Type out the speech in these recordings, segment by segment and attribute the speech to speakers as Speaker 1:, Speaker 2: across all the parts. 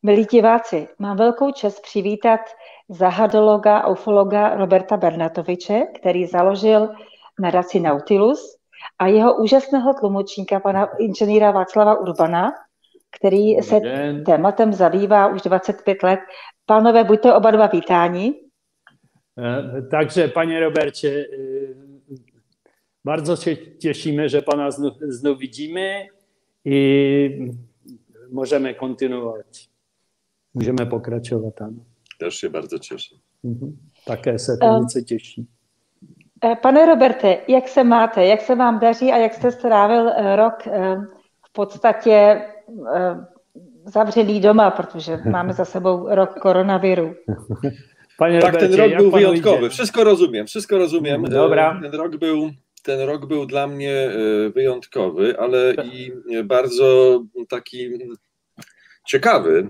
Speaker 1: Milí diváci, mám velkou čest přivítat zahadologa a ufologa Roberta Bernatoviče, který založil nadaci Nautilus, a jeho úžasného tlumočníka, pana inženýra Václava Urbana, který se tématem zabývá už 25 let. Pánové, buďte oba dva vítáni.
Speaker 2: Takže, panie Robercie, bardzo się cieszymy, że pana znów widzimy i możemy kontynuować. Můžeme pokračovat, ano.
Speaker 3: Też się bardzo cieszę.
Speaker 2: Také se velice těší.
Speaker 1: Pane Roberte, jak se máte, jak se vám daří a jak jste strávil rok v podstatě zavřený doma, protože máme za sebou rok koronaviru.
Speaker 3: Panie tak, Robercie, ten rok był wyjątkowy. Wszystko rozumiem.
Speaker 2: Dobra.
Speaker 3: Ten rok był dla mnie wyjątkowy, ale i bardzo taki ciekawy.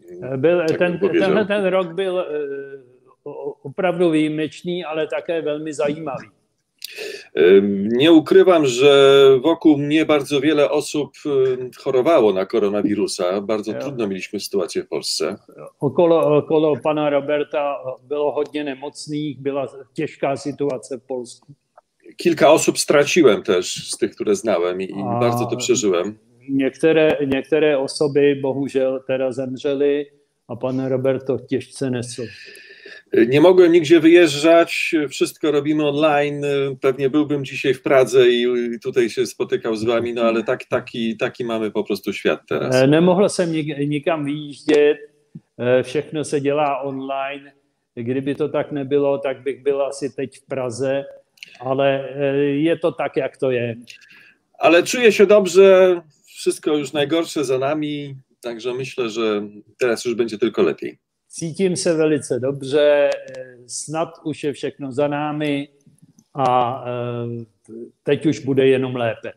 Speaker 2: Ten rok byl opravdu výjimečný, ale také velmi zajímavý.
Speaker 3: Nie ukrywam, że wokół mnie bardzo wiele osób chorowało na koronawirusa. Bardzo trudno mieliśmy sytuację w Polsce.
Speaker 2: Okolo pana Roberta bylo hodně nemocných, byla těžká situace v Polsku.
Speaker 3: Kilka osób straciłem też z tych, które znałem i bardzo to przeżyłem.
Speaker 2: Některé osoby bohužel teraz zemřely a pan Robert to těžce nesl.
Speaker 3: Nie mogłem nigdzie wyjeżdżać, wszystko robimy online. Pewnie byłbym dzisiaj w Pradze i tutaj się spotykał z wami, no ale taki mamy po prostu świat teraz.
Speaker 2: Nemohl jsem nikam vyjíždět, všechno se dělá online. Kdyby to tak nebylo, tak bych byl asi teď v Praze, ale je to tak, jak to je.
Speaker 3: Ale czuję się dobrze, wszystko już najgorsze za nami, także myślę, że teraz już będzie tylko lepiej.
Speaker 2: Cítím se velice dobře, snad už je všechno za námi a teď už bude jenom lépe.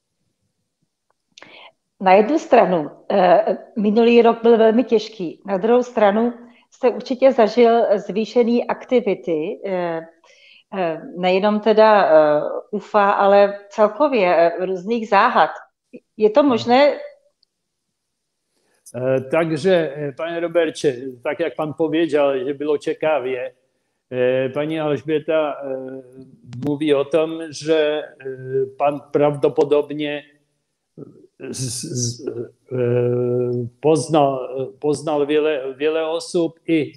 Speaker 1: Na jednu stranu, minulý rok byl velmi těžký, na druhou stranu jste určitě zažil zvýšený aktivity, nejenom teda UFA, ale celkově různých záhad. Je to možné?
Speaker 2: Takže, pane Roberče, tak jak pan powiedział, že bylo čekavě, paní Alžběta mluví o tom, že pan pravdopodobně poznal wiele osób, i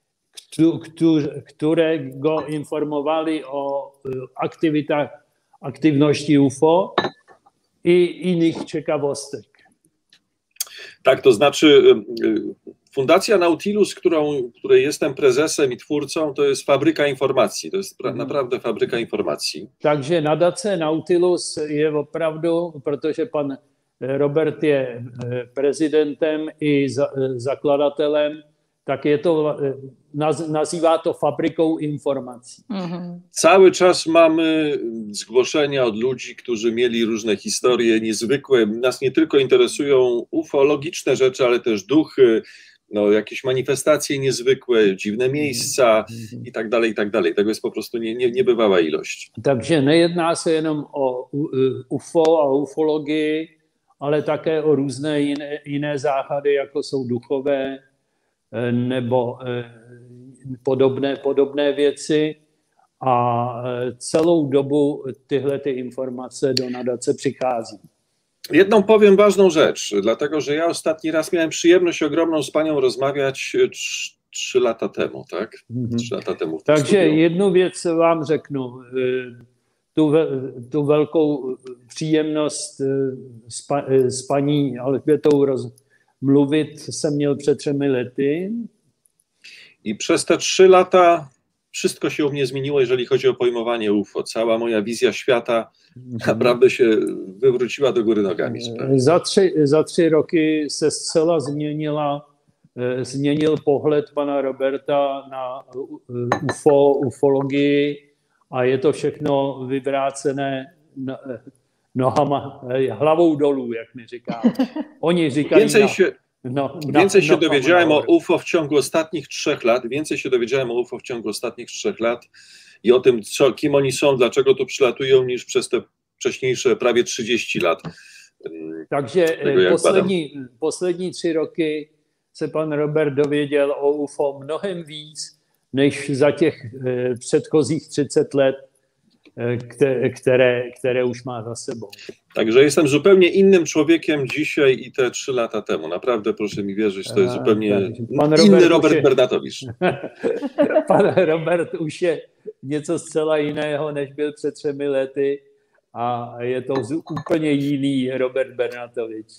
Speaker 2: które go informowali o aktywności UFO i innych ciekawostek.
Speaker 3: Tak, to znaczy Fundacja Nautilus, której jestem prezesem i twórcą, to jest fabryka informacji. To jest naprawdę fabryka informacji.
Speaker 2: Takže nadace Nautilus je opravdu, protože pan Robert je prezidentem i zakladatelem, tak je to, nazývá to fabryką informacji.
Speaker 3: Cały czas mamy zgłoszenia od ludzi, którzy mieli różne historie niezwykłe. Nas nie tylko interesują ufologiczne rzeczy, ale też duchy, no, jakieś manifestacje niezwykłe, dziwne miejsca i tak dalej, i tak dalej. Tego jest po prostu niebywała ilość.
Speaker 2: Takže nejedná se jenom o UFO a ufologii, ale také o různé jiné záhady, jako jsou duchové nebo podobné věci, a celou dobu tyhle informace do nadace přichází.
Speaker 3: Jedną powiem ważną rzecz, dlatego że ja ostatni raz miałem przyjemność ogromną z panią rozmawiać 3 lata temu, tak? 3 lata temu.
Speaker 2: Takže jednu věc vám řeknu. Tu velkou příjemnost s paní Alžbětou mluvit jsem měl před 3 lety.
Speaker 3: I przez te 3 lata wszystko się u mnie zmieniło, jeżeli chodzi o pojmowanie UFO. Cała moja wizja świata naprawdę się wywróciła do góry nogami.
Speaker 2: Za 3 roky se zcela změnil pohled pana Roberta na ufologii a je to všechno vyvrácené nohama, hlavou dolů, jak mi říká. Oni říkají...
Speaker 3: Więcej się dowiedziałem o UFO w ciągu ostatnich 3 lat. Więcej się dowiedziałem o UFO w ciągu ostatnich 3 lat i o tym, kim oni są, dlaczego tu przylatują, niż przez te wcześniejsze prawie 30 lat.
Speaker 2: Takže poslední 3 roky se pan Robert dověděl o UFO mnohem víc, než za těch předchozích 30 let, které už má za sebou.
Speaker 3: Także jestem zupełnie innym człowiekiem dzisiaj i te 3 lata temu. Naprawdę proszę mi wierzyć, to jest zupełnie inny Robert Bernatowicz.
Speaker 2: Pan Robert už je něco zcela jiného, než byl před 3 lety a je to úplně jiný Robert Bernatovič.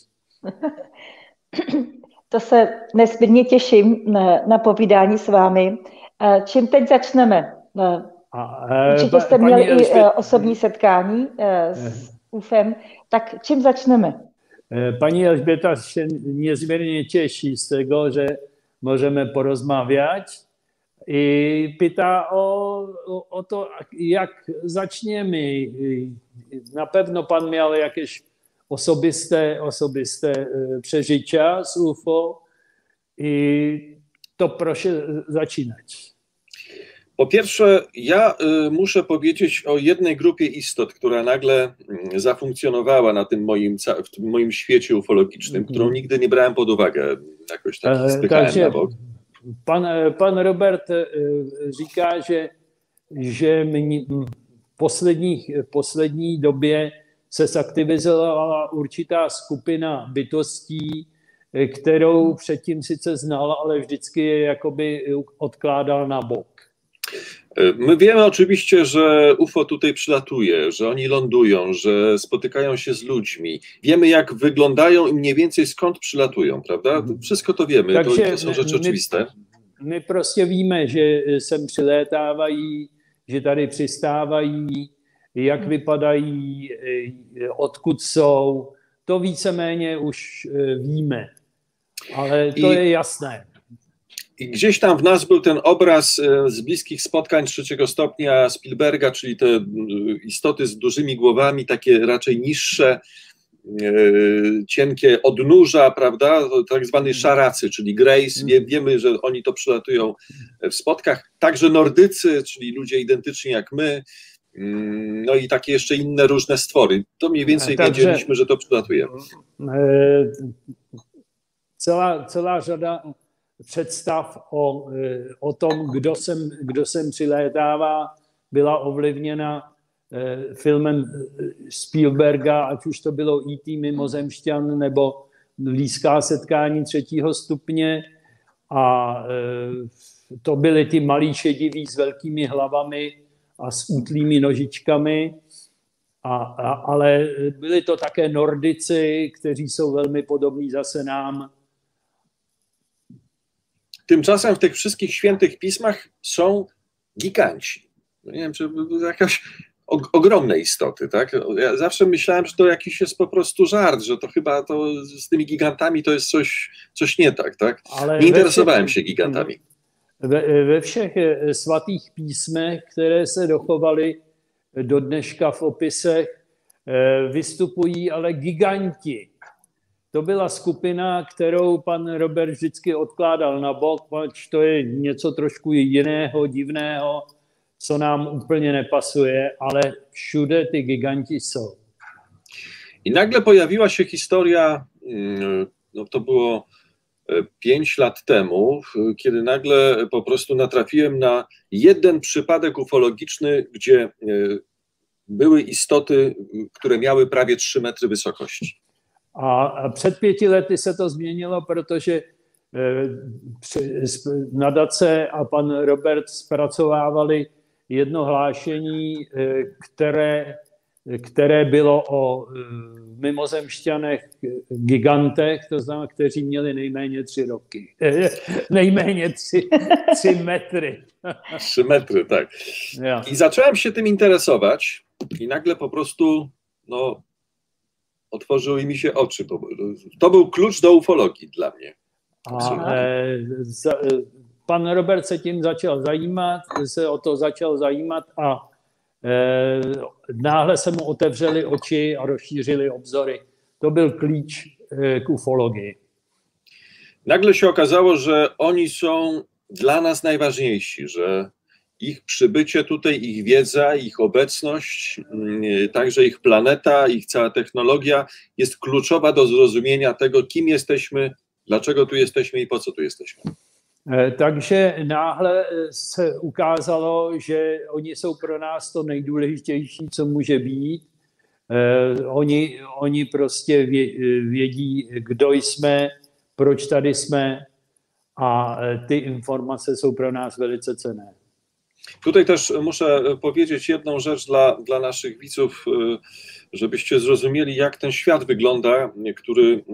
Speaker 1: To se nesmírně těším na povídání s vámi. Čím teď začneme? Určitě jste měli i osobní setkání s UFem, tak čím začneme?
Speaker 2: Pani Elžbieta się niezmiernie cieši z tego, że możemy porozmawiać i pyta o to, jak zaczniemy. Na pewno pan miał jakieś osobiste przeżycia z UFO i to proszę zaczynać.
Speaker 3: Po pierwsze, ja muszę powiedzieć o jednej grupie istot, która nagle zafunkcjonowała na tym w tym moim świecie ufologicznym, którą nigdy nie brałem pod uwagę. Jakoś tak spychałem na bok.
Speaker 2: Pan Robert říká, že v poslední době se zaktivizovala určitá skupina bytostí, kterou předtím sice znal, ale vždycky je jakoby odkládal na bok.
Speaker 3: My wiemy oczywiście, że UFO tutaj przylatuje, że oni lądują, że spotykają się z ludźmi. Wiemy, jak wyglądają i mniej więcej skąd przylatują, prawda? Wszystko to wiemy, to są rzeczy oczywiste.
Speaker 2: My prostě víme, že sem přilétávají, že tady přistávají, jak vypadají, odkud jsou. To víceméně už víme, ale to je jasné.
Speaker 3: I gdzieś tam w nas był ten obraz z bliskich spotkań 3. stopnia Spielberga, czyli te istoty z dużymi głowami, takie raczej niższe, cienkie odnóża, prawda, tak zwany szaracy, czyli Greys. Wiemy, że oni to przylatują w spotkach. Także Nordycy, czyli ludzie identyczni jak my, no i takie jeszcze inne różne stwory. To mniej więcej wiedzieliśmy, że to przylatuje.
Speaker 2: Cała řada představ o tom, kdo sem přilétává, byla ovlivněna filmem Spielberga, ať už to bylo E.T. mimozemšťan nebo Blízká setkání 3. stupně. A to byly ty malí šediví s velkými hlavami a s útlými nožičkami. Ale byli to také Nordici, kteří jsou velmi podobní zase nám.
Speaker 3: Tymczasem w tych wszystkich świętych pismach są giganci. Nie wiem, czy jakaś ogromne istoty, tak? Ja zawsze myślałem, że to jakiś jest po prostu żart, że to chyba to z tymi gigantami to jest coś nie tak, tak? Ale nie interesowałem się gigantami.
Speaker 2: Ve všech svatých písmech, které se dochovaly do dneška v opisech, vystupují ale giganti. To byla skupina, kterou pan Robert vždycky odkládal na bok, pač to je něco trošku jiného, divného, co nám úplně nepasuje, ale všude ty giganti jsou.
Speaker 3: I nagle pojawiła się historia, no to było 5 lat temu, kiedy nagle po prostu natrafiłem na jeden przypadek ufologiczny, gdzie były istoty, które miały prawie 3 metry wysokości.
Speaker 2: A před 5 lety se to změnilo, protože nadace a pan Robert zpracovávali jedno hlášení, které bylo o mimozemšťanech gigantech, to znamená, kteří měli nejméně 3 roky. Nejméně 3 metry.
Speaker 3: 3 metry, tak. Ja. I zacząłem się tym interesować i nagle po prostu, no, otworzyły mi się oczy. To był klucz do ufologii dla mnie.
Speaker 2: Pan Robert se tím o to začal zajímat a náhle se mu otevřely oči a rozšířily obzory. To byl klíč k ufologii.
Speaker 3: Nagle się okazało, że oni są dla nas najważniejsi, że ich przybycie tutaj, ich wiedza, ich obecność, także ich planeta, ich cała technologia jest kluczowa do zrozumienia tego, kim jesteśmy Dlaczego tu jesteśmy i po co tu jesteśmy?
Speaker 2: Takže náhle se ukázalo, že oni jsou pro nás to nejdůležitější, co může být. Oni prostě vědí, kdo jsme, proč tady jsme a ty informace jsou pro nás velice cenné.
Speaker 3: Tutaj też muszę powiedzieć jedną rzecz dla naszych widzów, żebyście zrozumieli, jak ten świat wygląda, który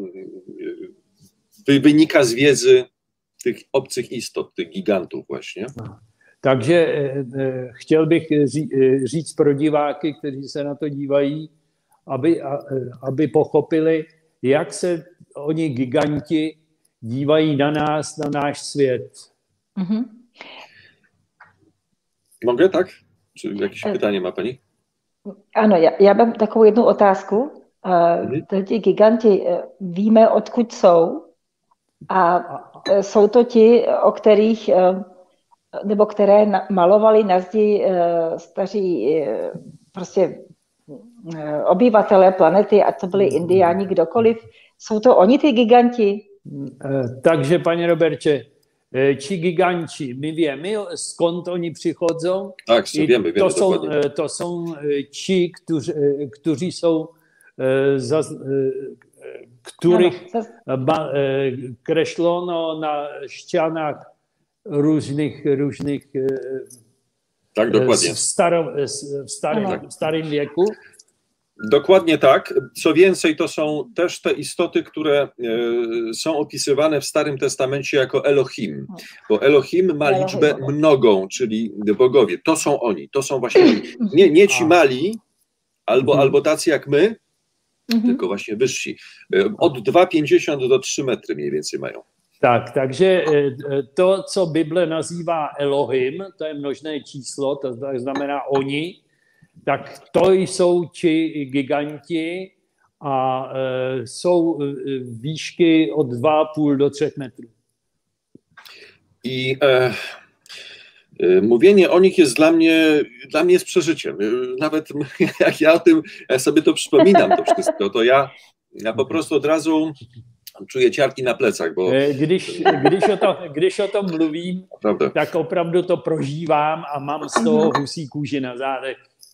Speaker 3: wynika z wiedzy tych obcych istot, tych gigantów właśnie.
Speaker 2: Takže chtěl bych říct pro diváky, kteří se na to dívají, aby pochopili, jak se oni giganti dívají na nás, na náš svět.
Speaker 1: Mhm.
Speaker 3: Mogę, tak? Czy jakieś pytanie ma pani?
Speaker 1: Ano, já mám takovou jednu otázku. Ti giganti, víme, odkud jsou? A jsou to ti, o kterých, nebo které malovali na zdi staří prostě obyvatelé planety, a to byli indiáni, kdokoliv. Jsou to oni, ty giganti?
Speaker 2: Takže, paní Roberče, či giganti, my víme, skąd oni přichodzą.
Speaker 3: Tak, wiemy
Speaker 2: to jsou ti, kteří jsou których kreślono na ścianach różnych
Speaker 3: tak, dokładnie.
Speaker 2: W starym wieku.
Speaker 3: Dokładnie tak. Co więcej, to są też te istoty, które są opisywane w Starym Testamencie jako Elohim, bo Elohim ma liczbę mnogą, czyli bogowie. To są oni, to są właśnie oni. Nie ci mali, albo tacy jak my, tylko właśnie wyżsi. Od 2,50 do 3 metry mniej więcej mają.
Speaker 2: Tak, takže to, co Bible nazývá Elohim, to je množné číslo, to znamená oni, tak to jsou ti giganti a jsou výšky od 2,5 do 3 metrů.
Speaker 3: I mówienie o nich jest dla mnie jest przeżyciem. Nawet jak ja sobie to przypominam, to wszystko, to ja po prostu od razu czuję ciarki na plecach, bo...
Speaker 2: Když o tom mluvím,
Speaker 3: Prawda.
Speaker 2: tak opravdu to prožívám a mám z toho husí kůži na zádech.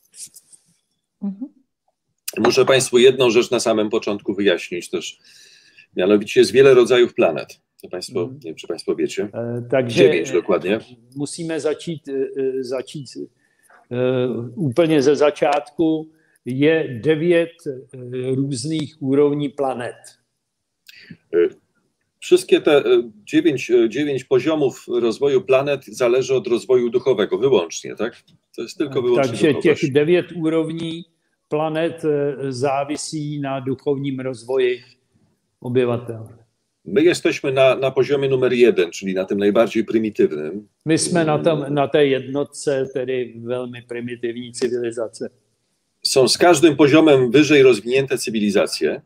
Speaker 3: Muszę Państwu jedną rzecz na samym początku wyjaśnić też. Mianowicie jest wiele rodzajów planet. To Państwo, nie wiem, czy Państwo wiecie.
Speaker 2: Takže
Speaker 3: 9 dokładnie.
Speaker 2: Musíme začít úplně ze začátku. Je 9 různých úrovní planet.
Speaker 3: Wszystkie te 9 poziomów rozwoju planet zależy od rozwoju duchowego wyłącznie, tak? To jest tylko wyłącznie
Speaker 2: Takže
Speaker 3: duchowość.
Speaker 2: těch 9 úrovní planet závisí na duchovním rozvoji obyvatel.
Speaker 3: My jesteśmy na poziomie numer 1, czyli na tym najbardziej prymitywnym.
Speaker 2: My jsme na té jednotce, tedy velmi primitivní civilizace.
Speaker 3: Są z każdym poziomem wyżej rozwinięte cywilizacje.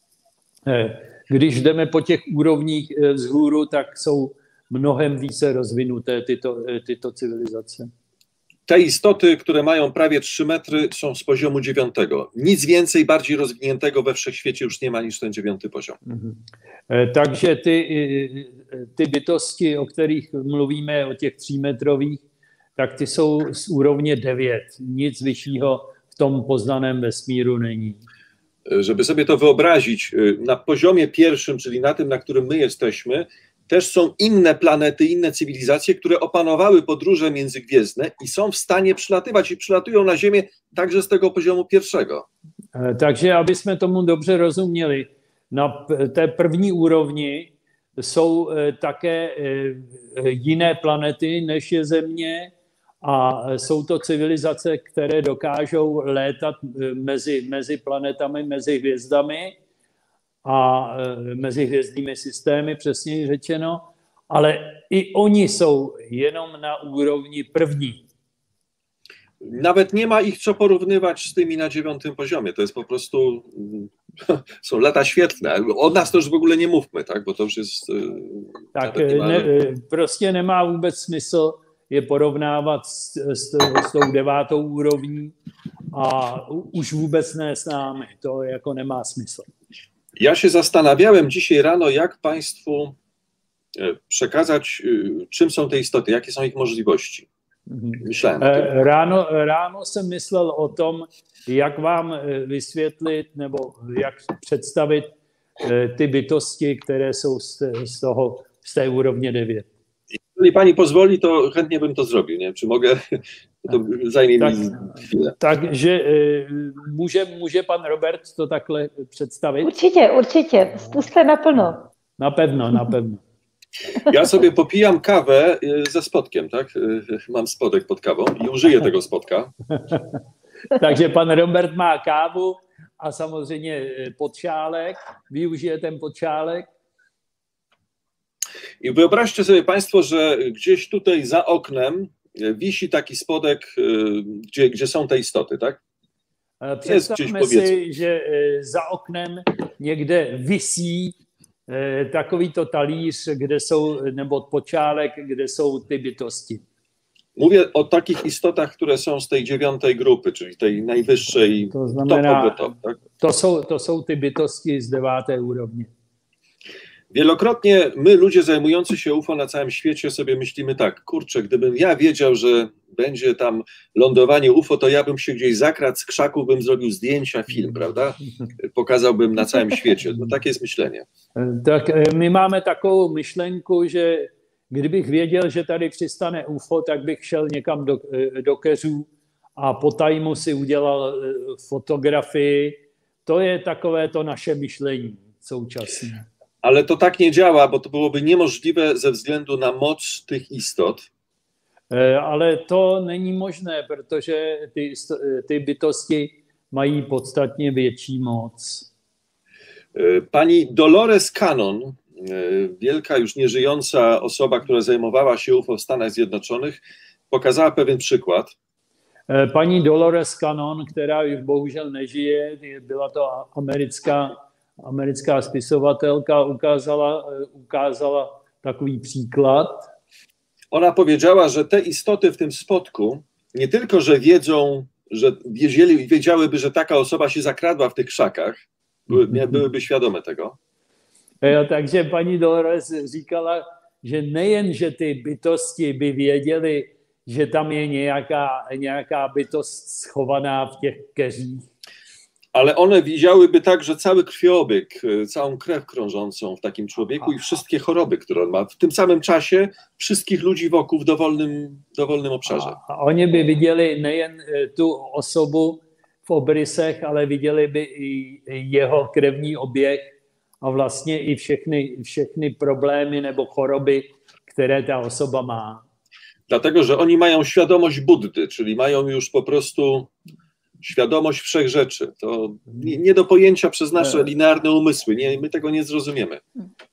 Speaker 2: Když jdeme po těch úrovních vzhůru, tak jsou mnohem více rozvinuté tyto civilizace.
Speaker 3: Te istoty, które mają prawie 3 metry, są z poziomu 9. Nic więcej, bardziej rozwiniętego we wszechświecie już nie ma niż ten 9. poziom.
Speaker 2: Takže ty bytosti, o kterých mluvíme, o těch 3metrových, tak ty jsou z úrovně 9. Nic vyššího v tom poznaném vesmíru není.
Speaker 3: Żeby sobie to wyobrazić, na poziomie pierwszym, czyli na tym, na którym my jesteśmy, też są inne planety, inne cywilizacje, które opanowały podróże międzygwiezdne i są w stanie przylatywać i przylatują na Ziemię także z tego poziomu pierwszego.
Speaker 2: Takže, aby jsme tomu dobře rozuměli, na té první úrovni jsou také jiné planety, než je Země, a jsou to civilizace, které dokážou létat mezi planetami, mezi hvězdami a mezi hvězdnými systémy, přesněji řečeno, ale i oni jsou jenom na úrovni první.
Speaker 3: Nawet nie ma ich co porównywać z tymi na 9. poziomie. To jest po prostu, są lata świetlne. O nas to już w ogóle nie mówmy, tak? Bo to już jest...
Speaker 2: Tak prostě nemá vůbec smysl je porovnávat s tou 9. úrovní a už vůbec ne s námi. To jako nemá smysl.
Speaker 3: Ja się zastanawiałem dzisiaj rano, jak Państwu przekazać, czym są te istoty, jakie są ich możliwości. Myślałem o tym.
Speaker 2: Ráno jsem myslel o tom, jak vám vysvětlit nebo jak představit ty bytosti, které jsou z té úrovně 9.
Speaker 3: Jeżeli pani pozwoli, to chętnie bym to zrobił. Nie wiem, czy mogę? To zajmie mi chwilę.
Speaker 2: Takže může pan Robert to takhle představit?
Speaker 1: Určitě. Spusťte naplno.
Speaker 2: Na pewno.
Speaker 3: Ja sobie popijam kawę ze spodkiem, tak? Mam spodek pod kawą i użyję tego spodka.
Speaker 2: Takže pan Robert má kávu a samozřejmě podšálek, využije ten podšálek.
Speaker 3: I wyobraźcie sobie Państwo, że gdzieś tutaj za oknem wisi taki spodek, gdzie są te istoty, tak?
Speaker 2: Představme si, že za oknem někde visí takovýto talíř, kde jsou, nebo podčálek, kde jsou ty bytosti.
Speaker 3: Mówię o takich istotach, które są z tej 9. grupy, czyli tej najwyższej,
Speaker 2: to znamená,
Speaker 3: top, tak?
Speaker 2: To jsou ty bytosti z 9. úrovně.
Speaker 3: Wielokrotnie my, ludzie zajmujący się UFO na całym świecie, sobie myślimy tak, kurczę, gdybym ja wiedział, że będzie tam lądowanie UFO, to ja bym się gdzieś zakradł z krzaków, bym zrobił zdjęcia, film, prawda? Pokazałbym na całym świecie. No takie jest myślenie.
Speaker 2: Tak my máme takovou myšlenku, že kdybych věděl, že tady přistane UFO, tak bych šel někam do keřů a po tajmu si udělal fotografii. To je takové to naše myšlení současné.
Speaker 3: Ale to tak nie działa, bo to byłoby niemożliwe ze względu na moc tych istot.
Speaker 2: Ale to není možné, protože ty bytosti mají podstatně větší moc.
Speaker 3: Pani Dolores Cannon, wielka już nieżyjąca osoba, która zajmowała się UFO w Stanach Zjednoczonych, pokazała pewien przykład.
Speaker 2: Paní Dolores Cannon, která už bohužel nežije, byla to americká spisovatelka, ukázala takový příklad.
Speaker 3: Ona powiedziała, że te istoty w tym spodku nie tylko, że wiedzą, że wiedziałyby, że taka osoba się zakradła w tych krzakach, byłyby świadome tego.
Speaker 2: Takže paní Dolores říkala, že nejen, že ty bytosti by věděly, že tam je nějaká bytost schovaná w těch keřích,
Speaker 3: ale one widziałyby także cały krwiobieg, całą krew krążącą w takim człowieku i wszystkie choroby, które on ma. W tym samym czasie wszystkich ludzi wokół w dowolnym obszarze.
Speaker 2: A oni by viděli nejen tu osobu v obrysech, ale viděli by i jeho krevní oběh a vlastně i všechny problémy nebo choroby, které ta osoba má.
Speaker 3: Dlatego, że oni mają świadomość Buddy, czyli mają już po prostu świadomość wszechrzeczy. To nie do pojęcia przez nasze linearne umysły. My tego nie zrozumiemy.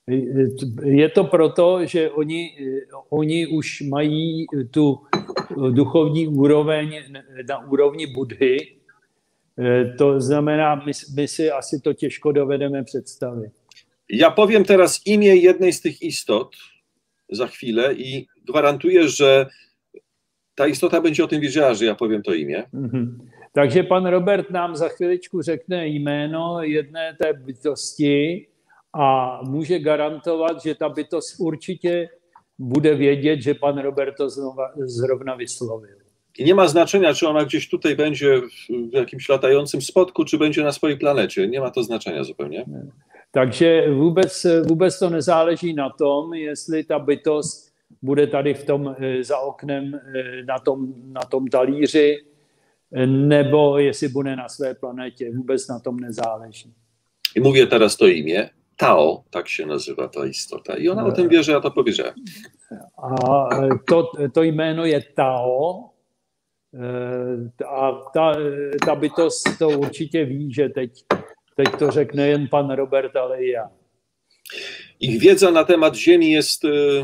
Speaker 2: Je to proto, že oni už mají tu duchovní úroveň na úrovni Budhy. To znamená, my si asi to těžko dovedeme představit.
Speaker 3: Ja powiem teraz imię jednej z tych istot za chwilę i gwarantuję, że ta istota będzie o tym wiedziała, że ja powiem to imię.
Speaker 2: Takže pan Robert nám za chviličku řekne jméno jedné té bytosti a může garantovat, že ta bytost určitě bude vědět, že pan Robert to zrovna vyslovil.
Speaker 3: I nie ma znaczenia, czy ona gdzieś tutaj będzie w jakimś latającym spodku, czy będzie na swojej planecie. Nie ma to znaczenia zupełnie.
Speaker 2: Takže vůbec to nezáleží na tom, jestli ta bytost bude tady v tom za oknem na tom talíři, nebo jestli bude na své planetě. Vůbec na tom nezáleží.
Speaker 3: I mówię teraz to imię. Tao, tak się nazywa ta istota. I ona o tym wie, że ja to powiedziałem.
Speaker 2: A to jméno je Tao. A ta bytost to určitě ví, že teď to řekne jen pan Robert, ale i já.
Speaker 3: Ich wiedza na temat Ziemi jest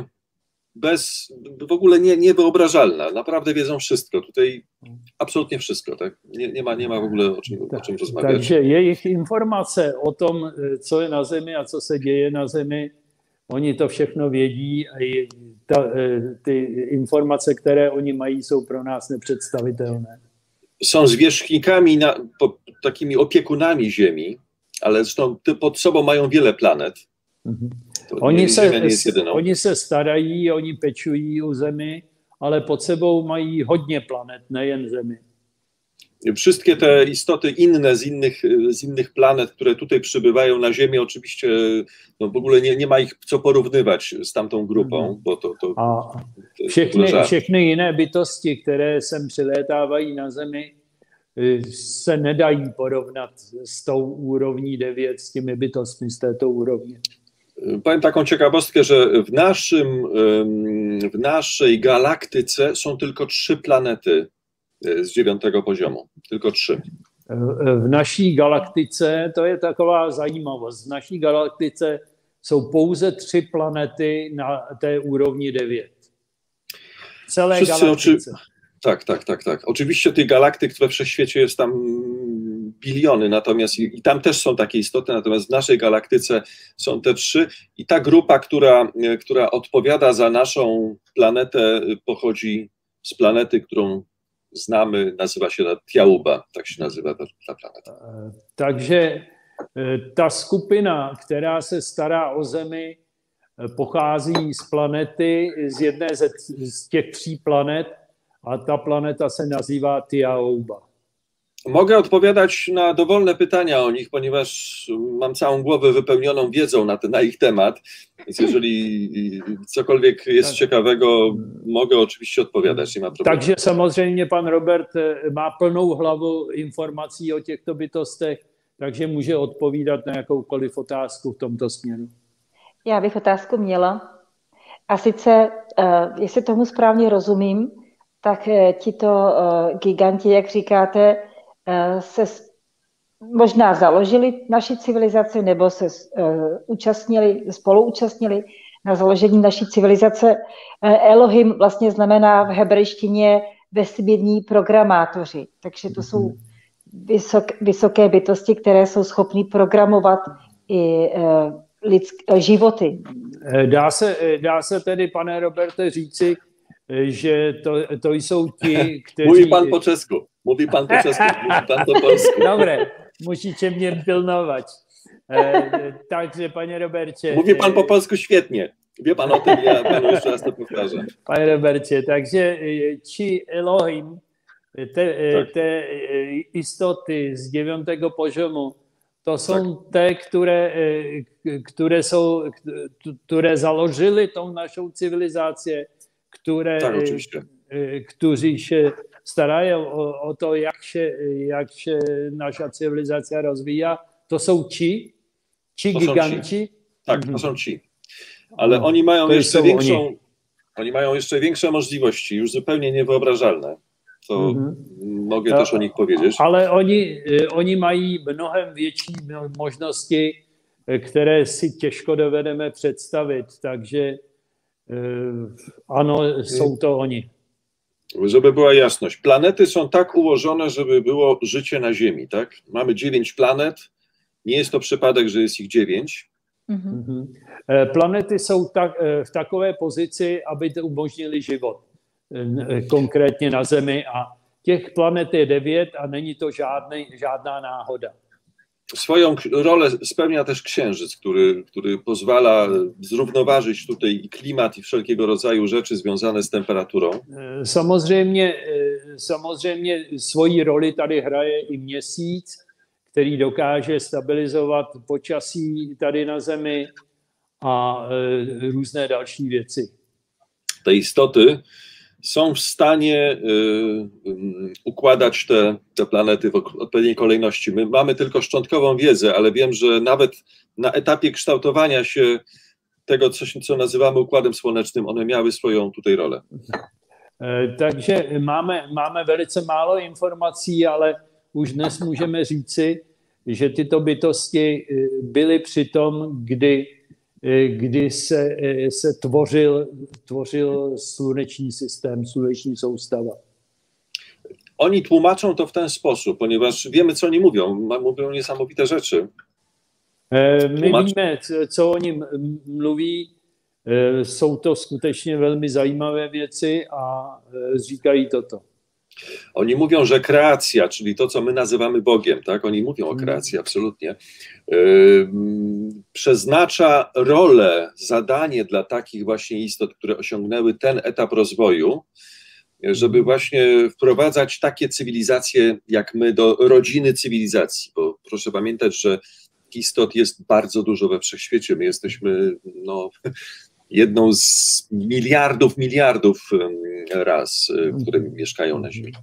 Speaker 3: w ogóle niewyobrażalna. Naprawdę wiedzą wszystko. Tutaj absolutnie wszystko. Tak? Nie ma w ogóle o czym rozmawiać.
Speaker 2: Takže jejich informace o tom, co je na Zemi a co se děje na Zemi, oni to všechno vědí a ty informace, které oni mají, jsou pro nás nepředstavitelné.
Speaker 3: Są zwierzchnikami, takimi opiekunami Ziemi, ale zresztą pod sobą mają wiele planet.
Speaker 2: Oni se starají, oni pečují o Zemi, ale pod sebou mají hodně planet, nejen Zemi.
Speaker 3: Wszystkie te istoty inne z innych planet, które tutaj przybywają na Ziemię, oczywiście no w ogóle nie ma ich co porównywać z tamtą grupą, bo to
Speaker 2: všechny jiné bytosti, které sem přilétávají na Zemi, se nedají porovnat s tou úrovní 9, s těmi bytostmi z této úrovně.
Speaker 3: Powiem taką ciekawostkę, że w naszej galaktyce są tylko 3 planety z 9. poziomu. Tylko 3.
Speaker 2: V naší galaktice, to je taková zajímavost, v naší galaktice jsou pouze 3 planety na té úrovni 9. Celé galaktyce.
Speaker 3: Tak. Oczywiście tych galaktyk we wszechświecie jest tam biliony, natomiast i tam też są takie istoty, natomiast w naszej galaktyce są te 3 i ta grupa, która odpowiada za naszą planetę, pochodzi z planety, którą znamy, nazywa się Tiauba, tak się nazywa ta planeta.
Speaker 2: Takže ta skupina, která se stará o Zemi, pochází z planety, z jedné z těch 3 planet, a ta planeta se nazývá Tiauba.
Speaker 3: Mogę odpowiadać na dowolne pytania o nich, ponieważ mam całą głowę wypełnioną wiedzą na ich temat, więc jeżeli cokolwiek jest ciekawego, mogę oczywiście odpowiadać, nie ma problemu.
Speaker 2: Takže samozřejmě pan Robert má plnou hlavu informací o těchto bytostech, takže může odpovídat na jakoukoliv otázku v tomto směru.
Speaker 1: Já bych otázku měla. A sice, jestli tomu správně rozumím, tak tito giganti, jak říkáte, se možná založili naši civilizaci nebo se spoluúčastnili na založení naší civilizace. Elohim vlastně znamená v hebrejštině vesmírní programátoři, takže to jsou vysoké bytosti, které jsou schopny programovat i životy.
Speaker 2: Dá se tedy, pane Roberte, říci, že to jsou ti, kteří...
Speaker 3: Mówi pan po česku, mówi pan po polsku.
Speaker 2: Dobre, musíte mě pilnować. Takže, panie Robercie...
Speaker 3: Mówi pan po polsku świetnie. Wie pan o tym, ja panu jeszcze raz to powtarzam.
Speaker 2: Panie Robercie, takže ci Elohim, te istoty z 9. poziomu, to są te, które założyły tą naszą cywilizację, którzy się starają o to, jak się nasza cywilizacja rozwija. To są ci giganci?
Speaker 3: Tak, to są ci. Ale oni mają jeszcze większe możliwości, już zupełnie niewyobrażalne. To mogę też o nich powiedzieć.
Speaker 2: Ale oni mají mnohem větší možnosti, které si těžko dovedeme představit. Takže ano, są to oni.
Speaker 3: Żeby była jasność, planety są tak ułożone, żeby było życie na Ziemi, tak? Mamy 9 planet, nie jest to przypadek, że jest ich 9.
Speaker 2: Planety jsou v takové pozici, aby to umožnili život, konkrétně na Zemi, a těch planet je 9 a není to žádná náhoda.
Speaker 3: Swoją rolę spełnia też Księżyc, który pozwala zrównoważyć tutaj i klimat, i wszelkiego rodzaju rzeczy związane z temperaturą.
Speaker 2: Samozřejmě svoji roli tady hraje i Měsíc, který dokáže stabilizovat počasí tady na Zemi a různé další věci.
Speaker 3: Te istoty są w stanie układać te planety w odpowiedniej kolejności. My mamy tylko szczątkową wiedzę, ale wiem, że nawet na etapie kształtowania się tego, co nazywamy Układem Słonecznym, one miały swoją tutaj rolę.
Speaker 2: Takže máme velice málo informací, ale už dnes můžeme říci, že tyto bytosti byly při tom, kdy se tvořil sluneční systém, sluneční soustava.
Speaker 3: Oni tłumaczą to w ten sposób, ponieważ wiemy, co oni mówią. Mówią niesamowite rzeczy.
Speaker 2: My víme, co oni mluví. Jsou to skutečně velmi zajímavé věci a říkají toto.
Speaker 3: Oni mówią, że kreacja, czyli to, co my nazywamy Bogiem, tak? Oni mówią o kreacji, absolutnie. Przeznacza rolę, zadanie dla takich właśnie istot, które osiągnęły ten etap rozwoju, żeby właśnie wprowadzać takie cywilizacje jak my do rodziny cywilizacji, bo proszę pamiętać, że istot jest bardzo dużo we wszechświecie. My jesteśmy jedną z miliardów ras, które mieszkają na Ziemi.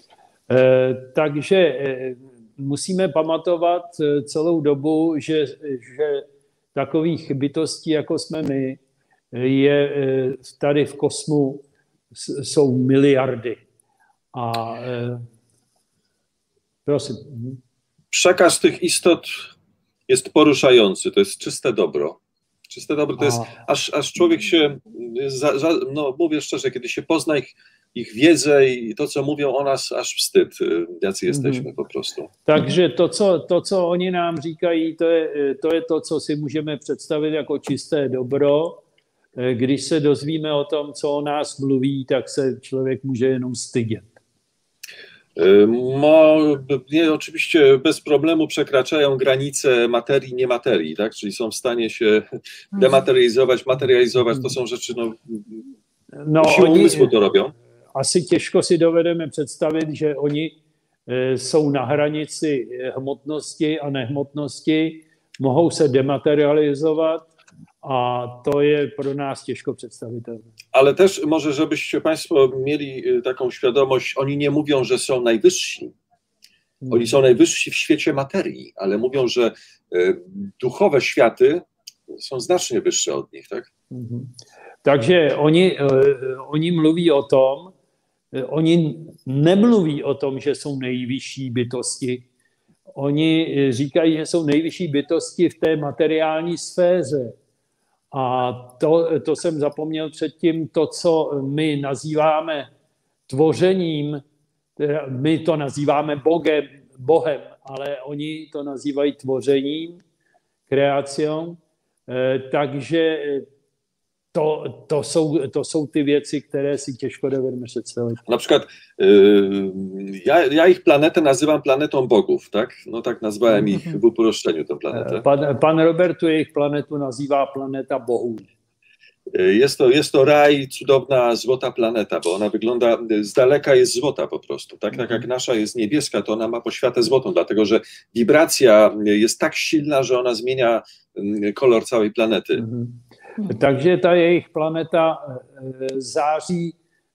Speaker 2: Takže musíme pamatovat celou dobu, že takových bytostí, jako jsme my, je tady v kosmu jsou miliardy. A prosím.
Speaker 3: Przekaz tych istot jest poruszający, to jest czyste dobro. Czyste dobro to jest, aż człowiek się, mówię szczerze, kiedy się pozna ich wiedzę i to, co mówią o nas, aż wstyd, jacy jesteśmy po prostu.
Speaker 2: Takže to, co oni nám říkají, to je to, co si můžeme představit jako čisté dobro. Když se dozvíme o tom, co o nás mluví, tak se člověk může jenom stydět.
Speaker 3: Nie, oczywiście bez problemu przekraczają granice materii, niematerii, tak? Czyli są w stanie się dematerializować, materializować, to są rzeczy, siłą umysłu to robią.
Speaker 2: Asi těžko si dovedeme představit, že oni jsou na hranici hmotnosti a nehmotnosti, mohou se dematerializovat a to je pro nás těžko przedstawitelne.
Speaker 3: Ale też może, żebyście Państwo mieli taką świadomość, oni nie mówią, że są najwyżsi. Oni są najwyżsi w świecie materii, ale mówią, że duchowe światy są znacznie wyższe od nich, tak?
Speaker 2: Takže oni mluví o tom, oni nemluví o tom, že jsou nejvyšší bytosti. Oni říkají, že jsou nejvyšší bytosti v té materiální sféře. A to jsem zapomněl předtím, to, co my nazýváme tvořením, my to nazýváme Bohem, ale oni to nazývají tvořením, kreací. Takže to jsou ty věci, které si těžko dovedeme představit.
Speaker 3: Na przykład ja ich planetę nazywam planetą bogów, tak? No tak nazwałem ich w uproszczeniu tę planetę.
Speaker 2: Pan Robertu jejich planetu nazývá planeta bohů.
Speaker 3: Jest to raj, cudowna, złota planeta, bo ona wygląda, z daleka jest złota po prostu. Tak jak nasza jest niebieska, to ona ma poświatę złotą, dlatego że wibracja jest tak silna, że ona zmienia kolor całej planety.
Speaker 2: Takže ta jejich planeta září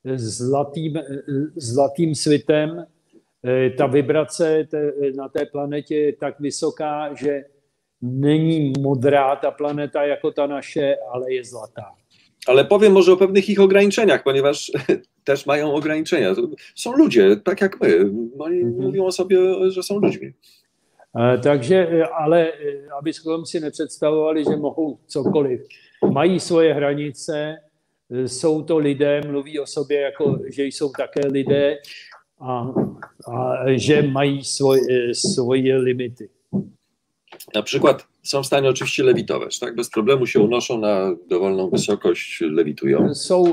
Speaker 2: zlatým svitem. Ta vibrace na té planetě je tak vysoká, že není modrá ta planeta jako ta naše, ale je zlatá.
Speaker 3: Ale powiem może o pewnych ich ograniczeniach, ponieważ też mają ograniczenia. Są ludzie, tak jak my. Oni mówią o sobie, że są ludźmi.
Speaker 2: Takže, ale abychom si nepředstavovali, že mohou cokoliv. Mají svoje hranice, jsou to lidé, mluví o sobě jako, že jsou také lidé a že mají swoje limity.
Speaker 3: Na przykład są w stanie oczywiście lewitować, tak? Bez problemu się unoszą na dowolną wysokość, lewitują.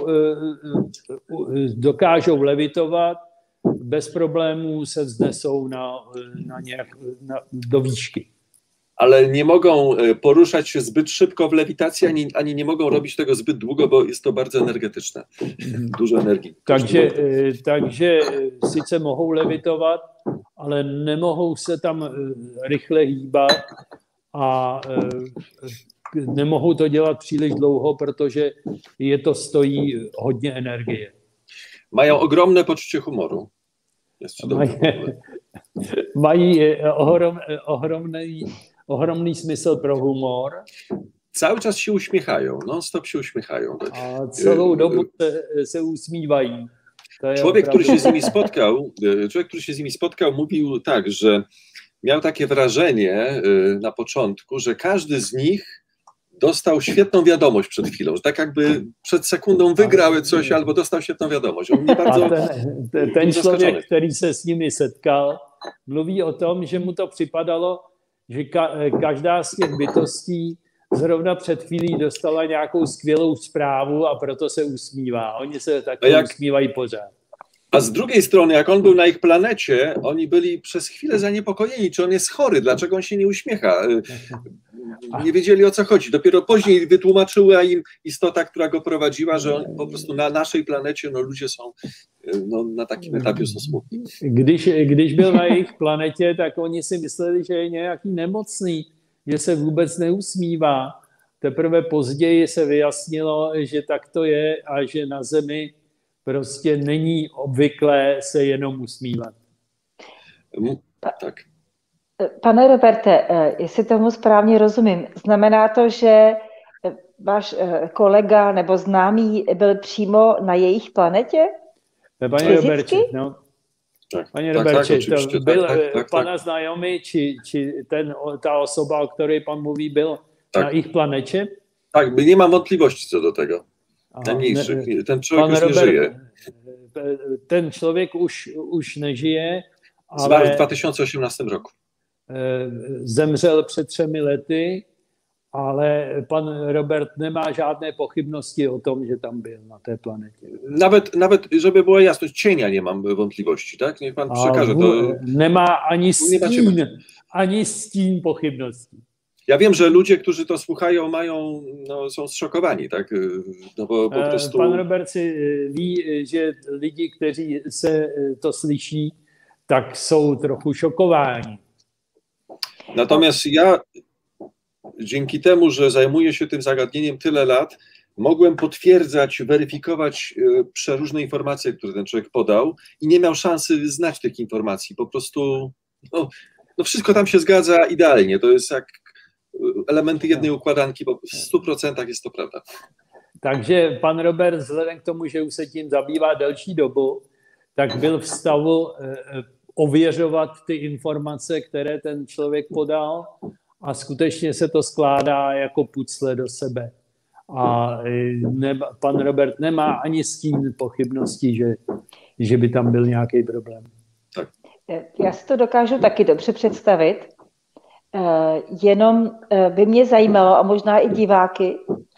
Speaker 2: Dokážou levitovat, bez problémů se vznesou do výšky.
Speaker 3: Ale nie mogą poruszać się zbyt szybko w lewitacji, ani nie mogą robić tego zbyt długo, bo jest to bardzo energetyczne. Dużo energii.
Speaker 2: Takže sice mohou levitovat, ale nemohou se tam rychle hýbat a nemohou to dělat příliš dlouho, protože je to stojí hodně energie.
Speaker 3: Mają ogromne poczucie humoru.
Speaker 2: Mají ohromný smysl pro humor.
Speaker 3: Cały czas się uśmiechają, non-stop się uśmiechają.
Speaker 2: A celou dobu se usmívají.
Speaker 3: Człowiek, który się z nimi spotkał, mówił tak, że miał takie wrażenie na początku, że każdy z nich dostał świetną wiadomość przed chwilą, że tak jakby przed sekundą wygrał coś albo dostał świetną wiadomość. On mnie bardzo
Speaker 2: ten člověk, který se s nimi setkal, mluví o tom, že mu to připadalo, že každá z těch bytostí zrovna před chvílí dostala nějakou skvělou zprávu a proto se usmívá. Oni se taky usmívají pořád.
Speaker 3: A z drugiej strony, jak on był na ich planecie, oni byli przez chwilę zaniepokojeni, czy on jest chory, dlaczego on się nie uśmiecha. Nie wiedzieli, o co chodzi. Dopiero później wytłumaczyła im istota, która go prowadziła, że on po prostu na naszej planecie ludzie są na takim etapie są smutni.
Speaker 2: Když byl na jejich planetě, tak oni si mysleli, že je nějaký nemocný, že se vůbec neusmívá. Teprve později se vyjasnilo, že tak to je a že na Zemi prostě není obvyklé se jenom usmívat.
Speaker 3: Tak.
Speaker 1: Pane Roberte, jestli tomu správně rozumím, znamená to, že váš kolega nebo známý byl přímo na jejich planetě?
Speaker 2: Panie Robercie, no. Panie Robercie, to byl pana znajomý, či ta osoba, o které pan mluví, byl na ich planecie?
Speaker 3: Tak, nie mam wątpliwości co do tego. Najmniejszych. Ten człowiek już nie żyje.
Speaker 2: Ten člověk už nežije,
Speaker 3: Zmarł w 2018 roku.
Speaker 2: Zemřel před 3 lety, ale pan Robert nemá žádné pochybnosti o tom, že tam byl na té planetě.
Speaker 3: Nawet żeby była jasność, cienia nie mam wątpliwości, tak? Niech pan przekaże to.
Speaker 2: Nemá ani stín pochybností.
Speaker 3: Ja wiem, że ludzie, którzy to słuchają, są zszokowani, tak? No bo po prostu...
Speaker 2: Pan Robert si ví, že lidi, kteří se to slyší, tak jsou trochu šokováni.
Speaker 3: Natomiast ja dzięki temu, że zajmuję się tym zagadnieniem tyle lat, mogłem potwierdzać, weryfikować przeróżne informacje, które ten człowiek podał i nie miał szansy znać tych informacji. Po prostu wszystko tam się zgadza idealnie. To jest jak elementy jednej układanki, bo w 100% jest to prawda.
Speaker 2: Takže pan Robert, vzhledem k tomu, že už se tím zabývá delší dobu, tak byl v stavu ověřovat ty informace, které ten člověk podal a skutečně se to skládá jako pucle do sebe. A pan Robert nemá ani stín pochybností, že by tam byl nějaký problém.
Speaker 3: Tak.
Speaker 1: Já si to dokážu taky dobře představit. Jenom by mě zajímalo, a možná i diváky,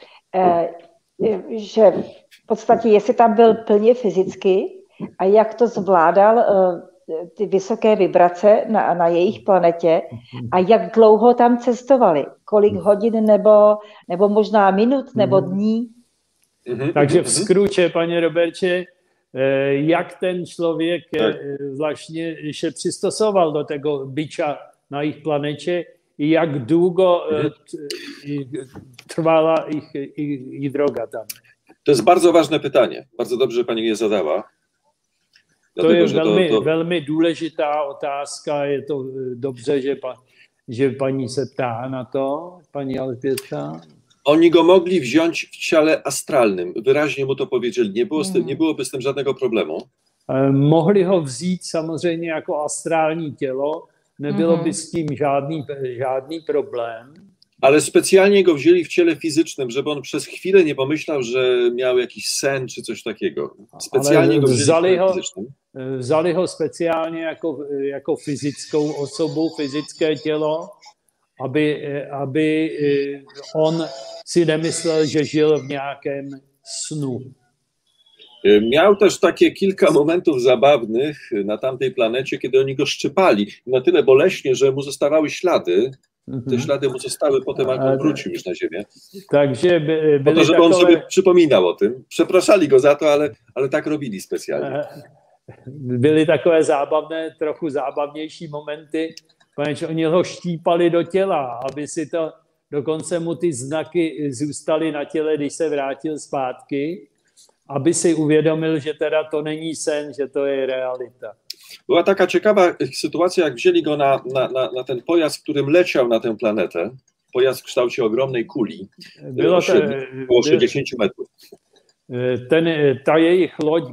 Speaker 1: že v podstatě, jestli tam byl plně fyzicky a jak to zvládal ty vysoké vibrace na jejich planetě a jak dlouho tam cestovali, kolik hodin nebo možná minut nebo dní.
Speaker 2: Takže v skruče, paní Roberče, jak ten člověk vlastně se přistosoval do tego bycia na ich planecie i jak długo trwała ich droga tam?
Speaker 3: To jest bardzo ważne pytanie. Bardzo dobrze, że pani je zadała.
Speaker 2: To je velmi důležitá otázka. Je to dobře, že paní se ptá na to, paní Alžběta.
Speaker 3: Oni go mogli wziąć w ciele astralnym. Wyraźnie mu to powiedzieli. Nie byłoby z tym żadnego problemu.
Speaker 2: Mohli ho vzít samozřejmě jako astrální tělo. Nebylo by z tím žádný problém.
Speaker 3: Ale specjalnie go wzięli w ciele fizycznym, żeby on przez chwilę nie pomyślał, że miał jakiś sen czy coś takiego. Specjalnie go wzięli w ciele fizycznym.
Speaker 2: Vzali ho speciálně jako fyzickou osobu, fyzické tělo, aby on si nemyslel, že žil v nějakém snu.
Speaker 3: Miał też takie kilka momentów zabawnych na tamtej planecie, kiedy oni go szczypali. Na tyle boleśnie, że mu zostawały ślady. Te ślady mu zostały potem, jak on wrócił już na ziemię.
Speaker 2: Takže
Speaker 3: po to, żeby on sobie przypominał o tym. Przepraszali go za to, ale tak robili specjalnie.
Speaker 2: Byly takové zábavné, trochu zábavnější momenty, protože oni ho štípali do těla, aby si to, dokonce mu ty znaky zůstaly na těle, když se vrátil zpátky, aby si uvědomil, że teda to není sen, že to je realita.
Speaker 3: Była taka ciekawa sytuacja, jak wzięli go na ten pojazd, którym leciał na tę planetę. Pojazd w kształcie ogromnej kuli, około 60 metrów.
Speaker 2: Ta jejich loď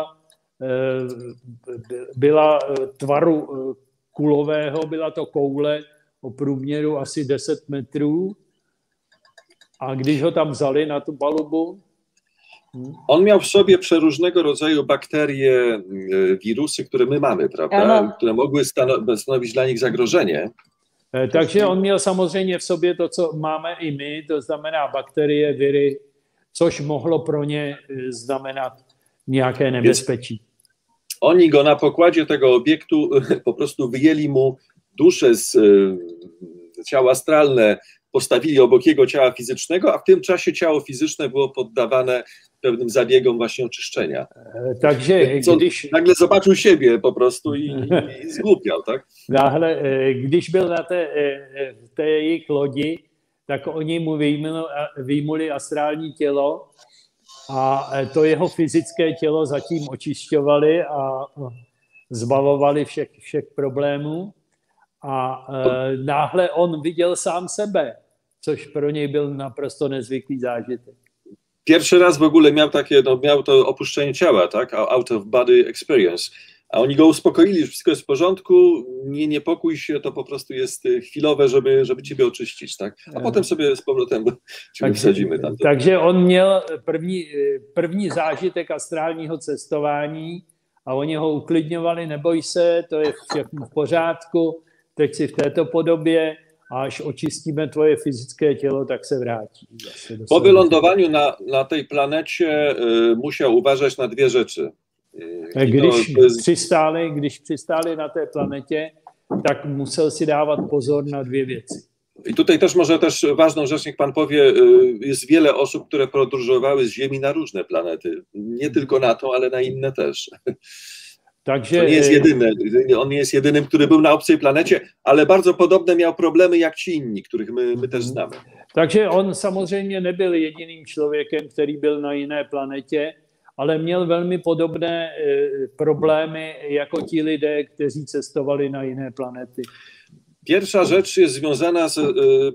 Speaker 2: byla tvaru kulového, byla to koule o průměru asi 10 metrů. A když ho tam vzali na tu palubu,
Speaker 3: on miał w sobie przeróżnego rodzaju bakterie, wirusy, które my mamy, prawda? Które mogły stanowić dla nich zagrożenie.
Speaker 2: Takže on měl samozřejmě v sobě to, co máme i my, to znamená bakterie, viry, což mohlo pro ně znamenat nějaké nebezpečí.
Speaker 3: oni go na pokładzie tego obiektu po prostu wyjęli mu duszę z ciała astralne, postawili obok jego ciała fizycznego, a w tym czasie ciało fizyczne było poddawane pewnym zabiegom właśnie oczyszczenia.
Speaker 2: Takže
Speaker 3: nagle zobaczył siebie po prostu i zgłupiał, tak?
Speaker 2: Náhle, když byl na té jejich lodi, tak oni mu vyjmuli astrální tělo a to jeho fyzické tělo zatím očišťovali a zbavovali všech problémů. A náhle on viděl sám sebe, což pro něj byl naprosto nezvyklý zážitek.
Speaker 3: Pierwszy raz w ogóle miał to opuszczenie ciała, tak? Out of body experience. A oni go uspokoili, że wszystko jest w porządku, nie niepokój się, to po prostu jest chwilowe, żeby ciebie oczyścić, tak? A potem sobie z powrotem ciebie wsadzimy tam.
Speaker 2: Takže on měl první zážitek astrálního cestování a oni ho uklidňovali, neboj se, to je všechno v pořádku, teď si v této podobě, a až očistíme twoje fyzické tělo, tak se vrátí.
Speaker 3: Po wylądowaniu na tej planecie musiał uważać na dwie rzeczy.
Speaker 2: Když přistáli na té planetě, tak musel si dávat pozor na dvě věci.
Speaker 3: I tutaj też może ważną rzecz, niech pan powie, jest wiele osób, które podróżowały z Ziemi na różne planety. Nie tylko na tą, ale na inne też.
Speaker 2: Takže,
Speaker 3: to nie jest jedyny, on nie jest jedynym, który był na obcej planecie, ale bardzo podobne miał problemy jak ci inni, których my też znamy.
Speaker 2: Takže on samozřejmě nebyl jediným člověkem, který byl na jiné planetě, ale měl velmi podobné problémy jako ti lidé, kteří cestovali na jiné planety.
Speaker 3: Pierwsza rzecz jest związana z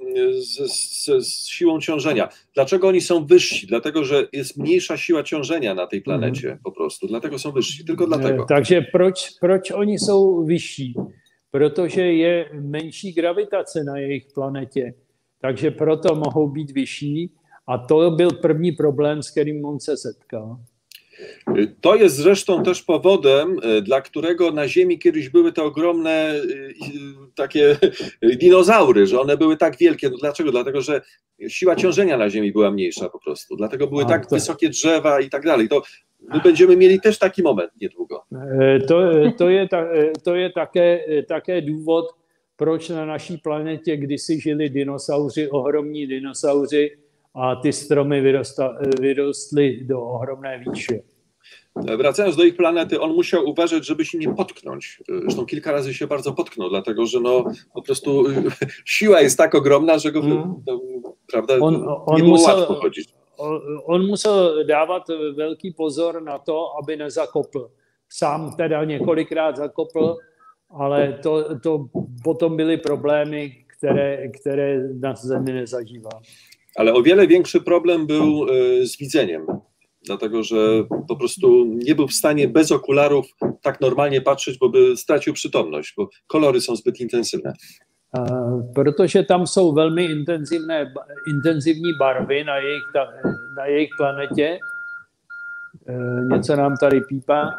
Speaker 3: siłą ciążenia. Dlaczego oni są wyżsi? Dlatego, że jest mniejsza siła ciążenia na tej planecie po prostu. Dlatego są wyżsi, tylko dlatego.
Speaker 2: Takže proč oni jsou vyšší? Protože je menší gravitace na jejich planetě. Takže proto mohou být vyšší. A to byl první problém, s kterým on se setkal.
Speaker 3: To jest zresztą też powodem, dla którego na Ziemi kiedyś były te ogromne takie dinozaury, że one były tak wielkie. No dlaczego? Dlatego, że siła ciążenia na Ziemi była mniejsza po prostu. Dlatego były tak wysokie drzewa i tak dalej. To my będziemy mieli też taki moment niedługo.
Speaker 2: To je také důvod, proč na naší planetě kdysi žili dinosauři, ohromní dinosauři, a ty stromy wyrostly do ohromné výše.
Speaker 3: Wracając do ich planety, on musiał uważać, żeby się nie potknąć. Zresztą kilka razy się bardzo potknął, dlatego że po prostu siła jest tak ogromna, że go prawda, nie było łatwo chodzić.
Speaker 2: On musel dávat velký pozor na to, aby nezakopl. Sám teda několikrát zakopl, ale to potom byly problémy, které na Zemi nezažíval.
Speaker 3: Ale o wiele większy problem był z widzeniem, dlatego że po prostu nie był w stanie bez okularów tak normalnie patrzeć, bo by stracił przytomność, bo kolory są zbyt intensywne.
Speaker 2: Protože tam jsou velmi intenzivní barvy na jejich planetě, něco nám tady pípá,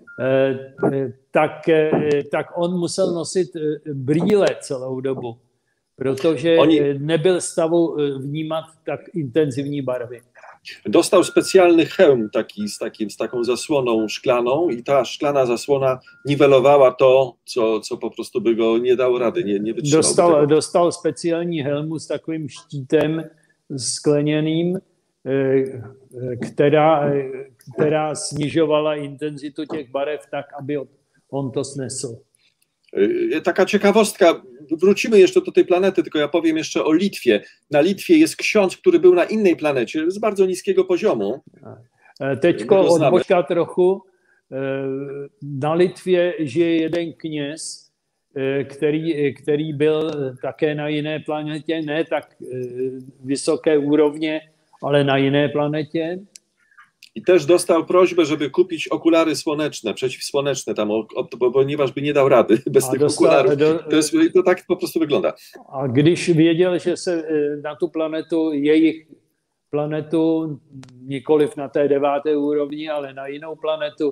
Speaker 2: tak on musel nosit brýle celou dobu, protože nebyl v stavu vnímat tak intenzivní barwy.
Speaker 3: Dostał specjalny hełm z taką zasłoną szklaną i ta szklana zasłona niwelowała to, co po prostu by go nie dało rady, nie wytrzymało.
Speaker 2: Dostal specjalní helmu s takovým štítem skleněným, která snižovala intenzitu těch barev tak, aby on to snesl.
Speaker 3: Taka ciekawostka, wrócimy jeszcze do tej planety, tylko ja powiem jeszcze o Litwie. Na Litwie jest ksiądz, który był na innej planecie z bardzo niskiego poziomu.
Speaker 2: Teďko odbočka trochu. Na Litvě žije jeden kněz, který byl také na jiné planetě, ne tak vysoké úrovně, ale na jiné planetě.
Speaker 3: I też dostał prośbę, żeby kupić okulary słoneczne, przeciwsłoneczne, ponieważ by nie dał rady bez tych okularów. To tak po prostu wygląda.
Speaker 2: A když věděl, že se na tu planetu, jejich planetu, nikoliv na té 9. úrovni, ale na jinou planetu,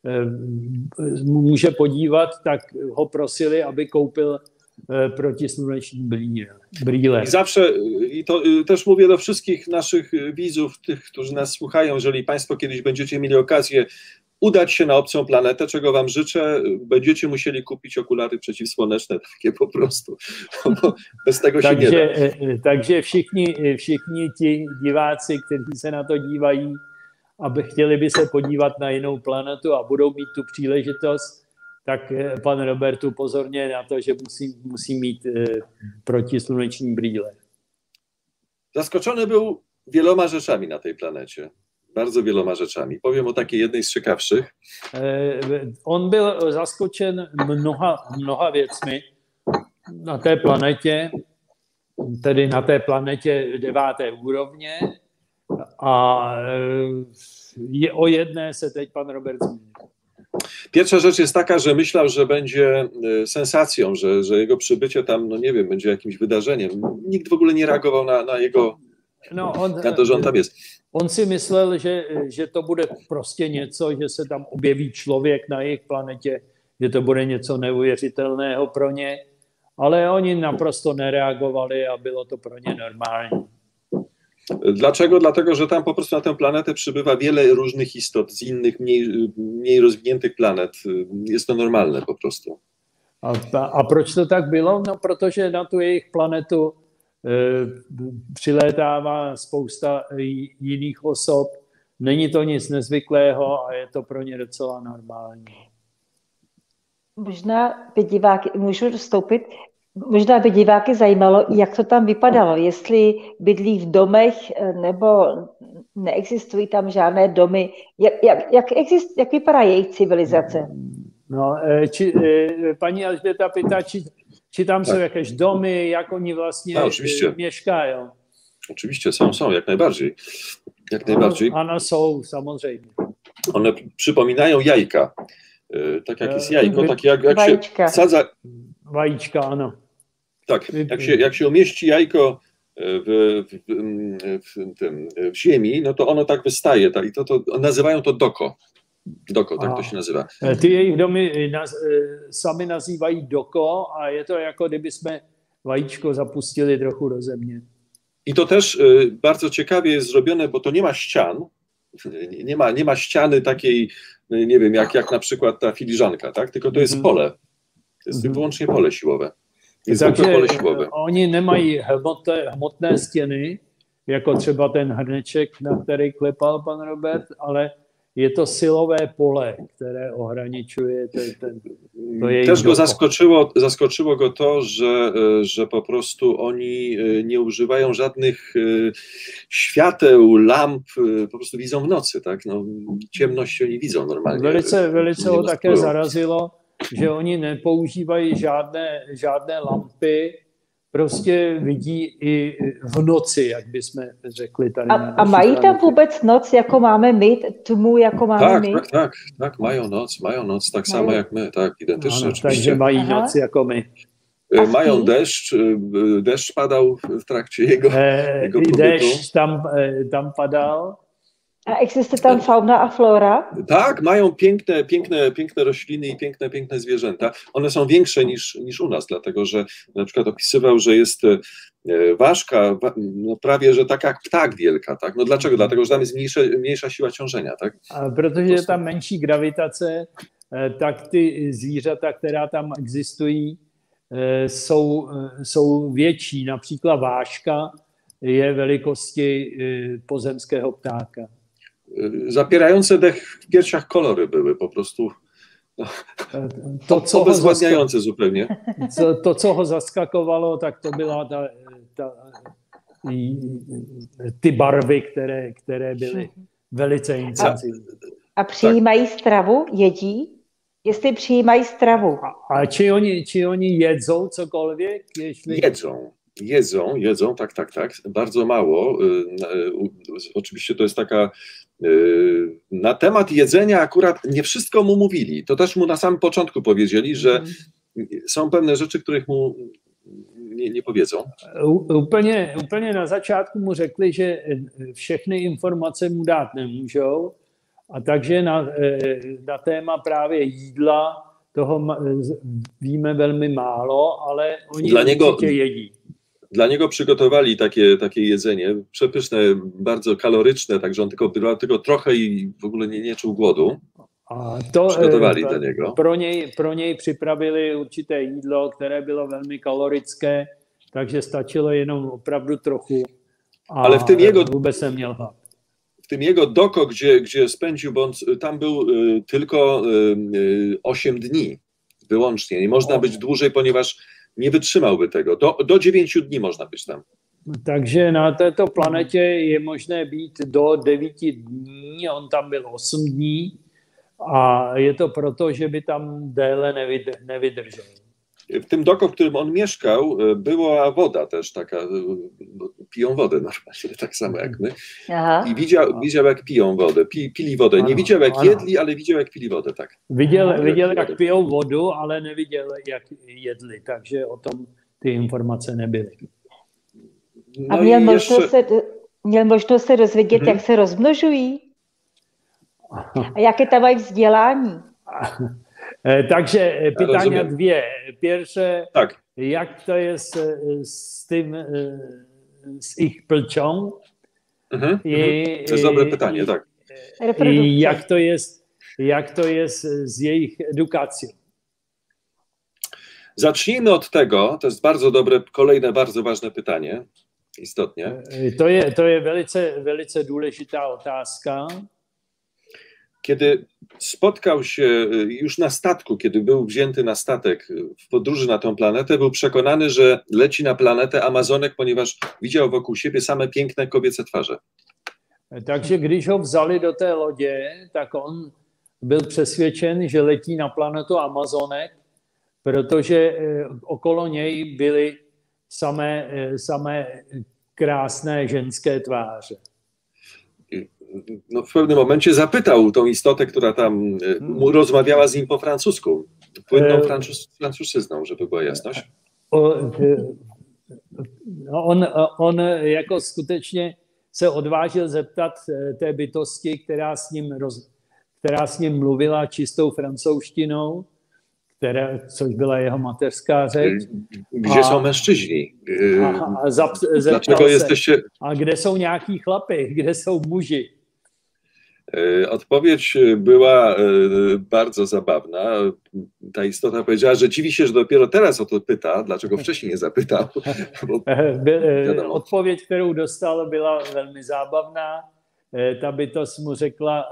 Speaker 2: může podívat, tak ho prosili, aby koupil protisluneční brýle.
Speaker 3: I zawsze, i to też mówię do wszystkich naszych widzów, tych, którzy nas słuchają, jeżeli Państwo kiedyś będziecie mieli okazję udać się na obcą planetę, czego wam życzę. Będziecie musieli kupić okulary przeciwsłoneczne, takie po prostu, bo bez tego się nie da.
Speaker 2: Takže všichni ti diváci, kteří se na to dívají, aby chtěli by se podívat na jinou planetu a budou mít tu příležitost, tak pan Robert upozorňuje na to, že musí mít protisluneční brýle.
Speaker 3: Zaskoczony był wieloma rzeczami na tej planecie. Bardzo wieloma rzeczami. Powiem o takiej jednej z ciekawszych.
Speaker 2: On byl zaskočen mnoha věcmi na té planetě, tedy na té planetě 9. úrovně, a o jedné se teď pan Robert zmínil.
Speaker 3: Pierwsza rzecz jest taka, że myślał, że będzie sensacją, że jego przybycie tam, no nie wiem, będzie jakimś wydarzeniem. Nikt w ogóle nie reagował na jego, na to, że on tam jest.
Speaker 2: On si myslel, že to bude prostě něco, že se tam objeví člověk na jejich planetě, že to bude něco neuvěřitelného pro ně, ale oni naprosto nereagovali a bylo to pro ně normální.
Speaker 3: Dlaczego? Dlatego, że tam po prostu na tę planetę przybywa wiele różnych istot z innych, mniej rozwiniętych planet. Jest to normalne po prostu.
Speaker 2: A proč to tak bylo? No, protože na tu jejich planetu přilétává spousta jiných osob. Není to nic nezvyklého a je to pro ně docela normální.
Speaker 1: Možná by diváky, můžu vstoupit, možná by diváky zajímalo, jak to tam vypadalo, jestli bydlí v domech, nebo neexistují tam žádné domy. Jak vypadá jejich civilizace?
Speaker 2: No, paní Alžběta pýtá, či tam są jakieś domy, jak oni vlastně mieszkają.
Speaker 3: Oczywiście są, jak najbardziej. Jak najbardziej.
Speaker 2: One są, samozřejmě.
Speaker 3: One przypominają jajka. Tak jak jest jajko, tak jak się wsadza...
Speaker 2: Vajíčka, ano.
Speaker 3: Tak, jak się umieści jajko w ziemi, no to ono tak wystaje. Tak, i to nazywają to doko. Doko, tak to się nazywa.
Speaker 2: Ty jejich domy sami nazývají doko a je to jako kdybychom vajíčko zapustili trochu do země.
Speaker 3: I to też bardzo ciekawie jest zrobione, bo to nie ma ścian, nie ma ściany takiej, nie wiem, jak na przykład ta filiżanka, tak? Tylko to jest pole. To jest wyłącznie pole siłowe.
Speaker 2: Takže oni nemají hmotné stěny, jako třeba ten hrneček, na který klepal pan Robert, ale je to silové pole, které ohraničuje to jejich
Speaker 3: Też go zaskoczyło go to, że po prostu oni nie używają żadnych świateł, lamp, po prostu widzą w nocy, tak? No, ciemność oni widzą normalnie.
Speaker 2: Velice ho také zarazilo, že oni nepoužívají žádné lampy, prostě vidí i v noci, jak bychom řekli tady.
Speaker 1: A mají tam vůbec noc, jako máme my, tmu, jako máme my?
Speaker 3: Tak, mają noc, tak samo jak my, tak, identycznie oczywiście.
Speaker 2: Takže mají noc jako my.
Speaker 3: Mają deszcz padał w trakcie jego pobytu.
Speaker 2: Deszcz tam padal.
Speaker 1: A existuje tam fauna a flora?
Speaker 3: Tak, mają piękne rośliny i piękne zwierzęta. One są większe niż u nas, dlatego że na przykład opisywał, że jest ważka, no prawie że taka jak ptak wielka. Tak? No dlaczego? Dlatego, że tam jest mniejsza siła ciążenia. Tak?
Speaker 2: A protože je tam menší gravitace, tak ty zvířata, která tam existují, jsou větší. Například váška je velikosti pozemského ptáka.
Speaker 3: Zapierające dech w piersiach kolory były po prostu to obezwładniające zupełnie.
Speaker 2: To, co ho zaskakovalo, tak to byla ty barvy, které byly velice intenzivní.
Speaker 1: A přijímají stravu? Jedí? Jestli přijímají stravu.
Speaker 2: A či oni jedzą cokolwiek?
Speaker 3: Jedzą, tak. Bardzo mało. Oczywiście to jest taka... Na temat jedzenia akurat nie wszystko mu mówili. To też mu na samym początku powiedzieli, że są pewne rzeczy, których mu nie powiedzą.
Speaker 2: Úplně na začátku mu řekli, že všechny informace mu dát nemůžou, a takže na téma právě jídla toho víme velmi málo, ale oni určitě jedí.
Speaker 3: Dla niego przygotowali takie jedzenie, przepyszne, bardzo kaloryczne, także on tylko trochę i w ogóle nie czuł głodu.
Speaker 2: A to
Speaker 3: przygotowali dla niego.
Speaker 2: Pro něj připravili určité jídlo, které bylo velmi kalorické, takže stačilo jenom opravdu trochu.
Speaker 3: Ale w tym jego
Speaker 2: vůbec neměl hlad.
Speaker 3: W tym jego doko, gdzie spędził, bo on tam był tylko 8 dni wyłącznie. Nie można być dłużej, ponieważ nie wytrzymałby tego. Do 9 dni można być tam.
Speaker 2: Takže na této planetě je možné být do 9 dní, on tam byl 8 dní a je to proto, že by tam déle nevydržel.
Speaker 3: W tym doku, w którym on mieszkał, była woda też taka, piją wodę normalnie, tak samo jak my.
Speaker 1: Aha.
Speaker 3: I widział jak piją wodę, pili wodę. Nie widział jak jedli, ale widział jak pili wodę, tak.
Speaker 2: Viděl, jak pijou vodu, ale neviděl, jak jedli, takže o tom ty informace nebyly.
Speaker 1: A měl možnost se dozvědět, jak se rozmnožují? A jaké tam mají vzdělání?
Speaker 2: Takže pytania dvě. Pierwsze,
Speaker 3: tak.
Speaker 2: Jak to jest z ich płcią?
Speaker 3: To jest dobre pytanie, tak.
Speaker 2: I jak to jest z ich edukacją?
Speaker 3: Zacznijmy od tego, to jest bardzo dobre, kolejne bardzo ważne pytanie, istotnie.
Speaker 2: To je velice důležitá otázka.
Speaker 3: Kiedy spotkał się już na statku, kiedy był wzięty na statek w podróży na tę planetę, był przekonany, że leci na planetę Amazonek, ponieważ widział wokół siebie same piękne kobiece twarze.
Speaker 2: Takže když ho vzali do té lodě, tak on byl přesvědčen, že letí na planetu Amazonek, protože okolo něj byly samé krásné ženské tváře.
Speaker 3: No, w pewnym momencie zapytał tą istotę, która tam rozmawiała z nim po francusku. Płynną francuszyzną, żeby była jasność.
Speaker 2: On jako skutečně se odvážil zeptat té bytosti, která s ním mluvila čistou francouzštinou, což byla jeho mateřská řeč.
Speaker 3: Gdzie są mężczyźni?
Speaker 2: Dlaczego jesteście... A kde jsou nějaký chlapy? Kde jsou muži?
Speaker 3: Odpowiedź była bardzo zabawna. Ta istota powiedziała, że dziwi się, że dopiero teraz o to pyta, dlaczego wcześniej nie zapytał.
Speaker 2: Odpověď, kterou dostal, byla velmi zábavná. Ta bytost mu řekla,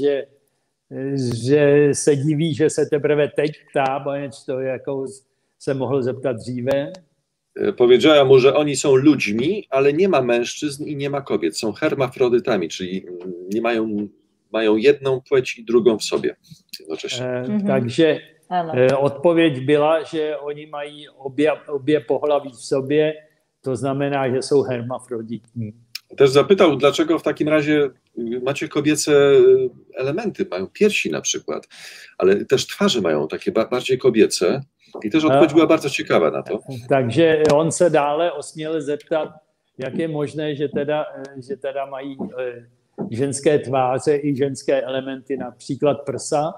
Speaker 2: že se diví, že se teprve teď ptá, poněvadž to jako se mohl zeptat dříve.
Speaker 3: Powiedziała mu, że oni są ludźmi, ale nie ma mężczyzn i nie ma kobiet. Są hermafrodytami, czyli nie mają jedną płeć i drugą w sobie jednocześnie.
Speaker 2: Takže odpověď byla, že oni mají obě pohlaví v sobě, to znamená, že jsou hermafroditní.
Speaker 3: Też zapytał, dlaczego w takim razie macie kobiece elementy, mają piersi na przykład, ale też twarze mają takie bardziej kobiece. I też odpowiedź była bardzo ciekawa na to.
Speaker 2: Takže on se dále osměl zeptat, jak je možné, že teda mají ženské tváře i ženské elementy, například prsa.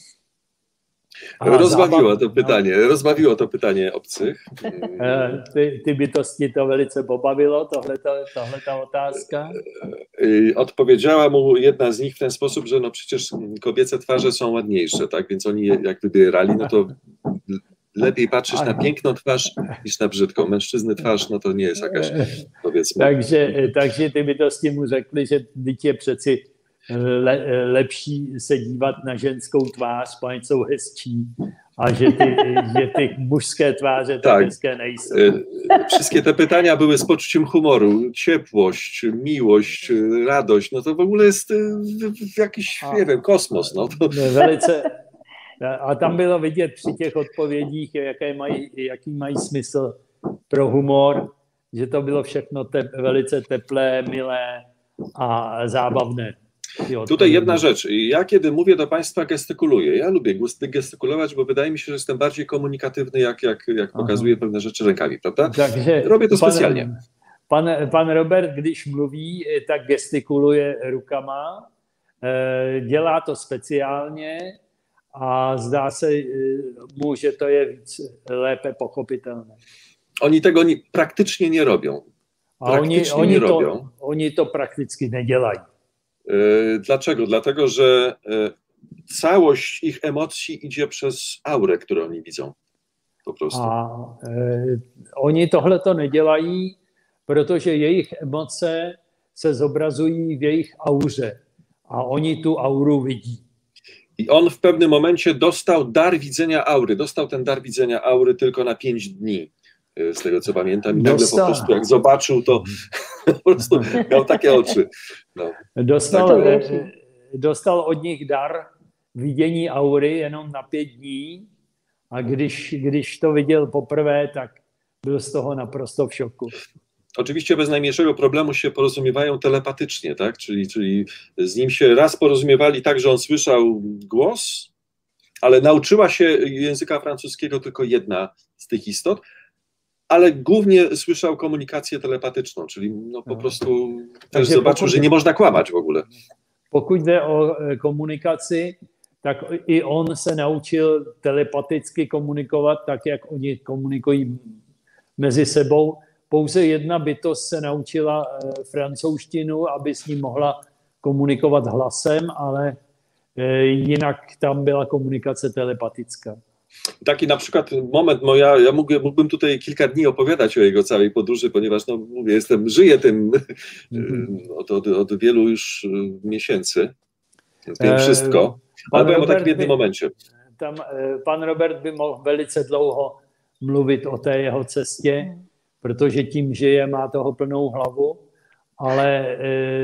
Speaker 3: Rozbawiło to pytanie obcych.
Speaker 2: Ty bytosti to velice pobavilo, tahleta otázka.
Speaker 3: Odpowiedziała mu jedna z nich w ten sposób, że no przecież kobiece twarze są ładniejsze, tak? Więc oni jak wybierali, no to lepiej patrzysz na piękną twarz niż na brzydką. Mężczyzny twarz, no to nie jest jakaś, powiedzmy.
Speaker 2: Takže ty bytosti mu řekli, že teď je přeci lepší se dívat na ženskou tvář, poněvadž jsou hezčí, a že ty mužské tváře tak hezké nejsou.
Speaker 3: Wszystkie te pytania były z poczuciem humoru. Ciepłość, miłość, radość, no to w ogóle jest jakiś, nie wiem, kosmos. No to...
Speaker 2: A tam bylo vidět při těch odpovědích, jaký mají smysl pro humor, že to bylo všechno velice teplé, milé a zábavné.
Speaker 3: Tutaj jedna rzecz. Ja kiedy mówię do Państwa, gestykuluję. Ja lubię gestykulować, bo wydaje mi się, że jestem bardziej komunikatywny, jak pokazuję pewne rzeczy rękami, prawda?
Speaker 2: Takže
Speaker 3: robię to specjalnie.
Speaker 2: Pan Robert, když mluví, tak gestikuluje rukama, dělá to speciálně a zdá se mu, že to je víc lépe pochopitelné.
Speaker 3: Oni tego praktycznie nie robią.
Speaker 2: Oni to praktycky nedělají.
Speaker 3: Dlaczego? Dlatego, że całość ich emocji idzie przez aurę, którą oni widzą. Po prostu.
Speaker 2: A oni tohle to nedělají, protože jejich emoce se zobrazují v jejich auře a oni tu auru vidí.
Speaker 3: I on w pewnym momencie dostał dar widzenia aury. Dostał ten dar widzenia aury tylko na 5 dni, z tego co pamiętam. I nagle po prostu jak zobaczył, to po prostu miał takie oczy. No.
Speaker 2: Dostal od nich dar vidění aury jenom na 5 dní a když to viděl poprvé, tak byl z toho naprosto v šoku.
Speaker 3: Oczywiście bez najmniejszego problemu się porozumiewają telepatycznie, tak? Czyli z nim się raz porozumiewali tak, że on słyszał głos, ale nauczyła się języka francuskiego tylko jedna z tych istot, ale głównie słyszał komunikację telepatyczną, czyli no po prostu też zobaczył, że nie można kłamać w ogóle.
Speaker 2: Pokud jde o komunikaci, tak i on se naučil telepaticky komunikovat tak, jak oni komunikují mezi sebou. Pouze jedna bytost se naučila francouzštinu, aby s ním mohla komunikovat hlasem, ale jinak tam byla komunikace telepatická.
Speaker 3: Taki na przykład moment, ja mógłbym tutaj kilka dni opowiadać o jego całej podróży, ponieważ no, mówię, żyję tym od wielu już miesięcy, więc wiem wszystko, ale byłem o takim jednym momencie.
Speaker 2: Tam pan Robert by mohl velice dlouho mluvit o té jeho cestě, protože tím žije, má toho plnou hlavu, ale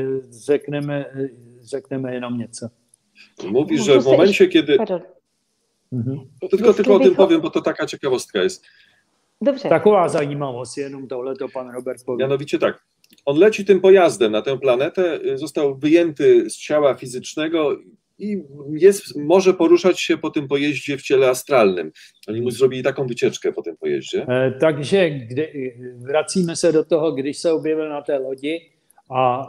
Speaker 2: řekneme jenom něco.
Speaker 3: Mówi, że w momencie, kiedy... Tylko o tym powiem, bo to taka ciekawostka jest.
Speaker 1: Dobrze.
Speaker 2: Taková zajímavost, jenom tohleto pan Robert powie.
Speaker 3: Mianowicie tak, on leci tym pojazdem na tę planetę, został wyjęty z ciała fizycznego i może poruszać się po tym pojeździe w ciele astralnym. Oni mu zrobili taką wycieczkę po tym pojeździe.
Speaker 2: Takže vracíme se do toho, když se objevil na té lodi a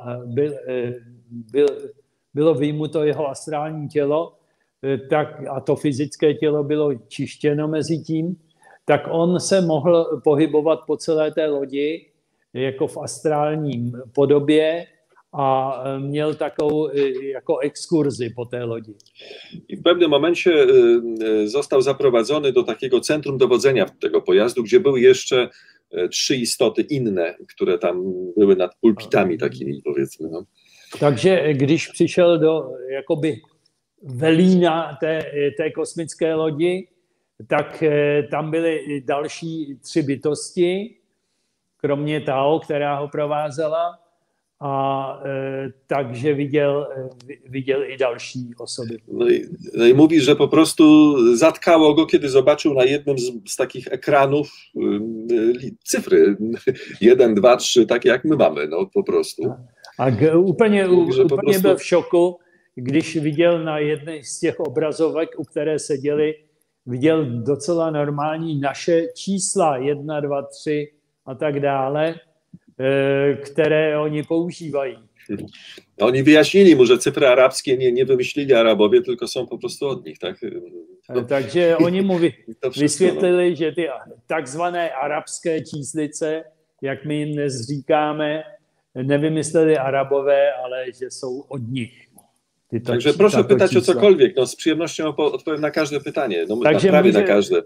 Speaker 2: bylo vyjmuto jeho astrální tělo, tak, a to fyzické tělo bylo čištěno mezi tím, tak on se mohl pohybovat po celé té lodi jako v astrálním podobě a měl takovou jako ekskurzi po té lodi.
Speaker 3: I w pewnym momencie został zaprowadzony do takiego centrum dowodzenia tego pojazdu, gdzie były jeszcze 3 istoty inne, które tam były nad pulpitami takimi, powiedzmy. No.
Speaker 2: Takže když přišel do jakoby velína té kosmické lodi, tak tam byly další 3 bytosti, kromě Tao, která ho provázela, a takže viděl i další osoby.
Speaker 3: No i mówi, że po prostu zatkało go, kiedy zobaczył na jednym z takich ekranów cyfry 1, 2, 3, takie jak my mamy, no po prostu.
Speaker 2: Úplně byl v šoku, když viděl na jedné z těch obrazovek, u které seděli, viděl docela normální naše čísla 1, 2, 3 a tak dále, które oni používají.
Speaker 3: Oni wyjaśnili mu, że cyfry arabskie nie wymyślili Arabowie, tylko są po prostu od nich, tak?
Speaker 2: No. Takže oni mu vysvětlili, že ty takzvané arabské číslice, jak my jim dnes říkáme, nevymysleli Arabové, ale že jsou od nich.
Speaker 3: Także proszę pytać o cokolwiek, no z przyjemnością odpowiem na każde pytanie, no prawie na każde.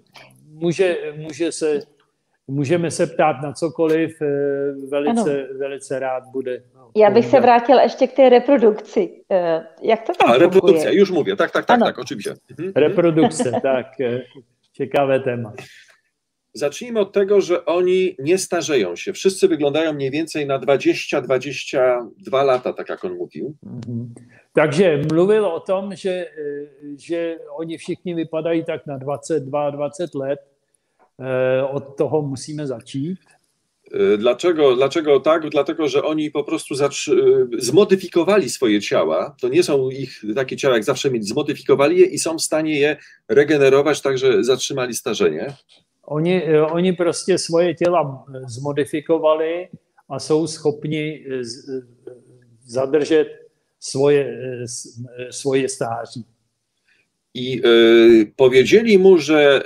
Speaker 2: Můžeme se ptát na cokoliv, velice rád bude.
Speaker 1: Já bych se vrátil ještě k té reprodukci. Jak to tam funguje?
Speaker 3: Reprodukcja, już mówię, tak, oczywiście.
Speaker 2: Reprodukce, tak, ciekawe temat.
Speaker 3: Zacznijmy od tego, że oni nie starzeją się. Wszyscy wyglądają mniej więcej na 20-22 lata, tak jak on mówił.
Speaker 2: Takže mluvil o tom, že oni všichni vypadají tak na 22-20 let. Od toho musíme začít.
Speaker 3: Dlaczego tak? Dlatego, że oni po prostu zmodyfikowali swoje ciała. To nie są ich takie ciała, jak zawsze mieli. Zmodyfikowali je i są w stanie je regenerować, także zatrzymali starzenie.
Speaker 2: Oni prostě svoje těla zmodifikovali a jsou schopni zadržet swoje stáří.
Speaker 3: I powiedzieli mu, że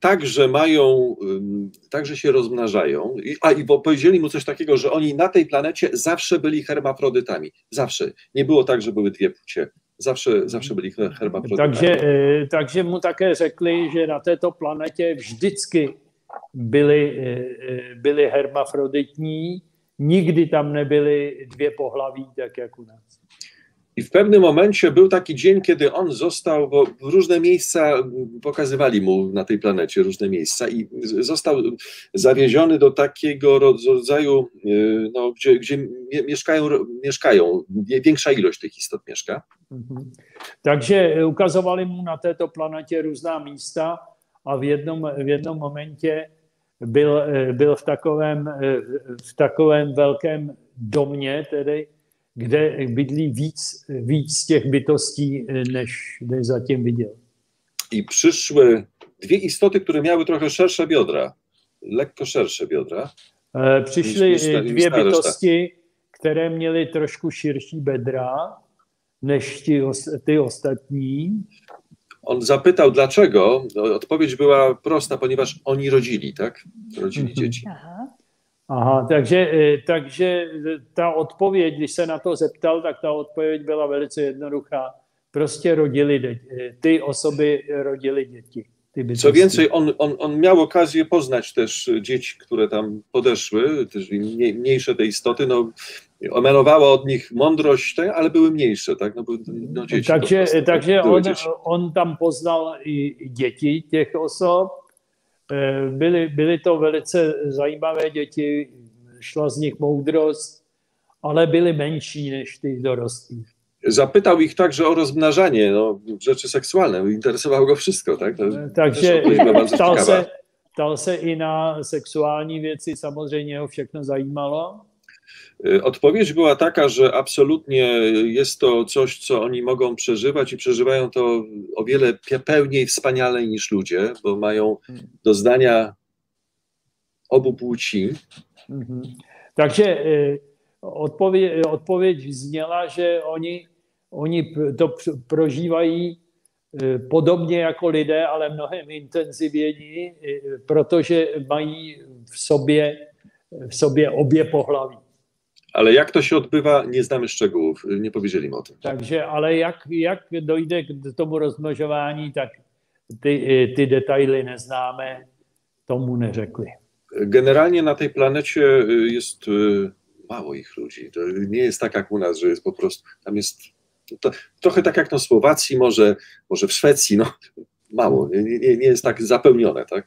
Speaker 3: także się rozmnażają. I powiedzieli mu coś takiego, że oni na tej planecie zawsze byli hermafrodytami. Zawsze. Nie było tak, że były 2 płcie Zawsze byli hermafrodytami.
Speaker 2: Takže mu také řekli, že na této planetě vždycky byli hermafroditní, nikdy tam nebyly dvě pohlaví, tak jak u nas.
Speaker 3: I w pewnym momencie był taki dzień, kiedy on został, bo w różne miejsca pokazywali mu na tej planecie różne miejsca i został zawieziony do takiego rodzaju, no, gdzie mieszkają, większa ilość tych istot mieszka.
Speaker 2: Takže ukazovali mu na této planetě různá místa a v jednom momentě byl v takovém velkém domě, tedy, kde bydlí víc těch bytostí, než zatím viděl.
Speaker 3: I przyszły dwie istoty, które miały trochę szersze biodra, lekko szersze biodra.
Speaker 2: Přišly dvě bytosti, které měly trošku širší bedra než ty ostatní.
Speaker 3: On zapytał dlaczego. Odpowiedź była prosta, ponieważ oni rodzili, tak? Rodzili dzieci.
Speaker 2: Aha, takže ta odpověď, když se na to zeptal, tak ta odpověď byla velice jednoduchá. Prostě ty osoby rodily děti.
Speaker 3: Co więcej, on miał okazję poznać też dzieci, które tam podeszły, też mniejsze te istoty, no, emanowała od nich mądrość, ale były mniejsze, tak? No, dzieci
Speaker 2: takže on tam poznal i děti těch osob. Byly to velice zajímavé děti, šla z nich moudrost, ale byly menší než ty dorostlí.
Speaker 3: Zapytał ich także o rozmnażanie, no, rzeczy seksualne, interesowało go wszystko, tak?
Speaker 2: Takže ptal se i na sexuální věci, samozřejmě ho všechno zajímalo.
Speaker 3: Odpowiedź była taka, że absolutnie jest to coś, co oni mogą przeżywać i przeżywają to o wiele pełniej, wspaniale niż ludzie, bo mają doznania obu płci.
Speaker 2: Takže odpověď zněla, že oni to prožívají podobně jako lidé, ale mnohem intenzivněji, protože mají v sobě obě pohlaví.
Speaker 3: Ale jak to się odbywa, nie znamy szczegółów, nie powiedzieli mi o tym.
Speaker 2: Takže, ale jak dojde k tomu rozmnožování, tak ty detaily neznáme, tomu neřekli.
Speaker 3: Generalnie na tej planecie jest mało ich ludzi. To nie jest tak jak u nas, że jest po prostu, tam jest trochę tak jak na Słowacji, może w Szwecji, no mało, nie jest tak zapełnione, tak?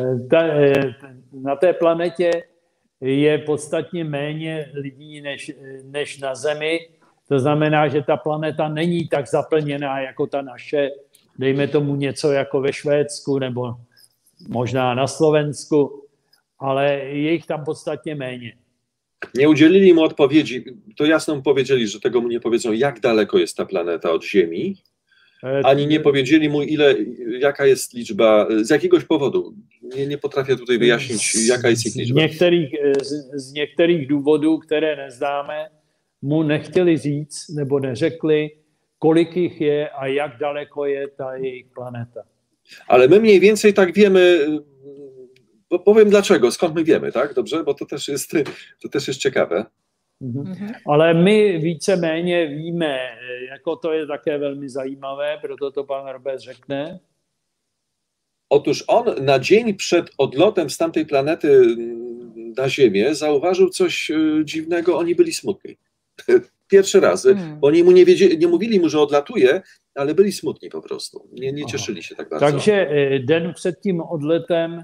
Speaker 2: Na té planetě je podstatně méně lidí než na Zemi. To znamená, že ta planeta není tak zaplněná jako ta naše. Dejme tomu něco jako ve Švédsku nebo možná na Slovensku, ale je jich tam podstatně méně.
Speaker 3: Nie udzielili mu odpowiedzi, to jasno mu powiedzieli, że tego mu nie powiedzą, jak daleko jest ta planeta od Ziemi, ani nie powiedzieli mu, jaka jest liczba, z jakiegoś powodu. Nie potrafię tutaj wyjaśnić, jaka jest ich liczba.
Speaker 2: Z některých důvodů, které neznáme, mu nechtěli říct nebo neřekli, kolik jich je a jak daleko je ta jejich planeta.
Speaker 3: Ale my mniej więcej tak wiemy, bo powiem dlaczego, skąd my wiemy, tak? Dobrze? Bo to też jest ciekawe.
Speaker 2: Ale my víceméně víme, jako to je také velmi zajímavé, proto to pan Robert řekne.
Speaker 3: Otóż on na dzień przed odlotem z tamtej planety na Ziemię zauważył coś dziwnego, oni byli smutni. Pierwszy raz, bo oni mu nie mówili mu, że odlatuje, ale byli smutni po prostu, nie cieszyli się tak bardzo.
Speaker 2: Takže den před tím odletem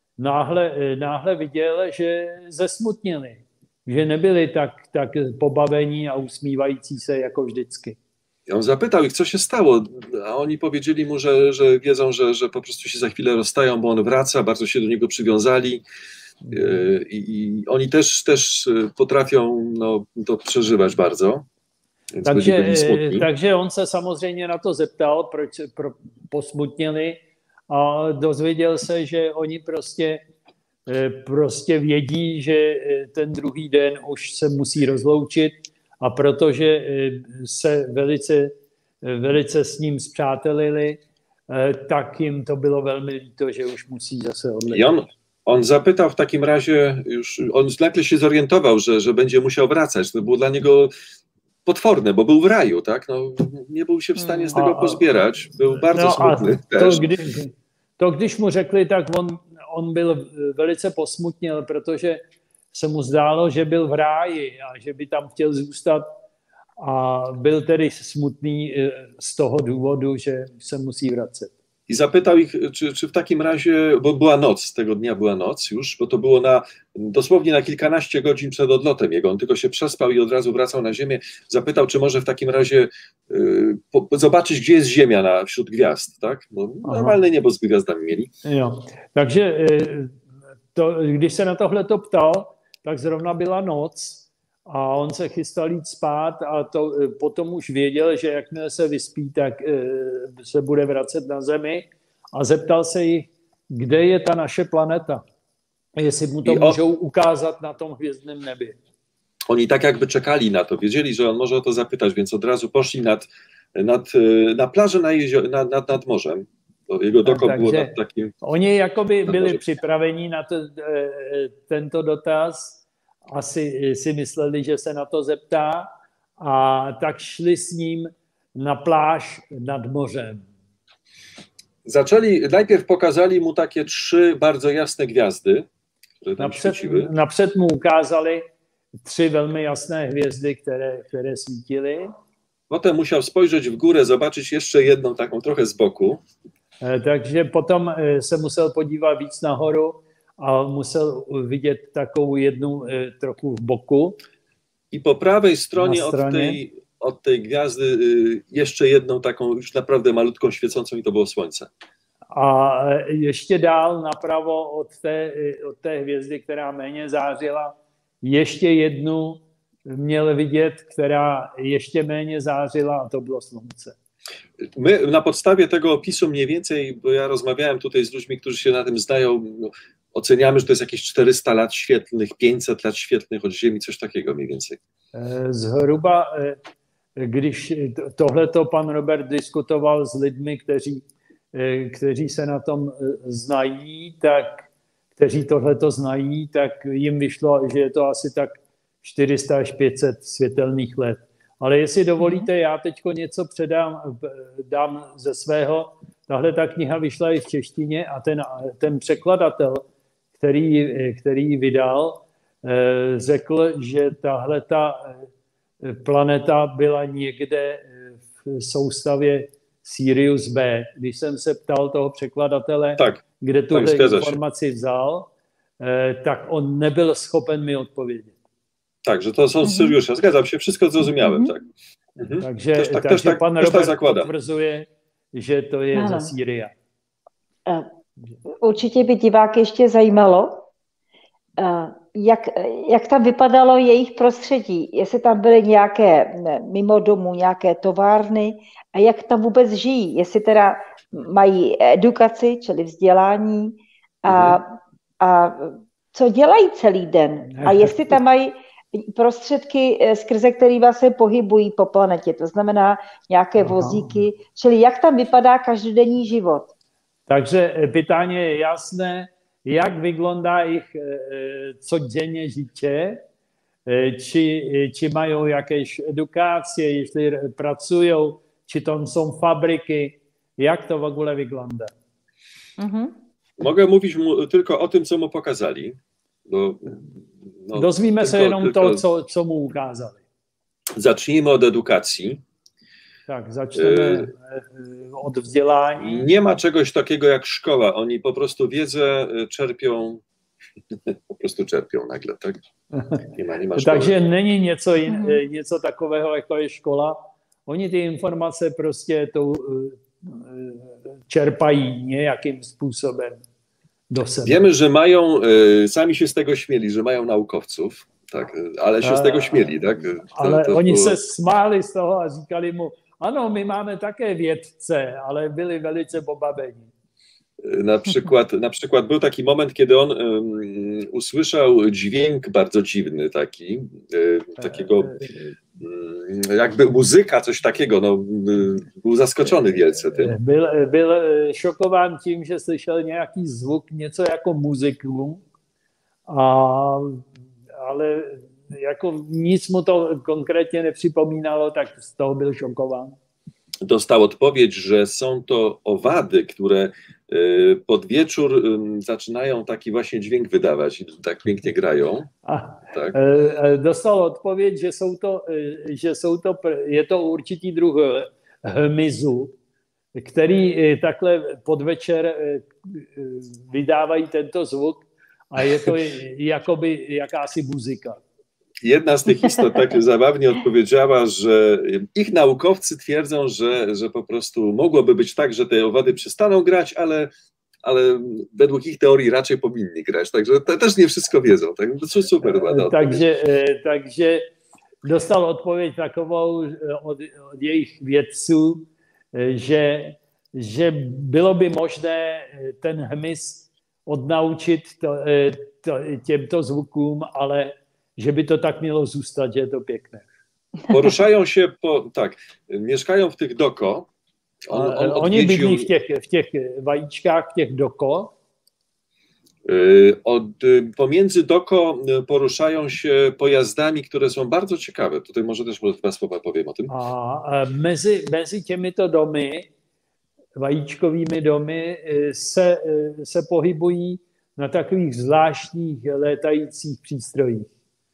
Speaker 2: náhle viděl, že zesmutnili, že nebyli tak pobavení a usmívající se jako vždycky.
Speaker 3: I on zapytał ich, co się stało, a oni powiedzieli mu, że wiedzą, że po prostu się za chwilę rozstają, bo on wraca, bardzo się do niego przywiązali i oni też potrafią to przeżywać bardzo. Więc byli smutni.
Speaker 2: Takže on se samozřejmě na to zeptal, proč posmutnili, a dozvěděl se, že oni prostě vědí, že ten druhý den už se musí rozloučit, a protože se velice s ním spřátelili, tak jim to bylo velmi líto, že už musí zase odletět.
Speaker 3: On zapytał w takim razie, on nagle się zorientował, że będzie musiał wracać. To było dla niego potworne, bo był w raju, tak? No, nie był się w stanie z tego pozbierać. Był bardzo smutny też.
Speaker 2: To když mu řekli, tak on byl velice posmutněl, protože se mu zdálo, že byl v ráji a že by tam chtěl zůstat a byl tedy smutný z toho důvodu, že se musí vracet.
Speaker 3: I zapytał ich, czy w takim razie, bo była noc, tego dnia była noc już, bo to było dosłownie na kilkanaście godzin przed odlotem jego, on tylko się przespał i od razu wracał na ziemię, zapytał, czy może w takim razie zobaczyć, gdzie jest Ziemia wśród gwiazd, tak? Bo normalne niebo z gwiazdami mieli.
Speaker 2: Jo. Takže když se na tohleto ptal, tak zrovna byla noc a on se chystal jít spát a potom už věděl, že jakmile se vyspí, tak se bude vracet na Zemi a zeptal se jich, kde je ta naše planeta. Jestli mu to můžou ukázat na tom hvězdném nebi.
Speaker 3: Oni tak jakby czekali na to, wiedzieli, że on może o to zapytać, więc od razu poszli na plażę nad morzem. To jego dokop było nad takim...
Speaker 2: Oni jakoby byli připraveni na tento dotaz, asi si mysleli, že se na to zeptá a tak šli s ním na pláž nad mořem.
Speaker 3: Najpierw pokazali mu takie 3 bardzo jasne gwiazdy, które tam świeciły.
Speaker 2: Napřed mu ukázali 3 velmi jasné hvězdy, které svítily.
Speaker 3: Potem musiał spojrzeć w górę, zobaczyć jeszcze jedną taką trochę z boku.
Speaker 2: Takže potom se musel podívat víc nahoru a musel vidět takovou jednu trochu v boku.
Speaker 3: I po prawej stronie od tej gwiazdy jeszcze jedną taką już naprawdę malutką świecącą i to było słońce.
Speaker 2: A ještě dál napravo od té hvězdy, která méně zářila, ještě jednu měl vidět, která ještě méně zářila a to bylo slunce.
Speaker 3: My na podstawie tego opisu mniej więcej, bo ja rozmawiałem tutaj z ludźmi, którzy się na tym znają, oceniamy, że to jest jakieś 400 lat świetlnych, 500 lat świetlnych od Ziemi, coś takiego mniej więcej.
Speaker 2: Zhruba, když tohleto pan Robert diskutoval s lidmi, kteří se na tom znají, kteří tohleto znají, tak jim vyšlo, že je to asi tak 400 až 500 světelných let. Ale jestli dovolíte, já teď něco dám ze svého. Tahle ta kniha vyšla i v češtině a ten překladatel, který ji vydal, řekl, že tahle ta planeta byla někde v soustavě Sirius B. Když jsem se ptal toho překladatele, kde tuhle informaci vzal, tak on nebyl schopen mi odpovědět.
Speaker 3: Tak, że to są Syriusze. Zgadzam się, wszystko zrozumiałem. Tak.
Speaker 2: Takže pan Robert potvrzuje, že to je ze Sýria.
Speaker 1: Určitě by diváky ještě zajímalo, jak tam vypadalo jejich prostředí, jestli tam byly nějaké mimo domu, nějaké továrny a jak tam vůbec žijí, jestli teda mají edukaci, čili vzdělání a co dělají celý den a jestli tam mají prostředky, skrze který se pohybují po planetě, to znamená nějaké vozíky, čili jak tam vypadá každodenní život.
Speaker 2: Takže pytání je jasné, jak vygląda ich codziennie życie, czy mają jakieś edukacje, jeśli pracują, czy tam są fabryki, jak to w ogóle wygląda?
Speaker 3: Mogę mówić tylko o tym, co mu pokazali.
Speaker 2: Dozwíme się jenom to, co mu ukázali.
Speaker 3: Zacznijmy od edukacji.
Speaker 2: Tak, zaczniemy od vzdělání.
Speaker 3: Nie ma czegoś takiego jak szkoła. Oni po prostu wiedzę czerpią, nagle, tak? Nie ma szkoły.
Speaker 2: Takže není něco takového, jako je škola. Oni ty informace prostě čerpají nějakým způsobem do sebe.
Speaker 3: Wiemy, że mają, sami się z tego śmieli, że mają naukowców, tak, ale się z tego śmieli, tak?
Speaker 2: Ale oni se smáli z toho a říkali mu, ano, my máme také vědce, ale byli velice pobaveni.
Speaker 3: Na przykład był taki moment, kiedy on usłyszał dźwięk bardzo dziwny takiego jakby muzyka, coś takiego, był zaskoczony wielce tym.
Speaker 2: Byl šokován tím, že slyšel nějaký zvuk, něco jako muziku, ale jako nic mu to konkrétně nepřipomínalo, tak z toho byl šokován.
Speaker 3: Dostał odpowiedź, że są to owady, które pod wieczór zaczynają taki właśnie dźwięk wydawać i tak pięknie grają. Tak.
Speaker 2: Dostal odpověď, že je to určitý druh hmyzu, který takhle podvečer vydávají tento zvuk a je to jakoby jakási muzika.
Speaker 3: Jedna z tych istot tak zabawnie odpowiedziała, że ich naukowcy twierdzą, że po prostu mogłoby być tak, że te owady przestaną grać, ale według ich teorii raczej powinni grać. Także też nie wszystko wiedzą. Tak? To super.
Speaker 2: Takže dostal odpověď takovou od jejich vědců, že bylo by možné ten hmyz odnaučit těmto zvukům, ale že by to tak mělo zůstat, že je to pěkné.
Speaker 3: Poruszają się mieszkają w tych doko.
Speaker 2: Oni bydlí v těch vajíčkách, v těch doko.
Speaker 3: Pomiędzy doko poruszają się pojazdami, które są bardzo ciekawe. Tutaj może też dwa słowa powiem o tym.
Speaker 2: A mezi těmito domy, vajíčkovými domy, se pohybují na takových zvláštních létajících přístrojích.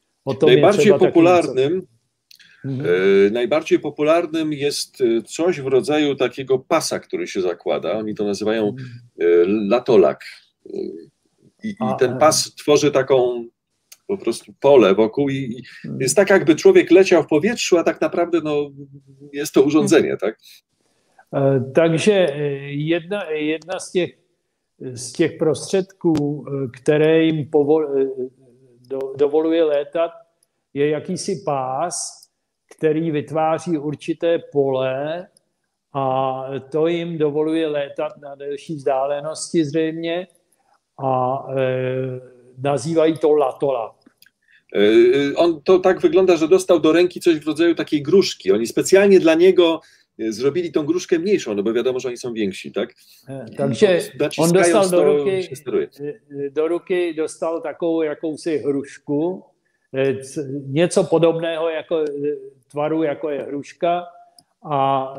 Speaker 3: Najbardziej popularnym jest coś w rodzaju takiego pasa, który się zakłada. Oni to nazywają latolak. I ten pas tworzy taką po prostu pole wokół i jest tak, jakby człowiek leciał w powietrzu, a tak naprawdę jest to urządzenie, tak?
Speaker 2: Takže jedna z těch prostředků, které jim dovoluje létat, je jakýsi pás, který vytváří určité pole a to jim dovoluje létat na delší vzdálenosti zřejmě a nazývají to latola.
Speaker 3: On to tak wygląda, że dostał do ręki coś w rodzaju takiej gruszki. Oni specjalnie dla niego zrobili tą gruszkę mniejszą, no bo wiadomo, że oni są więksi, tak?
Speaker 2: Takže on dostal do ruky dostal takovou jakousi hrušku, něco podobného jako tvaru, jako je hruška a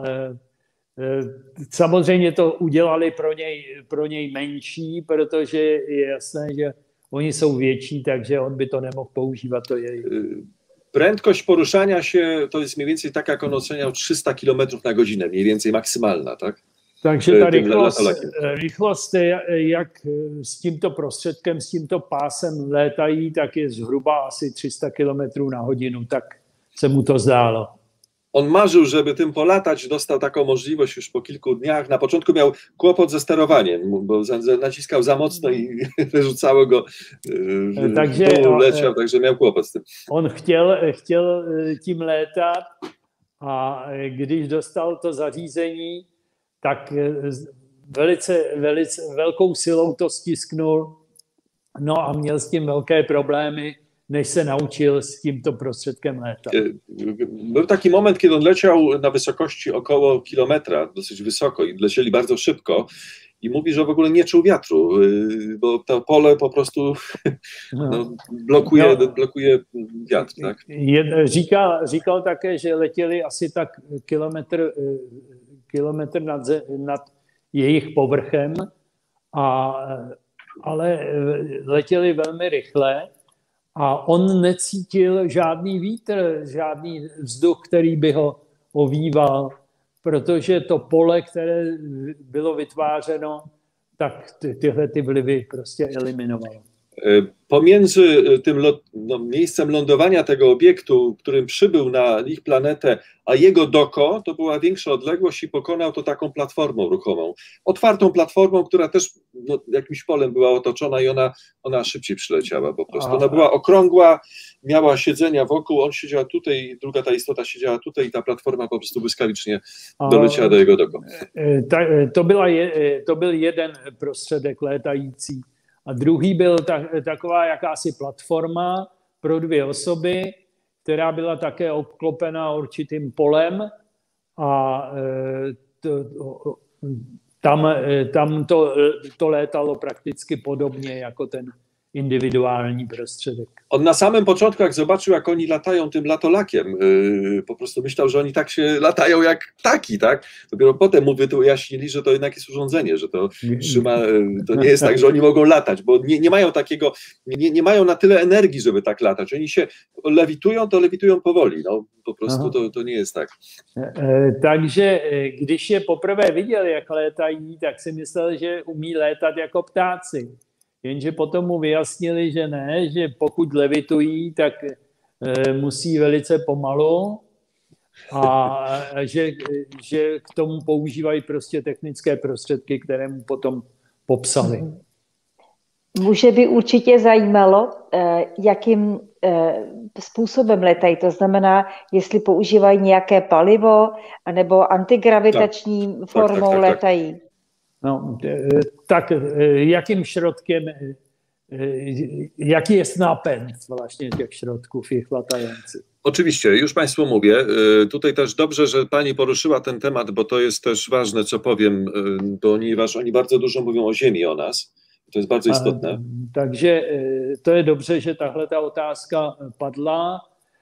Speaker 2: samozřejmě to udělali pro něj menší, protože je jasné, že oni jsou větší, takže on by to nemohl používat. To je...
Speaker 3: Prędkość poruszania się to jest mniej więcej tak, jak on oceniał 300 km na godzinę, mniej więcej maksymalna, tak?
Speaker 2: Takže ta rychlost, jak s tímto prostředkem, s tímto pásem létají, tak je zhruba asi 300 km na hodinu, tak se mu to zdálo.
Speaker 3: On marzył, żeby tym polatać, dostał taką możliwość już po kilku dniach. Na początku miał kłopot ze sterowaniem, bo naciskał za mocno i wyrzucało go
Speaker 2: takže,
Speaker 3: w dół, leciał, także miał kłopot z tym.
Speaker 2: On chtěl tím létat a když dostal to zařízení, tak velice velkou silou to stisknul, no a měl s tím velké problémy, než se naučil z tímto prostředkem létat.
Speaker 3: Był taki moment, kiedy on leciał na wysokości około kilometra, dosyć wysoko i lecieli bardzo szybko i mówi, że w ogóle nie czuł wiatru, bo to pole po prostu blokuje wiatr. Tak?
Speaker 2: Říkal také, že letěli asi tak kilometr nad jejich povrchem, ale letěli velmi rychle a on necítil žádný vítr, žádný vzduch, který by ho ovíval, protože to pole, které bylo vytvářeno, tak tyhle ty vlivy prostě eliminovalo.
Speaker 3: Pomiędzy tym miejscem lądowania tego obiektu, którym przybył na ich planetę, a jego doko, to była większa odległość i pokonał to taką platformą ruchomą. Otwartą platformą, która też jakimś polem była otoczona i ona szybciej przyleciała po prostu. Ona była okrągła, miała siedzenia wokół, on siedział tutaj, druga ta istota siedziała tutaj i ta platforma po prostu błyskawicznie doleciała do jego doko.
Speaker 2: To byl jeden prostředek létající. A druhý byl taková jakási platforma pro dvě osoby, která byla také obklopena určitým polem a tam to létalo prakticky podobně jako ten individuální prostředek.
Speaker 3: On na samym początku, jak zobaczył, jak oni latają tym latolakiem, po prostu myślał, że oni tak się latają jak ptaki, tak? Dopiero potem mu wyjaśnili, że to jednak jest urządzenie, że to trzyma, to nie jest tak, że oni mogą latać, bo nie mają takiego, nie mają na tyle energii, żeby tak latać. Oni się lewitują, to lewitują powoli, no po prostu to nie jest tak.
Speaker 2: Takže když je poprvé viděl, jak létají, tak si myslel, že umí létat jako ptáci. Jenže potom mu vyjasnili, že ne, že pokud levitují, tak musí velice pomalu a že k tomu používají prostě technické prostředky, které mu potom popsali.
Speaker 1: Muže by určitě zajímalo, jakým způsobem letají. To znamená, jestli používají nějaké palivo, anebo antigravitační formou
Speaker 3: tak.
Speaker 1: letají.
Speaker 2: No, tak jakým środkiem, jaki jest napęd właśnie tych środków ich latających?
Speaker 3: Oczywiście, już Państwu mówię. Tutaj też dobrze, że Pani poruszyła ten temat, bo to jest też ważne, co powiem, ponieważ oni bardzo dużo mówią o Ziemi, o nas. To jest bardzo istotne.
Speaker 2: Takže to je dobře, že tahle ta otázka padla,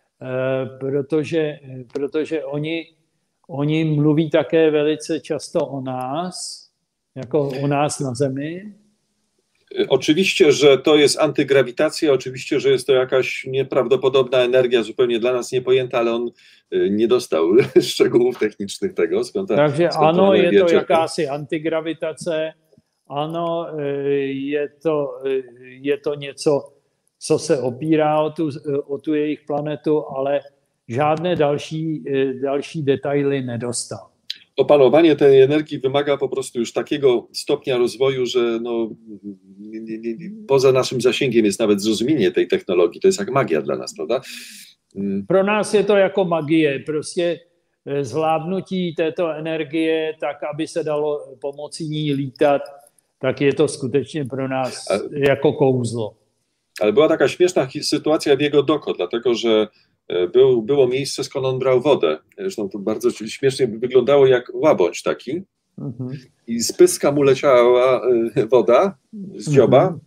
Speaker 2: protože oni mluví také velice často o nás, jako o nás na Zemi.
Speaker 3: Oczywiście, że to jest antygrawitacja, oczywiście, że jest to jakaś nieprawdopodobna energia, zupełnie dla nas niepojęta, ale on nie dostał szczegółów technicznych tego.
Speaker 2: Takže ano, je to jakási antigravitace, ano, je to něco, co se opírá o tu jejich planetu, ale žádné další detaily nedostal.
Speaker 3: Opanowanie tej energii wymaga po prostu już takiego stopnia rozwoju, że no, poza naszym zasięgiem jest nawet zrozumienie tej technologii. To jest jak magia dla nas, prawda?
Speaker 2: Pro nás je to jako magie, prostě zvládnutí této energie tak, aby se dalo pomocí ní lítat, tak je to skutečně pro nás jako kouzlo.
Speaker 3: Ale była taka śmieszna sytuacja w jego doko, dlatego że było miejsce, skąd on brał wodę. Zresztą to bardzo śmiesznie wyglądało jak łabędź taki. I z pyska mu leciała woda z dzioba,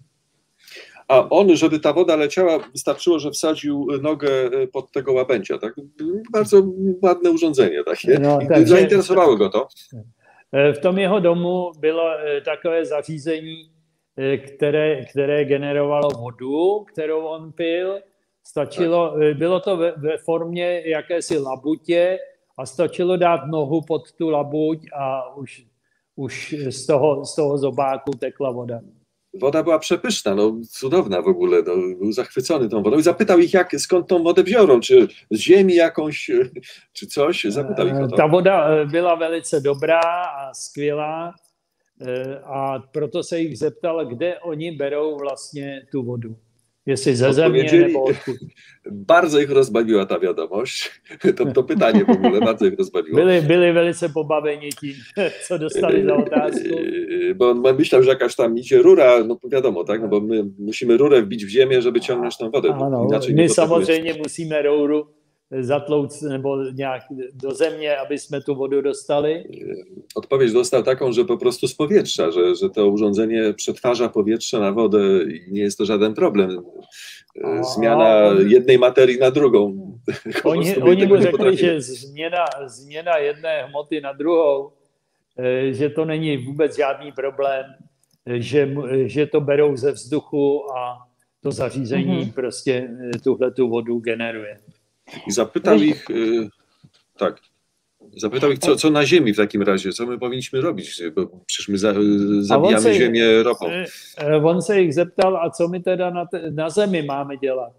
Speaker 3: a on, żeby ta woda leciała, wystarczyło, że wsadził nogę pod tego łabędzia. Tak? Bardzo ładne urządzenie takie.
Speaker 2: No,
Speaker 3: I zainteresowało go to.
Speaker 2: V tom jeho domu bylo takové zařízení, které generovalo vodu, kterou on pil. Bylo to ve formě jakési labutě a stačilo dát nohu pod tu labuť a už z toho zobáku tekla woda.
Speaker 3: Woda była przepyszna, no cudowna w ogóle, no, był zachwycony tą wodą i zapytał ich, skąd tą wodę biorą, czy z ziemi jakąś, czy coś, zapytał ich o to.
Speaker 2: Ta woda byla velice dobrá a skvělá a proto se jich zeptal, kde oni berou vlastně tu vodu. Jestli ze země nebo odkud.
Speaker 3: Bardzo ich rozbawiła ta wiadomość, to pytanie w ogóle bardzo ich rozbawiło.
Speaker 2: Byli velice pobaveni tím, co dostali za otázku.
Speaker 3: Bo on myślał, że jakaś tam idzie rura, no wiadomo, tak, no bo my musimy rurę wbić w ziemię, żeby ciągnąć tą wodę.
Speaker 2: Ano, my samozřejmě musíme rouru zatlouct nebo nějak do země, aby jsme tu vodu dostali.
Speaker 3: Odpowiedź dostał taką, że po prostu z powietrza, że to urządzenie przetwarza powietrze na wodę i nie jest to żaden problem. Zmiana jednej materii na drugą.
Speaker 2: Oni mu řekli, že změna jedné hmoty na druhou, že to není vůbec žádný problém, že to berou ze vzduchu a to zařízení prostě tuhletu vodu generuje.
Speaker 3: I zapytał ich, co na Ziemi w takim razie, co my powinniśmy robić, bo przecież my zabijamy Ziemię ropą.
Speaker 2: On se jich zeptal, a co my teda na Zemi máme dělat?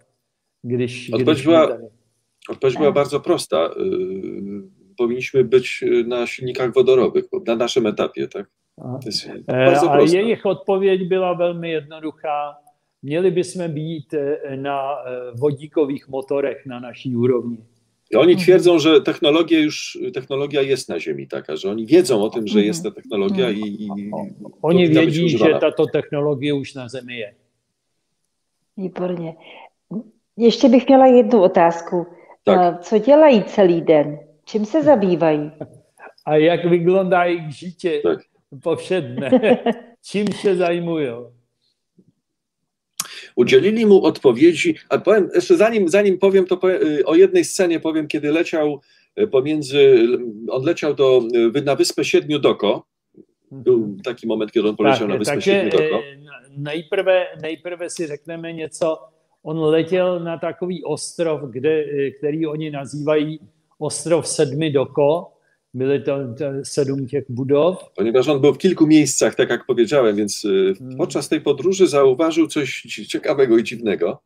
Speaker 3: Odpowiedź była bardzo prosta. Powinniśmy być na silnikach wodorowych, na naszym etapie. Tak? To jest bardzo proste.
Speaker 2: Jejich odpověď byla velmi jednoduchá. Měli bychom být na vodíkových motorech na naší úrovni.
Speaker 3: I oni twierdzą, że technologia jest na Ziemi taka, że oni wiedzą o tym, że jest ta technologia i
Speaker 2: oni vědí, že tato technologie už na Zemi je.
Speaker 1: Výborně. Ještě bych měla jednu otázku. Tak. Co dělají celý den? Čím se zabývají?
Speaker 2: A jak vygląda jejich życie powszednie? Čím se zajmují?
Speaker 3: Udzielili mu odpowiedzi, a powiem, jeszcze zanim powiem, to o jednej scenie powiem, kiedy leciał on leciał na Wyspę Siedmiu Doko. Był taki moment, kiedy on poleciał na Wyspę Siedmiu Doko.
Speaker 2: Nejprve si řekneme něco. On letěl na takový ostrov, který oni nazývají ostrov Sedmi Doko. Byly to 7 těch budov.
Speaker 3: Ponieważ on był w kilku miejscach, tak jak powiedziałem, więc podczas tej podróży zauważył coś ciekawego i dziwnego.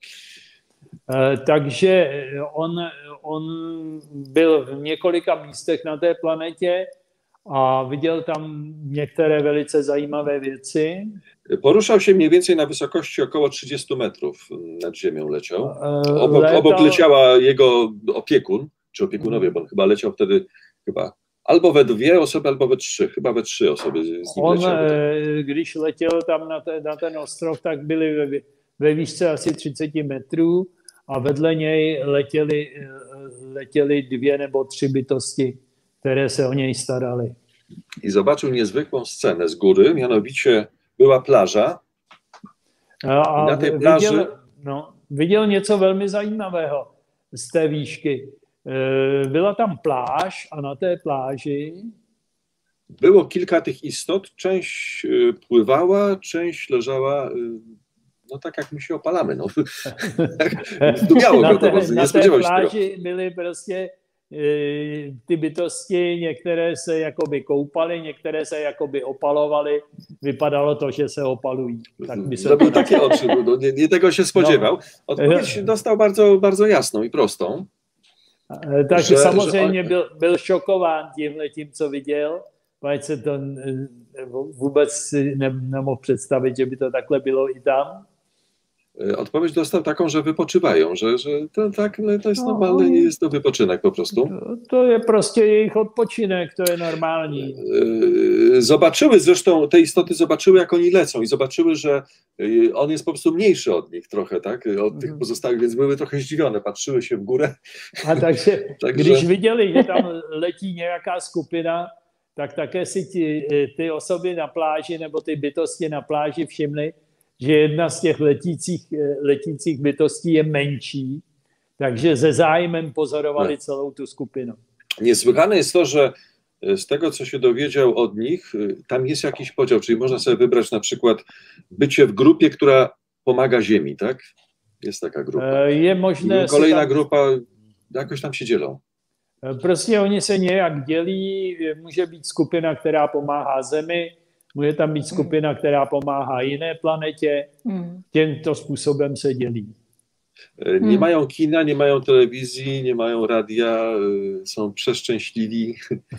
Speaker 2: Takže on byl v několika místech na té planetě a viděl tam některé velice zajímavé věci.
Speaker 3: Poruszał się mniej więcej na wysokości około 30 metrów nad ziemią leciał. Obok leciała jego opiekun, czy opiekunowie, bo on chyba leciał wtedy albo we 2 osoby, albo we 3. Chyba we 3 osoby z nim leciały.
Speaker 2: Když letěl tam na ten ostrov, tak byli ve výšce asi 30 metrů a vedle něj letěly 2 nebo 3 bytosti, které se o něj staraly.
Speaker 3: I zobaczył niezwykłą scenę z góry, mianowicie była plaża.
Speaker 2: A na tej plaży viděl něco velmi zajímavého z té výšky. Byla tam pláž a na té pláži
Speaker 3: było kilka tych istot, część pływała, część leżała, no tak jak my się opalamy. No. Zdumiało go to, nie spodziewał się tego.
Speaker 2: Na té pláži byly prostě ty bytosti, některé se jakoby koupaly, některé se jakoby opalovaly. Vypadalo to, že se opalují. Tak by se
Speaker 3: zrobił takie oczy, nie tego się spodziewał. Odpowiedź dostał bardzo, bardzo jasną i prostą.
Speaker 2: Takže samozřejmě byl šokován tím, co viděl, protože se to vůbec si nemohl představit, že by to takhle bylo i tam.
Speaker 3: Odpowiedź dostał taką, że wypoczywają, że to jest normalne, nie jest to wypoczynek po prostu.
Speaker 2: To je prostě jejich odpoczynek, to je normální.
Speaker 3: Zobaczyły zresztą, te istoty zobaczyły, jak oni lecą i zobaczyły, że on jest po prostu mniejszy od nich trochę, tak? Od tych pozostałych, więc były trochę zdziwione, patrzyły się w górę.
Speaker 2: A takže když viděli, že tam letí nějaká skupina, tak také si ty osoby na pláži nebo ty bytosti na pláži všimly, že jedna z těch letících bytostí je menší, takže ze zájmem pozorovali celou tu skupinu.
Speaker 3: Niesłychane jest to, że z tego, co się dowiedział od nich, tam jest jakiś podział, czyli można sobie wybrać na przykład bycie w grupie, która pomaga Ziemi, tak? Jest taka grupa.
Speaker 2: Je možné.
Speaker 3: Kolejna grupa, jakoś tam się dzielą.
Speaker 2: Prostě oni se nějak dělí, může být skupina, která pomáhá Zemi, může tam být skupina, která pomáhá jiné planetě. Tímto způsobem se dělí.
Speaker 3: Nie mają kina, nie mają telewizji, nie mają radia, są przeszczęśliwi.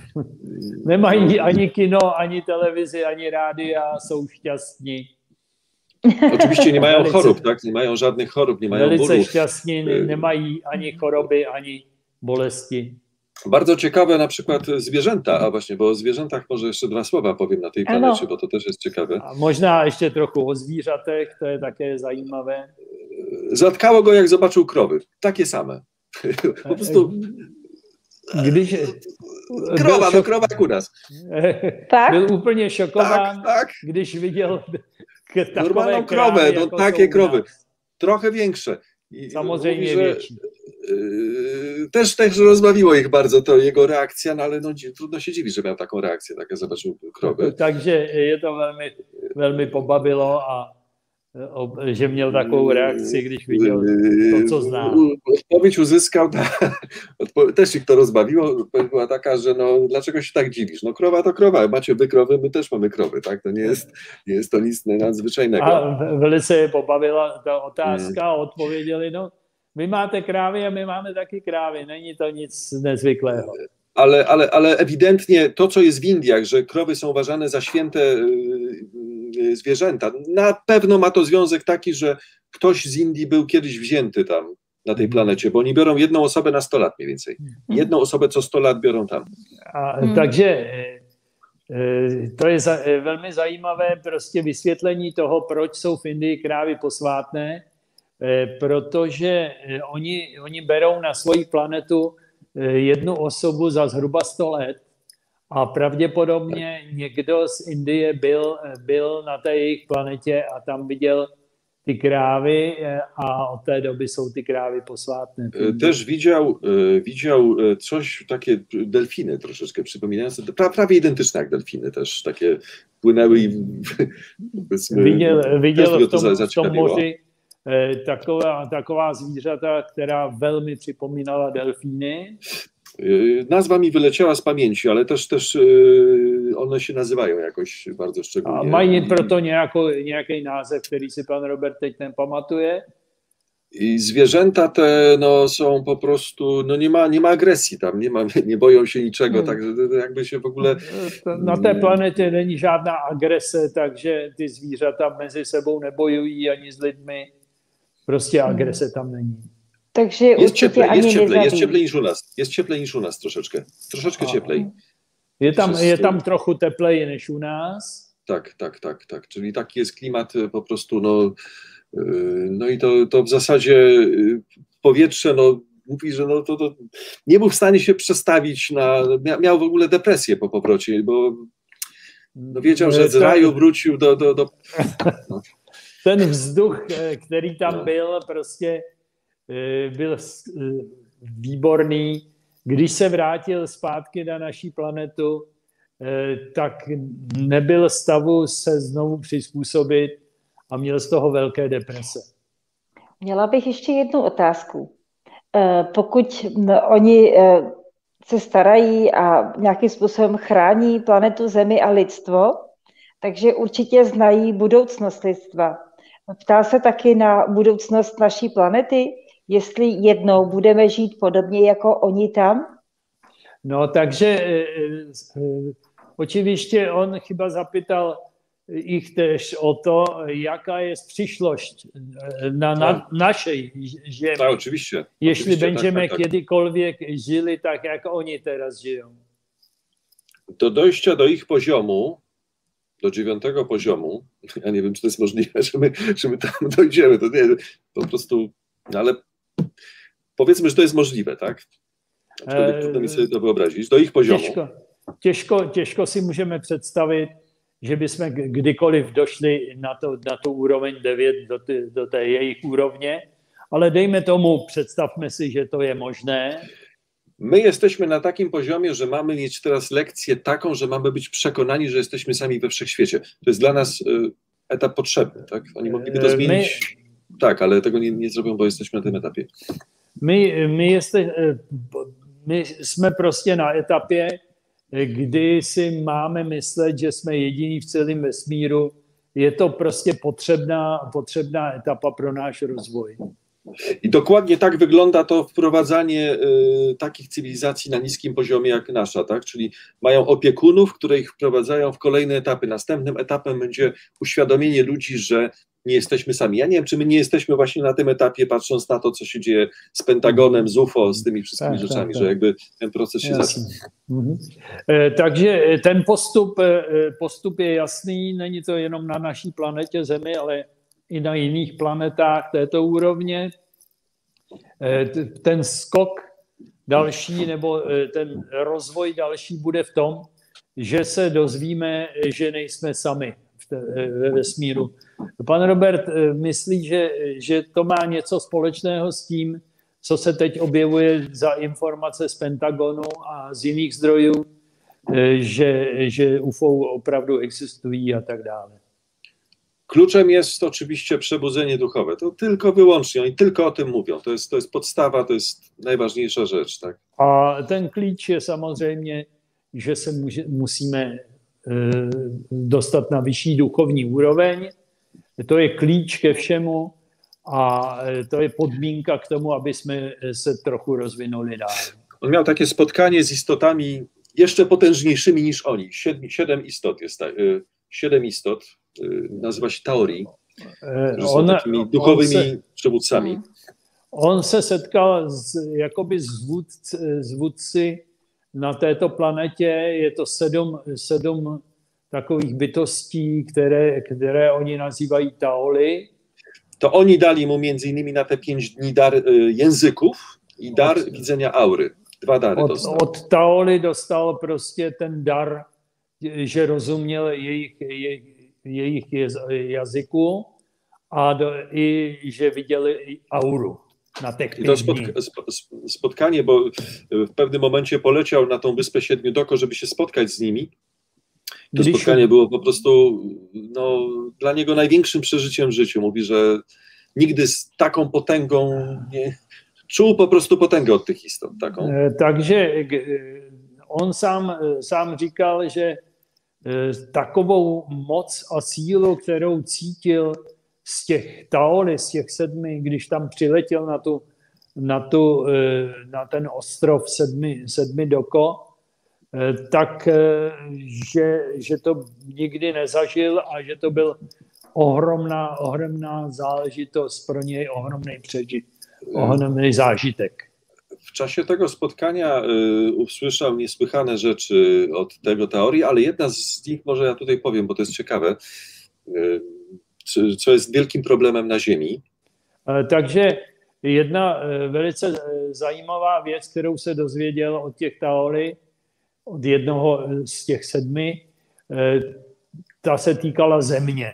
Speaker 2: Nemají ani kino, ani televizi, ani rádia, jsou šťastní.
Speaker 3: Oczywiście nie mają chorób, tak? Nie mają żadnych chorób, nie mają bólu.
Speaker 2: Velice šťastní, nemají ani choroby, ani bolesti.
Speaker 3: Bardzo ciekawe na przykład zwierzęta, a właśnie, bo o zwierzętach może jeszcze 2 słowa powiem na tej planecie, bo to też jest ciekawe.
Speaker 2: A možná ještě trochu o zvířatech, to je také zajímavé.
Speaker 3: Zatkało go, jak zobaczył krowy. Takie same. Po prostu... Krowa jak u nas.
Speaker 2: Tak? Byl úplně šokován, když viděl
Speaker 3: normalną krowę, takie krowy. Trochę większe.
Speaker 2: Samozřejmě větší.
Speaker 3: Też rozbawiło ich bardzo to jego reakcja, no ale trudno się dziwić, że miał taką reakcję, tak jak zobaczył krowę.
Speaker 2: Takže je to velmi pobavilo a že měl takovou reakci, když viděl to, co zná.
Speaker 3: Odpowiedź uzyskał, też ich to rozbawiło, była taka, że dlaczego się tak dziwisz? No krowa to krowa, macie wy krowy, my też mamy krowy, tak? To nie jest to nic nadzwyczajnego.
Speaker 2: A velice je pobavila ta otázka a odpověděli, vy máte krávy a my máme taky krávy, není to nic nezvyklého.
Speaker 3: Ale ewidentnie to, co jest w Indiach, że krowy są uważane za święte zwierzęta, na pewno ma to związek taki, że ktoś z Indii był kiedyś wzięty tam na tej planecie, bo oni biorą jedną osobę na 100 lat mniej więcej. Jedną osobę co 100 lat biorą tam.
Speaker 2: Takže to je velmi zajímavé prostě vysvětlení toho, proč jsou v Indii krávy posvátné, protože oni berou na svoji planetu jednu osobu za zhruba 100 let a pravděpodobně někdo z Indie byl na té jejich planetě a tam viděl ty krávy a od té doby jsou ty krávy posvátné.
Speaker 3: Też widział coś, takie delfiny troszeczkę przypominające, prawie identyczne jak delfiny też, takie płynęły i powiedzmy,
Speaker 2: viděl v tom moři taková zvířata, která velmi připomínala delfíny.
Speaker 3: Nazwa mi wyleciała z pamięci, ale też one się nazywają jakoś bardzo szczególnie.
Speaker 2: A mají proto nějaký název, který si pan Robert teď nepamatuje?
Speaker 3: I zwierzęta te są po prostu, nie ma agresji tam, nie boją się niczego, także jakby się w ogóle...
Speaker 2: Na té planetě není žádná agrese, takže ty zvířata mezi sebou nebojují ani s lidmi. Prostě agrese tam není.
Speaker 1: Takže jest
Speaker 3: cieplej niż u nas troszeczkę cieplej.
Speaker 2: Je tam trochu teplej než u nás.
Speaker 3: Tak. Czyli taki jest klimat po prostu, no i to w zasadzie powietrze, mówi, że to nie był w stanie się przestawić miał w ogóle depresję po powrocie, bo wiedział, że z raju wrócił do
Speaker 2: Ten vzduch, který tam byl, prostě byl výborný. Když se vrátil zpátky na naši planetu, tak nebyl stavu se znovu přizpůsobit a měl z toho velké deprese.
Speaker 1: Měla bych ještě jednu otázku. Pokud oni se starají a nějakým způsobem chrání planetu Zemi a lidstvo, takže určitě znají budoucnost lidstva. Ptá se taky na budoucnost naší planety, jestli jednou budeme žít podobně jako oni tam?
Speaker 2: No, takže očiviště on chyba zapýtal ich tež o to, jaká je přišlost na našej Zemi.
Speaker 3: Tak, oczywiście.
Speaker 2: Jeśli będziemy kiedykolwiek żyli tak, jak oni teraz żyją.
Speaker 3: Do dojścia do ich poziomu, do 9. poziomu, ja nie wiem, czy to jest możliwe, że my tam dojdziemy, to nie, po prostu, ale powiedzmy, że to jest możliwe, tak? Aczkolwiek trudno mi sobie to wyobrazić. Do ich poziomu.
Speaker 2: Těžko si můžeme představit, že bychom kdykoliv došli na tu úroveň 9, do té jejich úrovně, ale dejme tomu, představme si, že to je možné.
Speaker 3: My jesteśmy na takim poziomie, że mamy mieć teraz lekcję taką, że mamy być przekonani, że jesteśmy sami we wszechświecie. To jest dla nas etap potrzebny, tak? Oni mogliby to zmienić, tak, ale tego nie zrobią, bo jesteśmy na tym etapie.
Speaker 2: My jsme prostě na etapě, kdy si máme myslet, že jsme jediní v celém vesmíru. Je to prostě potřebná etapa pro náš rozvoj.
Speaker 3: I dokładnie tak wygląda to wprowadzanie takich cywilizacji na niskim poziomie jak nasza, tak? Czyli mają opiekunów, które ich wprowadzają w kolejne etapy. Następnym etapem będzie uświadomienie ludzi, że nie jesteśmy sami. Ja nie wiem, czy my nie jesteśmy właśnie na tym etapie, patrząc na to, co się dzieje z Pentagonem, z UFO, z tymi wszystkimi rzeczami, że jakby ten proces się zaczyna.
Speaker 2: Takže ten postup je jasný, není to jenom na naší planetě Zemi, ale i na jiných planetách této úrovně. Ten skok další, nebo ten rozvoj další bude v tom, že se dozvíme, že nejsme sami ve vesmíru. Pan Robert myslí, že to má něco společného s tím, co se teď objevuje za informace z Pentagonu a z jiných zdrojů, že UFO opravdu existují a tak dále.
Speaker 3: Kluczem jest oczywiście przebudzenie duchowe. To tylko wyłącznie, oni tylko o tym mówią. To jest podstawa, to jest najważniejsza rzecz. Tak?
Speaker 2: A ten klíč je samozřejmě, že se musíme dostat na vyšší duchovní úroveň. To je klíč ke všemu a to je podmínka k tomu, aby jsme se trochu rozvinuli dál.
Speaker 3: On miał takie spotkanie z istotami jeszcze potężniejszymi niż oni. 7 istot jest, 7 istot, nazywa się Tauri, którzy są takimi duchowymi przywódcami.
Speaker 2: On se setkal jakoby s vůdci na této planetě. Je to 7 takových bytostí, které oni nazývají Taoli.
Speaker 3: To oni dali mu między innymi na te 5 dni dar języków i dar widzenia aury. 2 dary dostal.
Speaker 2: Od Taoli dostal prostě ten dar, že rozuměl jejich jazyku i že viděli auru na těch 5 dní.
Speaker 3: Spotkanie, bo w pewnym momencie poleciał na tą Wyspę Siedmiodoko, żeby się spotkać z nimi. To spotkanie było po prostu dla niego największym przeżyciem w życiu. Mówi, że nigdy z taką potęgą nie czuł po prostu potęgę od tych istot. Taką.
Speaker 2: Takže on sám říkal, že takovou moc a sílu, kterou cítil z těch Taory, z těch 7, když tam přiletěl na ten ostrov sedmi doko, tak že to nikdy nezažil a že to byl ohromná záležitost pro něj, ohromný zážitek.
Speaker 3: W czasie tego spotkania usłyszał niesłychane rzeczy od tego teorii, ale jedna z nich, może ja tutaj powiem, bo to jest ciekawe, co jest wielkim problemem na Ziemi.
Speaker 2: Takže jedna velice zajímavá věc, kterou se dozvěděl od těch teorii, od jednoho z těch 7, ta se týkala země.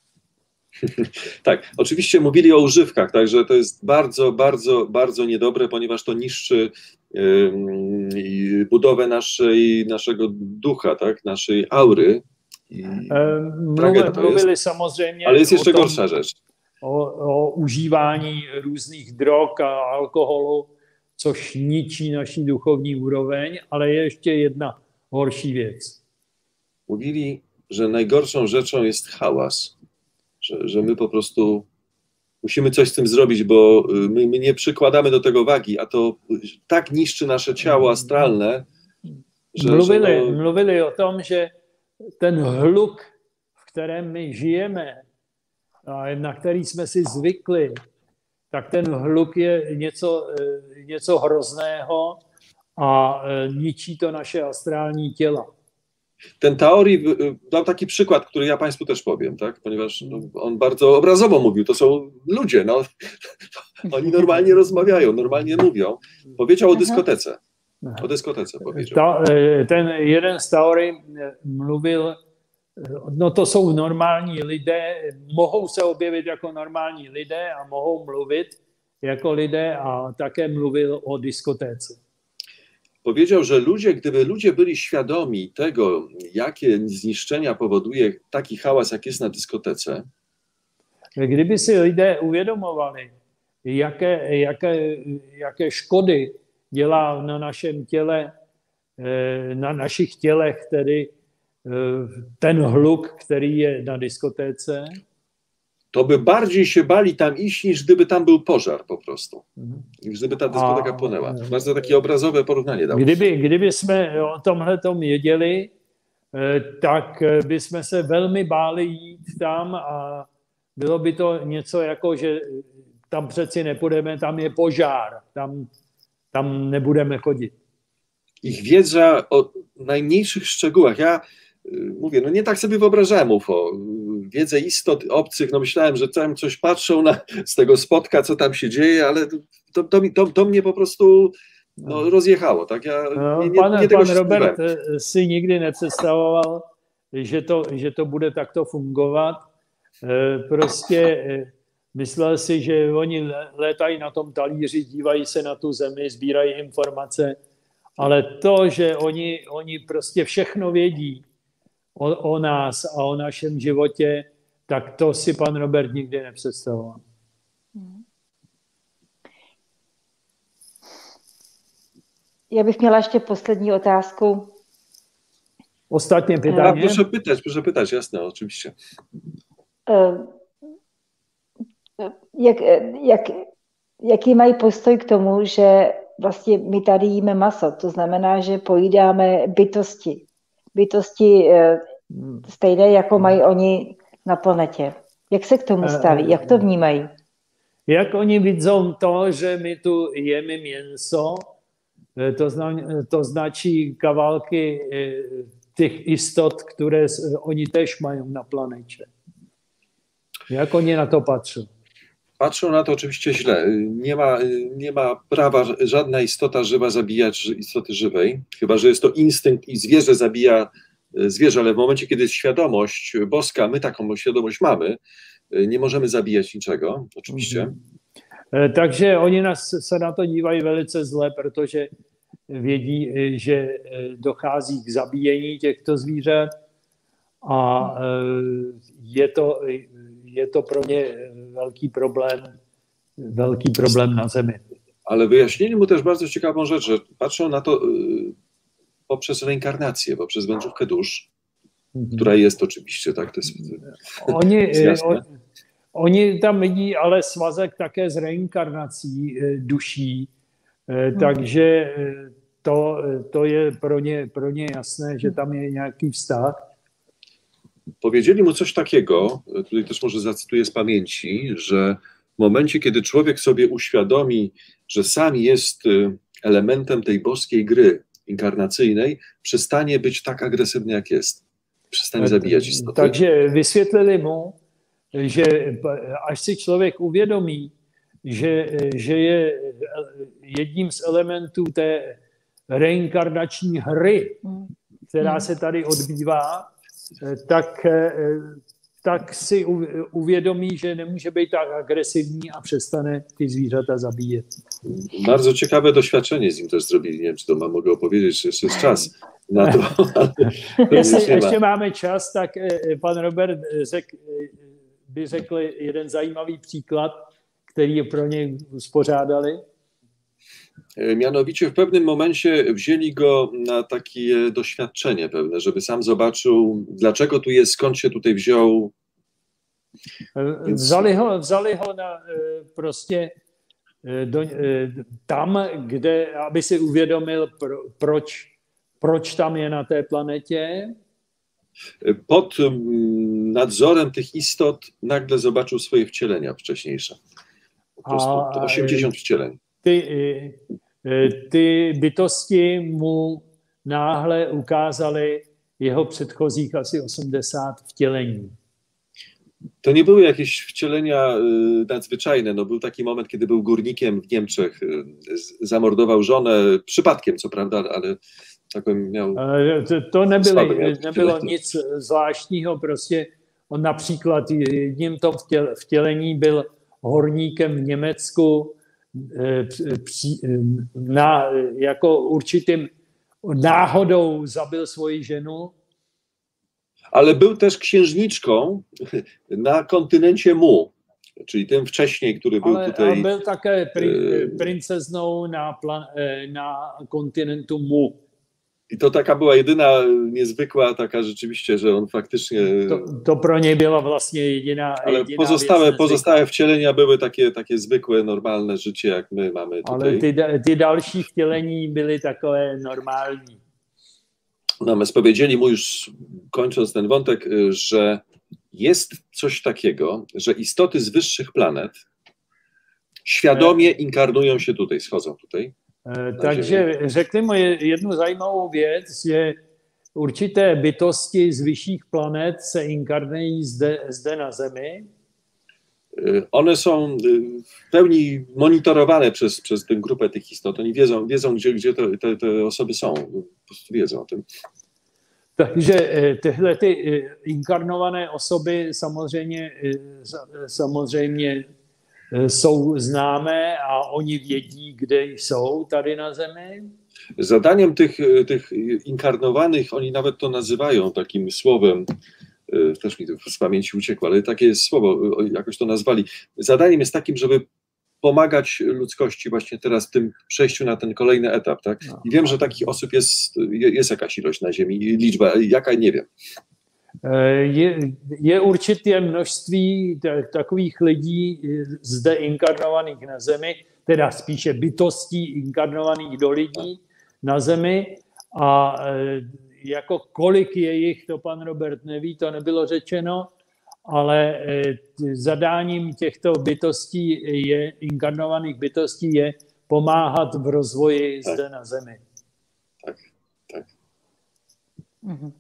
Speaker 3: Tak, oczywiście mówili o używkach, także to jest bardzo, bardzo, bardzo niedobre, ponieważ to niszczy budowę naszego ducha, tak, naszej aury.
Speaker 2: Mluvili samozřejmě,
Speaker 3: ale jest jeszcze gorsza rzecz.
Speaker 2: O užívání různých drog a alkoholu, což ničí naši duchovní úroveň, ale je ještě jedna horší věc.
Speaker 3: Mówili, że najgorszą rzeczą jest hałas. Że my po prostu musimy coś z tym zrobić, bo my nie przykładamy do tego wagi, a to tak niszczy nasze ciało astralne, że...
Speaker 2: Mluvili o tom, že ten hluk, v kterém my žijeme, a na který jsme si zvykli, tak ten hluk je něco hrozného a ničí to naše astrální těla.
Speaker 3: Ten teorii dał taki przykład, który ja Państwu też powiem, tak? Ponieważ on bardzo obrazowo mówił, to są ludzie, oni normalnie rozmawiają, normalnie mówią. Powiedział o dyskotece. O dyskotece powiedział.
Speaker 2: Ten jeden z teorii mluvil, to jsou normální lidé, mohou se objevit jako normální lidé a mohou mluvit jako lidé a také mluvil o dyskotéce.
Speaker 3: Powiedział, że gdyby ludzie byli świadomi tego, jakie zniszczenia powoduje taki hałas, jak jest na dyskotece.
Speaker 2: Kdyby si lidé uvědomovali, jaké škody dělá na našem těle, na našich tělech, tedy ten hluk, který je na dyskotéce,
Speaker 3: to by bardziej się bali tam iść, niż gdyby tam był pożar po prostu. Niż gdyby ta dyskoteka płonęła. Bardzo takie obrazowe porównanie dał.
Speaker 2: Kdyby jsme o tomhletom věděli, tak bychom se velmi báli jít tam a bylo by to něco jako, že tam přeci nepůjdeme, tam je požár, tam nebudeme chodit.
Speaker 3: Ich wiedza o najmniejszych szczegółach. Ja mówię, nie tak sobie wyobrażałem UFO. Wiedzę istot obcych, myślałem, że tam coś patrzą z tego spotka, co tam się dzieje, ale to mnie po prostu rozjechało. Tak? Ja
Speaker 2: pan Robert si nikdy nepředstavoval, že to bude takto fungovat. Prostě myslel si, že oni létají na tom talíři, dívají se na tu zemi, sbírají informace, ale to, že oni prostě všechno vědí o nás a o našem životě, tak to si pan Robert nikdy nepředstavoval.
Speaker 1: Já bych měla ještě poslední otázku.
Speaker 2: Ostatnie pytanie.
Speaker 3: Proszę pytać, jasne, oczywiście.
Speaker 1: Jaký mají postoj k tomu, že vlastně my tady jíme maso, to znamená, že pojídáme bytosti stejné, jako mají oni na planetě. Jak se k tomu staví? Jak to vnímají?
Speaker 2: Jak oni widzą to, že my tu jemy mięso, to znaczy kawałki tych istot, które oni też mają na planecie. Jak oni na to patrzą?
Speaker 3: Patrzą na to oczywiście źle. Nie ma prawa żadna istota żywa zabijać istoty żywej, chyba że jest to instynkt i zwierzę zabija zwierzę, ale w momencie, kiedy jest świadomość boska, my taką świadomość mamy, nie możemy zabijać niczego, oczywiście.
Speaker 2: Takže oni se na to dívají velice zle, protože vědí, že dochází k zabíjení těchto zvířat a je to pro ně velký problém na Zemi.
Speaker 3: Ale wyjaśnili mu też bardzo ciekawą rzecz, że patrzą na to poprzez reinkarnację, poprzez wędrówkę dusz, która jest oczywiście, tak, to jest jasne.
Speaker 2: Oni tam vidí ale svazek také s reinkarnací duší, takže to je pro ně jasné, že tam je nějaký vztah.
Speaker 3: Powiedzieli mu coś takiego, tutaj też może zacytuję z pamięci, że w momencie, kiedy człowiek sobie uświadomi, że sam jest elementem tej boskiej gry inkarnacyjnej, przestanie być tak agresywny, jak jest. Przestanie zabijać istoty.
Speaker 2: Takže vysvětlili mu, že až si člověk uvědomí, že je jedním z elementů té reinkarnační hry, která se tady odbývá, tak si uvědomí, že nemůže být tak agresivní a přestane ty zvířata zabíjet.
Speaker 3: Bardzo ciekawe doświadczenie z nim też zrobili. Nie wiem, czy to mogę opowiedzieć, że jeszcze jest czas na to.
Speaker 2: Jestli ještě máme čas, tak pan Robert by řekl jeden zajímavý příklad, který pro něj uspořádali.
Speaker 3: Mianowicie w pewnym momencie wzięli go na takie doświadczenie pewne, żeby sam zobaczył, dlaczego tu jest, skąd się tutaj wziął.
Speaker 2: Vzali ho na prostě tam, kde, aby si uvědomil, proč tam je na té planetě.
Speaker 3: Pod nadzorem tych istot nagle zobaczył swoje wcielenia wcześniejsze. Po prostu to 80 wcieleń.
Speaker 2: Ty bytosti mu náhle ukázaly jeho předchozích asi 80 wcielení.
Speaker 3: To nie były jakieś wcielenia nadzwyczajne. No, był taki moment, kiedy był górnikiem w Niemczech, zamordował żonę, przypadkiem co prawda, ale tak miał...
Speaker 2: To nebylo nic zvláštního, prostě on například jedním tom vtělení byl horníkem v Německu, jako určitým náhodou zabil svoji ženu.
Speaker 3: Ale był też księżniczką na kontynencie Mu, czyli tym wcześniej, który był tutaj...
Speaker 2: Ale byl také princeznou na kontynentu Mu.
Speaker 3: I to taka była jedyna niezwykła, taka rzeczywiście, że on faktycznie...
Speaker 2: To pro niej była właśnie jedyna...
Speaker 3: Ale pozostałe wcielenia były takie zwykłe, normalne życie, jak my mamy tutaj.
Speaker 2: Ale ty další wcielení byly takové normální.
Speaker 3: Natomiast powiedzieli mu już, kończąc ten wątek, że jest coś takiego, że istoty z wyższych planet świadomie inkarnują się tutaj, schodzą tutaj.
Speaker 2: Takže řekli mu jednu zajímavou věc, že určité bytosti z vyšších planet se inkarnují zde na Zemi.
Speaker 3: One są w pełni monitorowane przez tę grupę tych istot. Oni wiedzą gdzie te osoby są. Po prostu wiedzą o tym.
Speaker 2: Takže tyhle ty inkarnované osoby samozřejmě jsou známé a oni vědí, kde jsou tady na Zemi.
Speaker 3: Zadaniem tych inkarnowanych, oni nawet to nazywają takim słowem, też mi to z pamięci uciekło, ale takie słowo, jakoś to nazwali. Zadaniem jest takim, żeby pomagać ludzkości właśnie teraz w tym przejściu na ten kolejny etap, tak? I wiem, że takich osób jest jakaś ilość na Ziemi, liczba, jaka nie wiem.
Speaker 2: Je určité množství takových lidí zde inkarnovaných na Zemi, teda spíše bytostí inkarnovaných do lidí na Zemi a jako kolik je jich, to pan Robert neví, to nebylo řečeno, ale zadáním těchto bytostí inkarnovaných bytostí je pomáhat v rozvoji zde na Zemi.
Speaker 3: Tak.
Speaker 1: Mhm.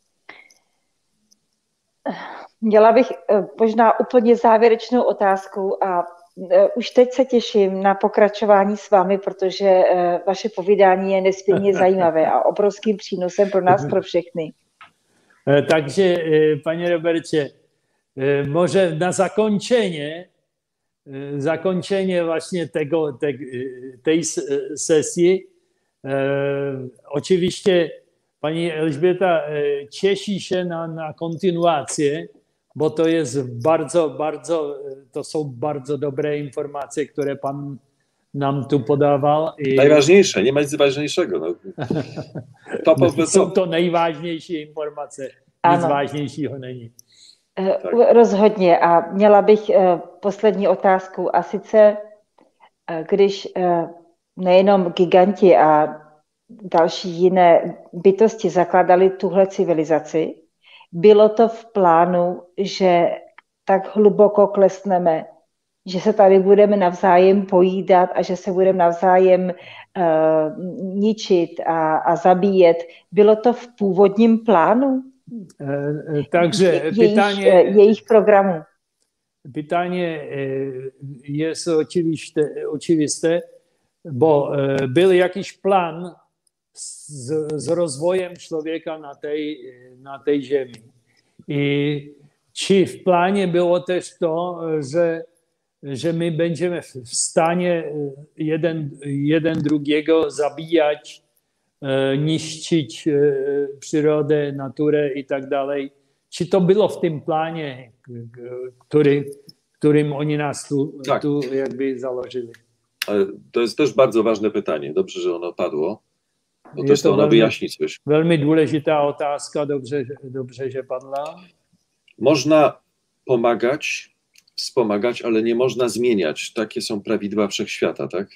Speaker 1: Měla bych možná úplně závěrečnou otázku a už teď se těším na pokračování s vámi, protože vaše povídání je nesmírně zajímavé a obrovským přínosem pro nás, pro všechny.
Speaker 2: Takže, paní Roberče, może na zakończenie właśnie tej sesji. Oczywiście pani Elżbieta cieszy się na kontynuację, bo to jest to są bardzo dobre informacje, które pan nam tu podawał.
Speaker 3: Najważniejsze, nie ma nic ważniejszego. No.
Speaker 2: Są to najważniejsze informace, nic ważniejszego není.
Speaker 1: Tak. Rozhodně. A měla bych poslední otázku, a sice, když nejenom giganti a další jiné bytosti zakládali tuhle civilizaci, bylo to v plánu, že tak hluboko klesneme, že se tady budeme navzájem pojídat a že se budeme navzájem ničit a zabíjet. Bylo to v původním plánu?
Speaker 2: Takže
Speaker 1: jejich programu.
Speaker 2: Pytanie jest oczywiste, bo był jakiś plan z rozwojem człowieka na tej ziemi. I czy w planie było też to, że my będziemy w stanie jeden drugiego zabijać, niszczyć przyrodę, naturę i tak dalej. Czy to było w tym planie, którym oni nas tu jakby założyli?
Speaker 3: To jest też bardzo ważne pytanie. Dobrze, że ono padło, bo też to ono wyjaśni coś.
Speaker 2: Velmi důležitá otázka, dobře, že padla.
Speaker 3: Można pomagać, wspomagać, ale nie można zmieniać. Takie są prawidła wszechświata, tak?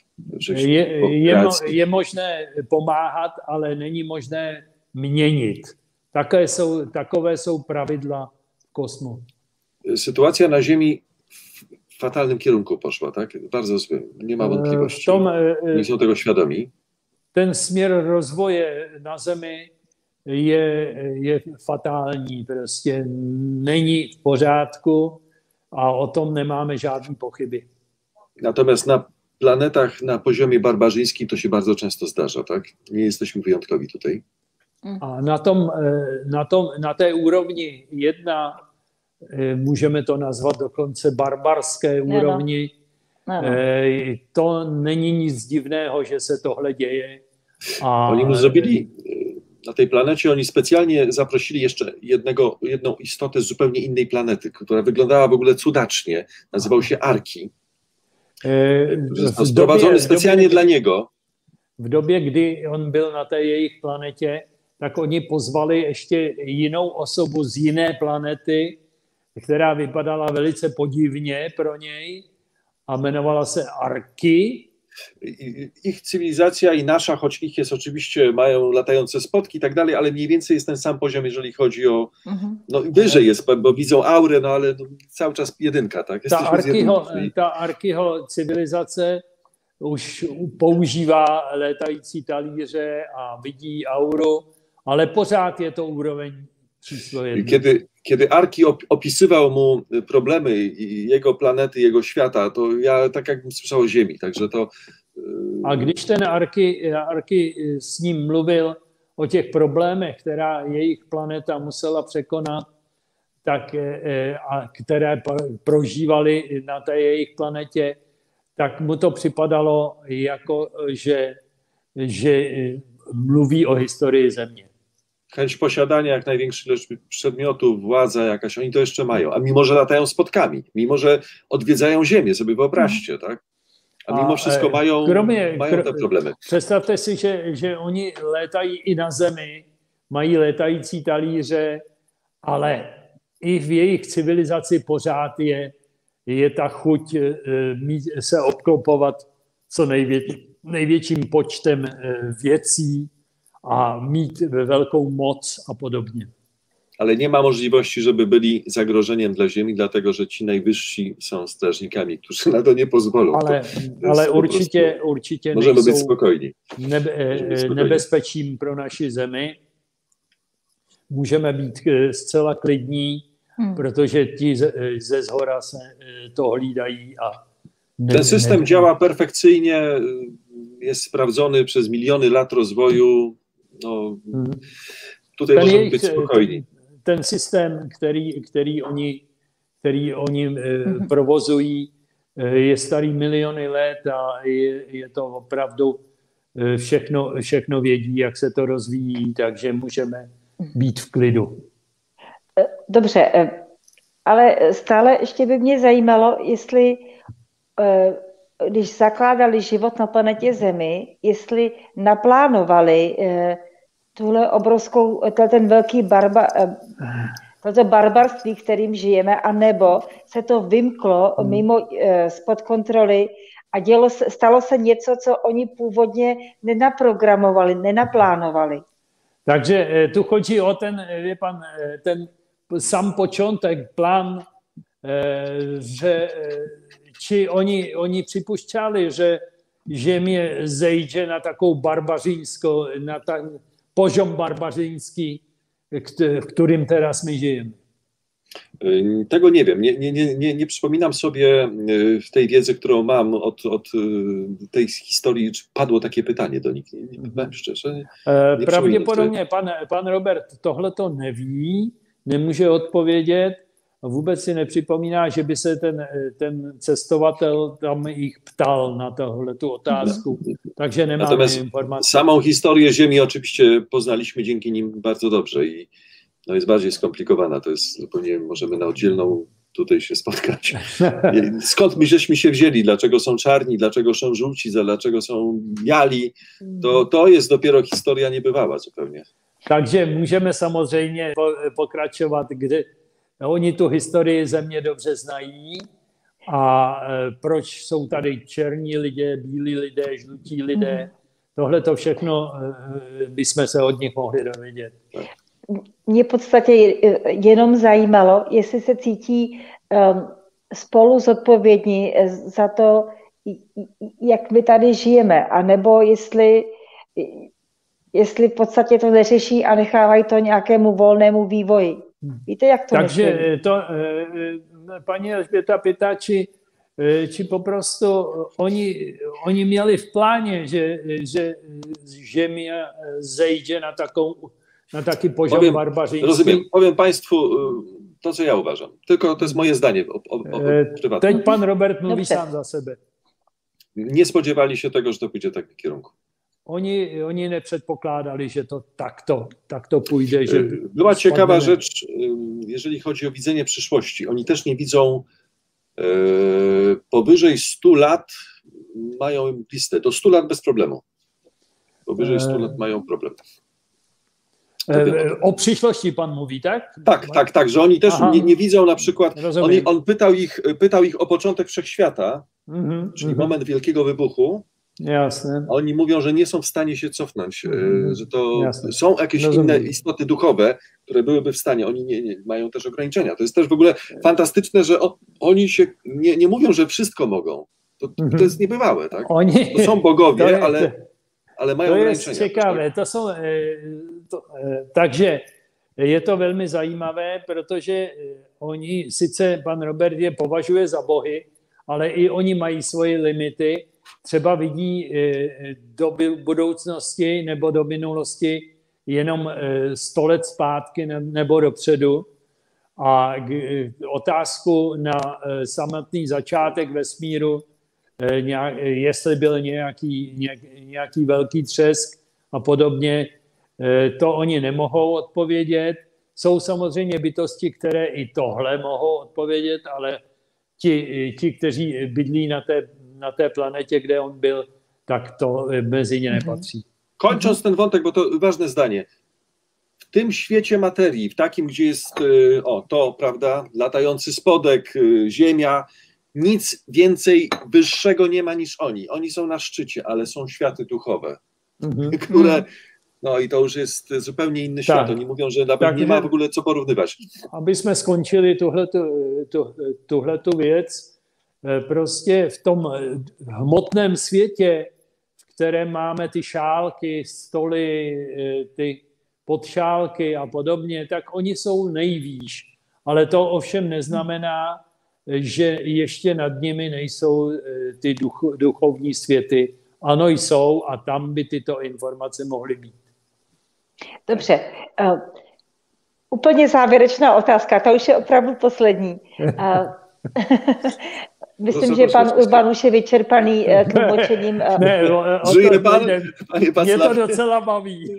Speaker 2: Je možné pomáhat, ale není možné měnit. Takové jsou pravidla w kosmosu.
Speaker 3: Sytuacja na Ziemi w fatalnym kierunku poszła, tak? Bardzo złym, nie ma wątpliwości. Nie są tego świadomi.
Speaker 2: Ten směr rozvoje na Zemi je fatální, prostě není v pořádku a o tom nemáme žádné pochyby.
Speaker 3: Natomiast na planetach na poziomie barbarzyńskim to się bardzo często zdarza, tak? Nie jesteśmy wyjątkowi tutaj.
Speaker 2: A na té úrovni jedna, můžeme to nazvat dokonce barbarské úrovni, to není nic divného, že se tohle děje.
Speaker 3: Oni mu zrobili na tej planecie, oni specjalnie zaprosili jeszcze jedną istotę z zupełnie innej planety, która wyglądała w ogóle cudacznie. Nazywał się Arki. Został sprowadzony specjalnie dla niego.
Speaker 2: V době, kdy on byl na té jejich planetě, tak oni pozvali ještě jinou osobu z jiné planety, která vypadala velice podivně pro něj a jmenovala se Arki.
Speaker 3: Ich cywilizacja i nasza, choć ich jest oczywiście, mają latające spotki i tak dalej, ale mniej więcej jest ten sam poziom, jeżeli chodzi o, no wyżej jest, bo widzą aurę, no ale cały czas jedynka, tak?
Speaker 2: Ta Arkiho cywilizace už používá létající talíře a vidí auru, ale pořád je to úroveň číslo 1.
Speaker 3: Kiedy Arki opisywał mu problemy jego planety, jego świata, to ja tak jakbym słyszał o Ziemi, także to...
Speaker 2: A když ten Arki s ním mluvil o těch problémech, která jejich planeta musela překonat, tak, a které prožívali na té jejich planetě, tak mu to připadalo jako, že mluví o historii Země.
Speaker 3: Chęć posiadania jak największej ilości przedmiotów, władza jakaś, oni to jeszcze mają. A mimo, że latają spotkami, mimo, że odwiedzają Ziemię, sobie wyobraźcie, tak? A mimo wszystko mają te problemy.
Speaker 2: Představte si, že oni létají i na Zemi, mají létající talíře, ale i v jejich civilizaci pořád je ta chuť se obklopovat co největším počtem věcí a mít velkou moc a podobnie.
Speaker 3: Ale nie ma możliwości, żeby byli zagrożeniem dla Ziemi, dlatego że ci najwyżsi są strażnikami, którzy na to nie pozwolą.
Speaker 2: Ale určitě
Speaker 3: możemy być spokojni.
Speaker 2: Nebezpečím pro naši Zemi. Můžeme být zcela klidní, protože ti ze zhora se to hlídají.
Speaker 3: Ten system działa perfekcyjnie, jest sprawdzony przez miliony lat rozwoju. No, tutaj możemy być spokojni.
Speaker 2: Ten systém, který oni který oni provozují, je starý miliony let a je to opravdu všechno vědí, jak se to rozvíjí, takže můžeme být v klidu.
Speaker 1: Dobře, ale stále ještě by mě zajímalo, jestli, když zakládali život na planetě Zemi, jestli naplánovali ten velký toto barbarství, kterým žijeme, anebo se to vymklo mimo spod kontroly a stalo se něco, co oni původně nenaprogramovali, nenaplánovali.
Speaker 2: Takže tu chodí o ten sám počátek, plán, že či oni připušťali, že Země zejde na takovou barbařínskou, na ten poziom barbařínský, w którym teraz my żyjemy?
Speaker 3: Tego nie wiem. Nie przypominam sobie w tej wiedzy, którą mam od tej historii, czy padło takie pytanie do nich. Nie powiem szczerze.
Speaker 2: Pravděpodobně pan Robert tohleto neví, nemůže odpovědět. Vůbec si nepřipomíná, že by se ten cestovatel tam jich ptal na tohletu otázku. Takže nemáme informace.
Speaker 3: Samą historię Ziemi oczywiście poznaliśmy dzięki nim bardzo dobrze i no jest bardziej skomplikowana. To jest zupełnie, możemy na oddzielną tutaj się spotkać. Skąd my żeśmy się wzięli? Dlaczego są czarni? Dlaczego są żółci? Dlaczego są biali? To jest dopiero historia niebywała zupełnie.
Speaker 2: Takže můžeme samozřejmě pokračovat, kde oni tu historii Země dobře znají a proč jsou tady černí lidé, bílí lidé, žlutí lidé. Tohle to všechno bychom se od nich mohli dovědět.
Speaker 1: Mě v podstatě jenom zajímalo, jestli se cítí spolu zodpovědní za to, jak my tady žijeme, anebo jestli v podstatě to neřeší a nechávají to nějakému volnému vývoji. Víte, jak to
Speaker 2: Takže
Speaker 1: myslím?
Speaker 2: to paní Elžběta pýtá, či poprostu oni měli v pláně, že Země zejdzie na taki poziom barbarzyński.
Speaker 3: Rozumiem. Powiem Państwu to, co ja uważam. Tylko to jest moje zdanie prywatne.
Speaker 2: Teď pan Robert mówi sam za sebe.
Speaker 3: Nie spodziewali się tego, że to pójdzie w takim kierunku.
Speaker 2: Oni nepředpokládali, že to takto pójdzie. Że
Speaker 3: była ciekawa rzecz, jeżeli chodzi o widzenie przyszłości. Oni też nie widzą powyżej 100 lat, mają listę. Do 100 lat bez problemu. Powyżej 100 lat mają problem.
Speaker 2: O przyszłości pan mówi, tak?
Speaker 3: Tak, że oni też nie widzą na przykład, on pytał ich o początek wszechświata, czyli moment wielkiego wybuchu.
Speaker 2: Jasne.
Speaker 3: Oni mówią, że nie są w stanie się cofnąć, że to są jakieś inne istoty duchowe, które byłyby w stanie, oni nie mają też ograniczenia. To jest też w ogóle fantastyczne, że oni się nie mówią, że wszystko mogą. To jest niebywałe, tak? To są bogowie, ale mają ograniczenia.
Speaker 2: To jest ciekawe. Takže je to velmi zajímavé, protože oni, sice pan Robert je považuje za bohy, ale i oni mají svoje limity. Třeba vidí do budoucnosti nebo do minulosti jenom 100 let zpátky nebo dopředu. A otázku na samotný začátek vesmíru, jestli byl nějaký velký třesk a podobně, to oni nemohou odpovědět. Jsou samozřejmě bytosti, které i tohle mohou odpovědět, ale ti kteří bydlí na té planecie, kde on był, tak to mezi nie nepatří.
Speaker 3: Kończąc ten wątek, bo to ważne zdanie. W tym świecie materii, w takim, gdzie jest to, prawda, latający spodek, Ziemia, nic więcej wyższego nie ma niż oni. Oni są na szczycie, ale są światy duchowe, które... No i to już jest zupełnie inny świat. Oni mówią, że nawet nie ma w ogóle co porównywać.
Speaker 2: Abyśmy skończyli tuhletu věc, prostě v tom hmotném světě, v kterém máme ty šálky, stoly, ty podšálky a podobně, tak oni jsou nejvýš. Ale to ovšem neznamená, že ještě nad nimi nejsou ty duchovní světy. Ano, jsou a tam by tyto informace mohly být.
Speaker 1: Dobře. Úplně závěrečná otázka, ta už je opravdu poslední. Myslím, že pan Urban už je vyčerpaný tlumočením.
Speaker 2: Ne, mě to docela baví.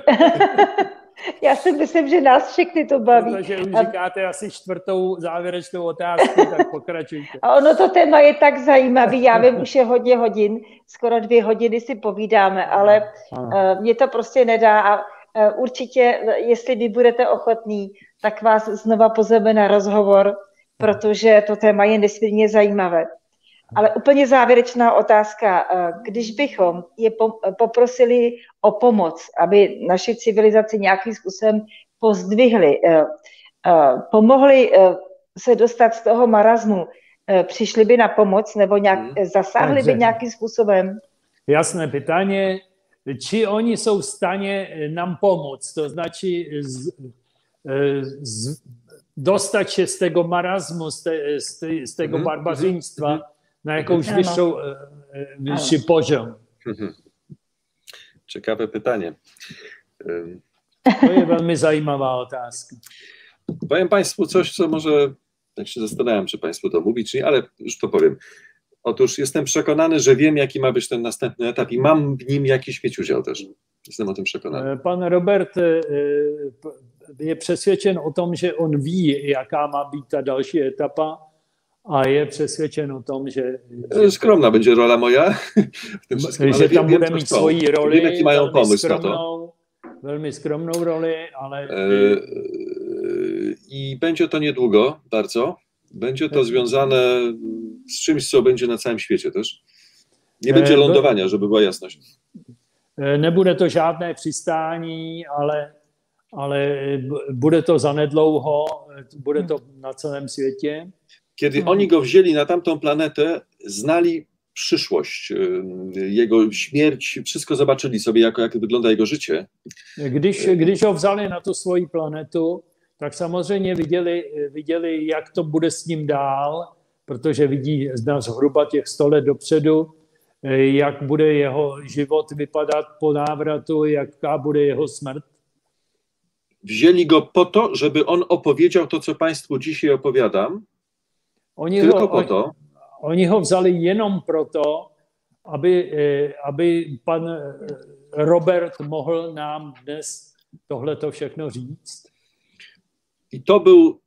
Speaker 1: Já si myslím, že nás všechny to baví.
Speaker 2: Protože už říkáte asi 4. závěrečnou otázku, tak pokračujte.
Speaker 1: A ono to téma je tak zajímavý, já vím, už je hodně hodin, skoro 2 hodiny si povídáme, ale mě to prostě nedá a určitě, jestli vy budete ochotní, tak vás znova pozveme na rozhovor, protože to téma je nesmírně zajímavé. Ale úplně závěrečná otázka. Když bychom je poprosili o pomoc, aby naši civilizaci nějakým způsobem pozdvihli, pomohli se dostat z toho marazmu, přišli by na pomoc nebo zasáhli by nějakým způsobem?
Speaker 2: Jasné pytanie. Či oni jsou v stane nám pomôcť? To značí dostať się z tego marazmu, z tego barbarzyństwa na jakąś wyższy poziom.
Speaker 3: Ciekawe pytanie.
Speaker 2: To jest bardzo zajímavá otázka.
Speaker 3: Powiem Państwu coś, co może, jak się zastanawiam, czy Państwu to mówić, czy nie, ale już to powiem. Otóż jestem przekonany, że wiem, jaki ma być ten następny etap i mam w nim jakiś mieć udział też. Jestem o tym przekonany.
Speaker 2: Pan Robert je přesvědčen o tom, že on ví, jaká má být ta další etapa a je přesvědčen o tom, že
Speaker 3: skromna będzie rola moja w tym wszystkim,
Speaker 2: že tam bude mít svoji roli,
Speaker 3: wiem, jaki mają pomysł na to.
Speaker 2: Velmi skromnou roli, ale...
Speaker 3: I będzie to niedługo, bardzo. Będzie to związane z czymś, co będzie na całym świecie też. Nie będzie lądowania, żeby była jasność.
Speaker 2: Nebude to žádné přistání, ale bude to zanedlouho, bude to na celém světě.
Speaker 3: Kiedy oni go wzięli na tamtą planetę, znali przyszłość, jego śmierć, wszystko zobaczyli sobie, jak wygląda jego życie.
Speaker 2: Když ho vzali na tu svoji planetu, tak samozřejmě viděli, jak to bude s ním dál, protože vidí zhruba těch 100 let dopředu, jak bude jeho život vypadat po návratu, jaká bude jeho smrt.
Speaker 3: Wzięli go po to, żeby on opowiedział to, co Państwu dzisiaj opowiadam. Tylko po to.
Speaker 2: Oni ho vzali jenom proto, aby pan Robert mohl nám dnes tohleto všechno říct.
Speaker 3: I to był,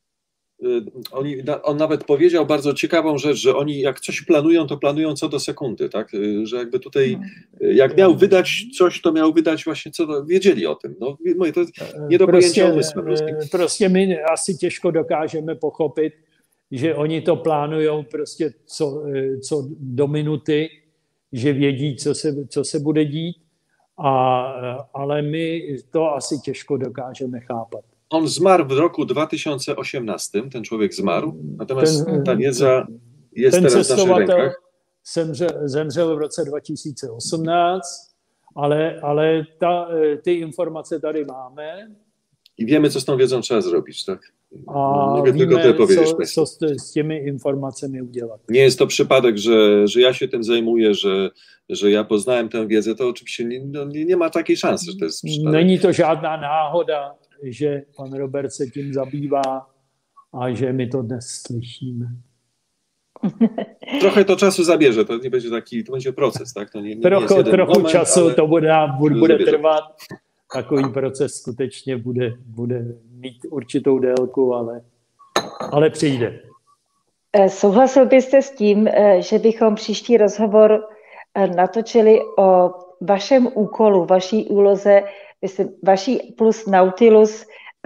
Speaker 3: on nawet powiedział bardzo ciekawą rzecz, że oni jak coś planują, to planują co do sekundy, tak? Że jakby tutaj, jak miał wydać coś, to miał wydać właśnie co, wiedzieli o tym. No, to jest nie do pojęcia umysłem.
Speaker 2: Prostě my asi těžko dokážeme pochopit, že oni to plánujou prostě co do minuty, že vědí, co se bude dít, ale my to asi těžko dokážeme chápat.
Speaker 3: On zmarł w roku 2018, ten człowiek zmarł, natomiast ta wiedza jest teraz w naszych rękach.
Speaker 2: Zemřel v roce 2018, ale ty informace tady máme.
Speaker 3: I wiemy, co z tą wiedzą trzeba zrobić, tak?
Speaker 2: Mogę tylko tyle powiedzieć. Co z tymi informacjami udělat.
Speaker 3: Nie jest to przypadek, że ja się tym zajmuję, że ja poznałem tę wiedzę, to oczywiście nie ma takiej szansy, że to jest przypadek.
Speaker 2: Není to žádná náhoda, že pan Robert se tím zabývá a že my to dnes slyšíme.
Speaker 3: Trochę to czasu zabierze, to nie będzie taki, to będzie proces, tak? To nie
Speaker 2: trochu moment, času to bude trvat. Takový proces skutečně bude mít určitou délku, ale přijde.
Speaker 1: Souhlasil byste s tím, že bychom příští rozhovor natočili o vašem úkolu, vaší úloze, vaší plus Nautilus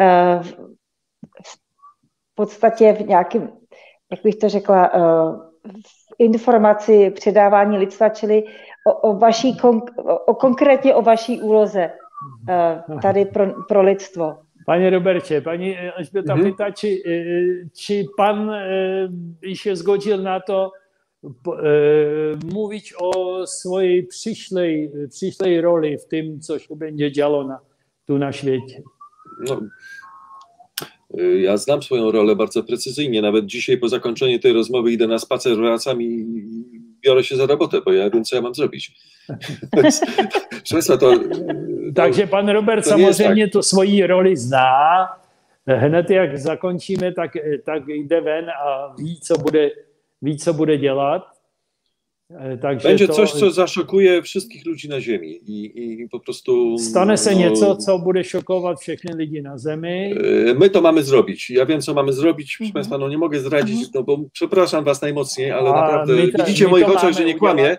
Speaker 1: v podstatě v nějakém, jak bych to řekla, v informaci předávání lidstva, čili konkrétně o vaší úloze tady pro lidstvo.
Speaker 2: Panie Robercie, pani Elżbieta pyta, czy pan by się zgodził na to mówić o swojej przyszłej roli w tym, co się będzie działo tu na świecie?
Speaker 3: No, ja znam swoją rolę bardzo precyzyjnie. Nawet dzisiaj po zakończeniu tej rozmowy idę na spacer, wracam i biorę się za robotę, bo ja wiem, co ja mam zrobić.
Speaker 2: Takže pan Robert samozřejmě to svoji roli zná hned jak zakončíme, tak jde ven a ví, co bude dělat. Takže
Speaker 3: będzie coś, co zaszokuje wszystkich ludzi na ziemi i po prostu...
Speaker 2: Stane se něco, co bude šokovat všechny lidi na zemi.
Speaker 3: My to mamy zrobić. Ja wiem, co mamy zrobić. Proszę Państwa, no nie mogę zdradzić, no bo przepraszam Was najmocniej, ale naprawdę widzicie w moich oczach, że nie kłamię.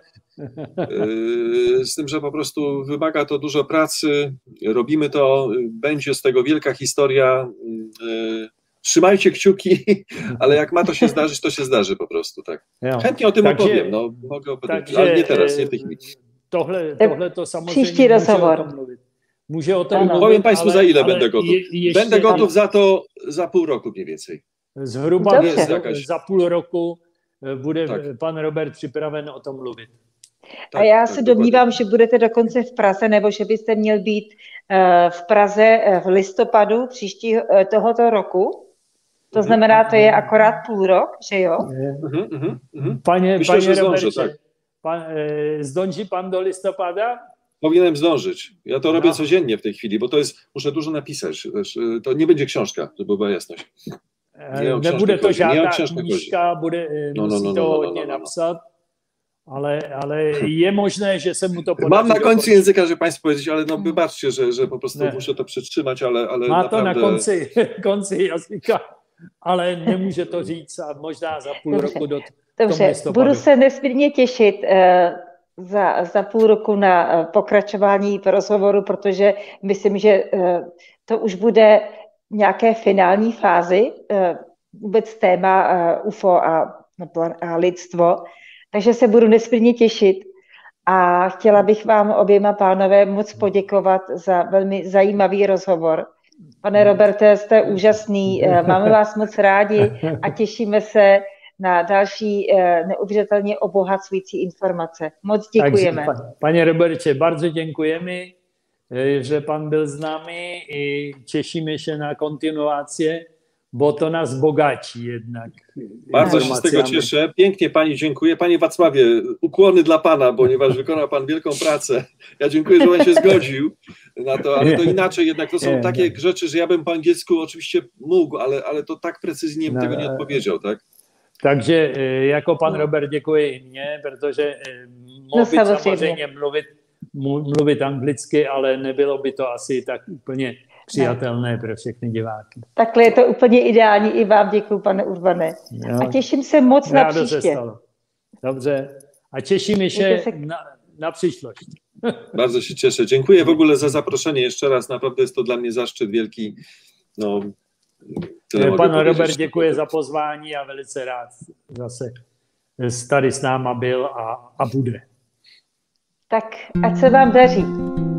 Speaker 3: Z tym, że po prostu wymaga to dużo pracy. Robimy to, będzie z tego wielka historia. Trzymajcie kciuki, ale jak ma to się zdarzyć, to się zdarzy po prostu, tak. Chętnie o tym opowiem, no, mogę opowiedzieć, ale nie teraz, nie w tej chwili.
Speaker 2: Tohle to samozřejmě
Speaker 1: příští rozhovor.
Speaker 2: Může o tom mluvit.
Speaker 3: Powiem Państwu, za ile będę gotów. Będę gotów za to za pół roku mniej więcej.
Speaker 2: Zhruba za půl roku bude pan Robert připraven o tom mluvit.
Speaker 1: A já se domnívám, že budete dokonce v Praze, nebo že byste měl být v Praze v listopadu tohoto roku. To znamená, to je akorát půl rok, že jo?
Speaker 2: Panie Robercie, zdąży pan do listopada?
Speaker 3: Powinienem zdążyć. Ja to robię codziennie w tej chwili, bo to jest, muszę dużo napisać. To nie będzie książka, żeby była jasność.
Speaker 2: Nebude to žádná knížka, musí to hodně napsat, ale je možné, že se mu to podaří.
Speaker 3: Mam na końcu języka, że Państwu powiedzieć, ale no wybaczcie, że po prostu muszę to przetrzymać, ale
Speaker 2: má
Speaker 3: naprawdę...
Speaker 2: to na konci jazyka, ale nemůže to říct a možná za půl roku do listopadu.
Speaker 1: Budu se nesmírně těšit za půl roku na pokračování rozhovoru, protože myslím, že to už bude nějaké finální fázi, vůbec téma UFO a lidstvo. Takže se budu nesmírně těšit a chtěla bych vám oběma pánové moc poděkovat za velmi zajímavý rozhovor. Pane Roberte, jste úžasný, máme vás moc rádi a těšíme se na další neuvěřitelně obohacující informace. Moc děkujeme.
Speaker 2: Panie Robercie, bardzo dziękujemy, że pan byl z nami i cieszymy się na kontynuację, bo to nas bogaci jednak.
Speaker 3: Bardzo się z tego cieszę. Pięknie Pani dziękuję. Panie Wacławie, ukłony dla Pana, ponieważ wykonał Pan wielką pracę. Ja dziękuję, że Pan się zgodził na to, ale to inaczej jednak. To są takie rzeczy, że ja bym po angielsku oczywiście mógł, ale to tak precyzyjnie bym tego nie odpowiedział, tak?
Speaker 2: Takže jako pan Robert děkuji i mně, protože mohl být samozřejmě mluvit anglicky, ale nebylo by to asi tak úplně přijatelné pro všechny diváky.
Speaker 1: Takhle je to úplně ideální. I vám děkuji, pane Urbane. A těším se moc na příště.
Speaker 2: Dobře. A těšíme się na przyszłość.
Speaker 3: Bardzo się cieszę. Dziękuję w ogóle za zaproszenie jeszcze raz. Naprawdę jest to dla mnie zaszczyt wielki. No,
Speaker 2: pan Robert děkuje za pozvání a velice rád zase tady s náma byl a bude.
Speaker 1: Tak ať se vám daří.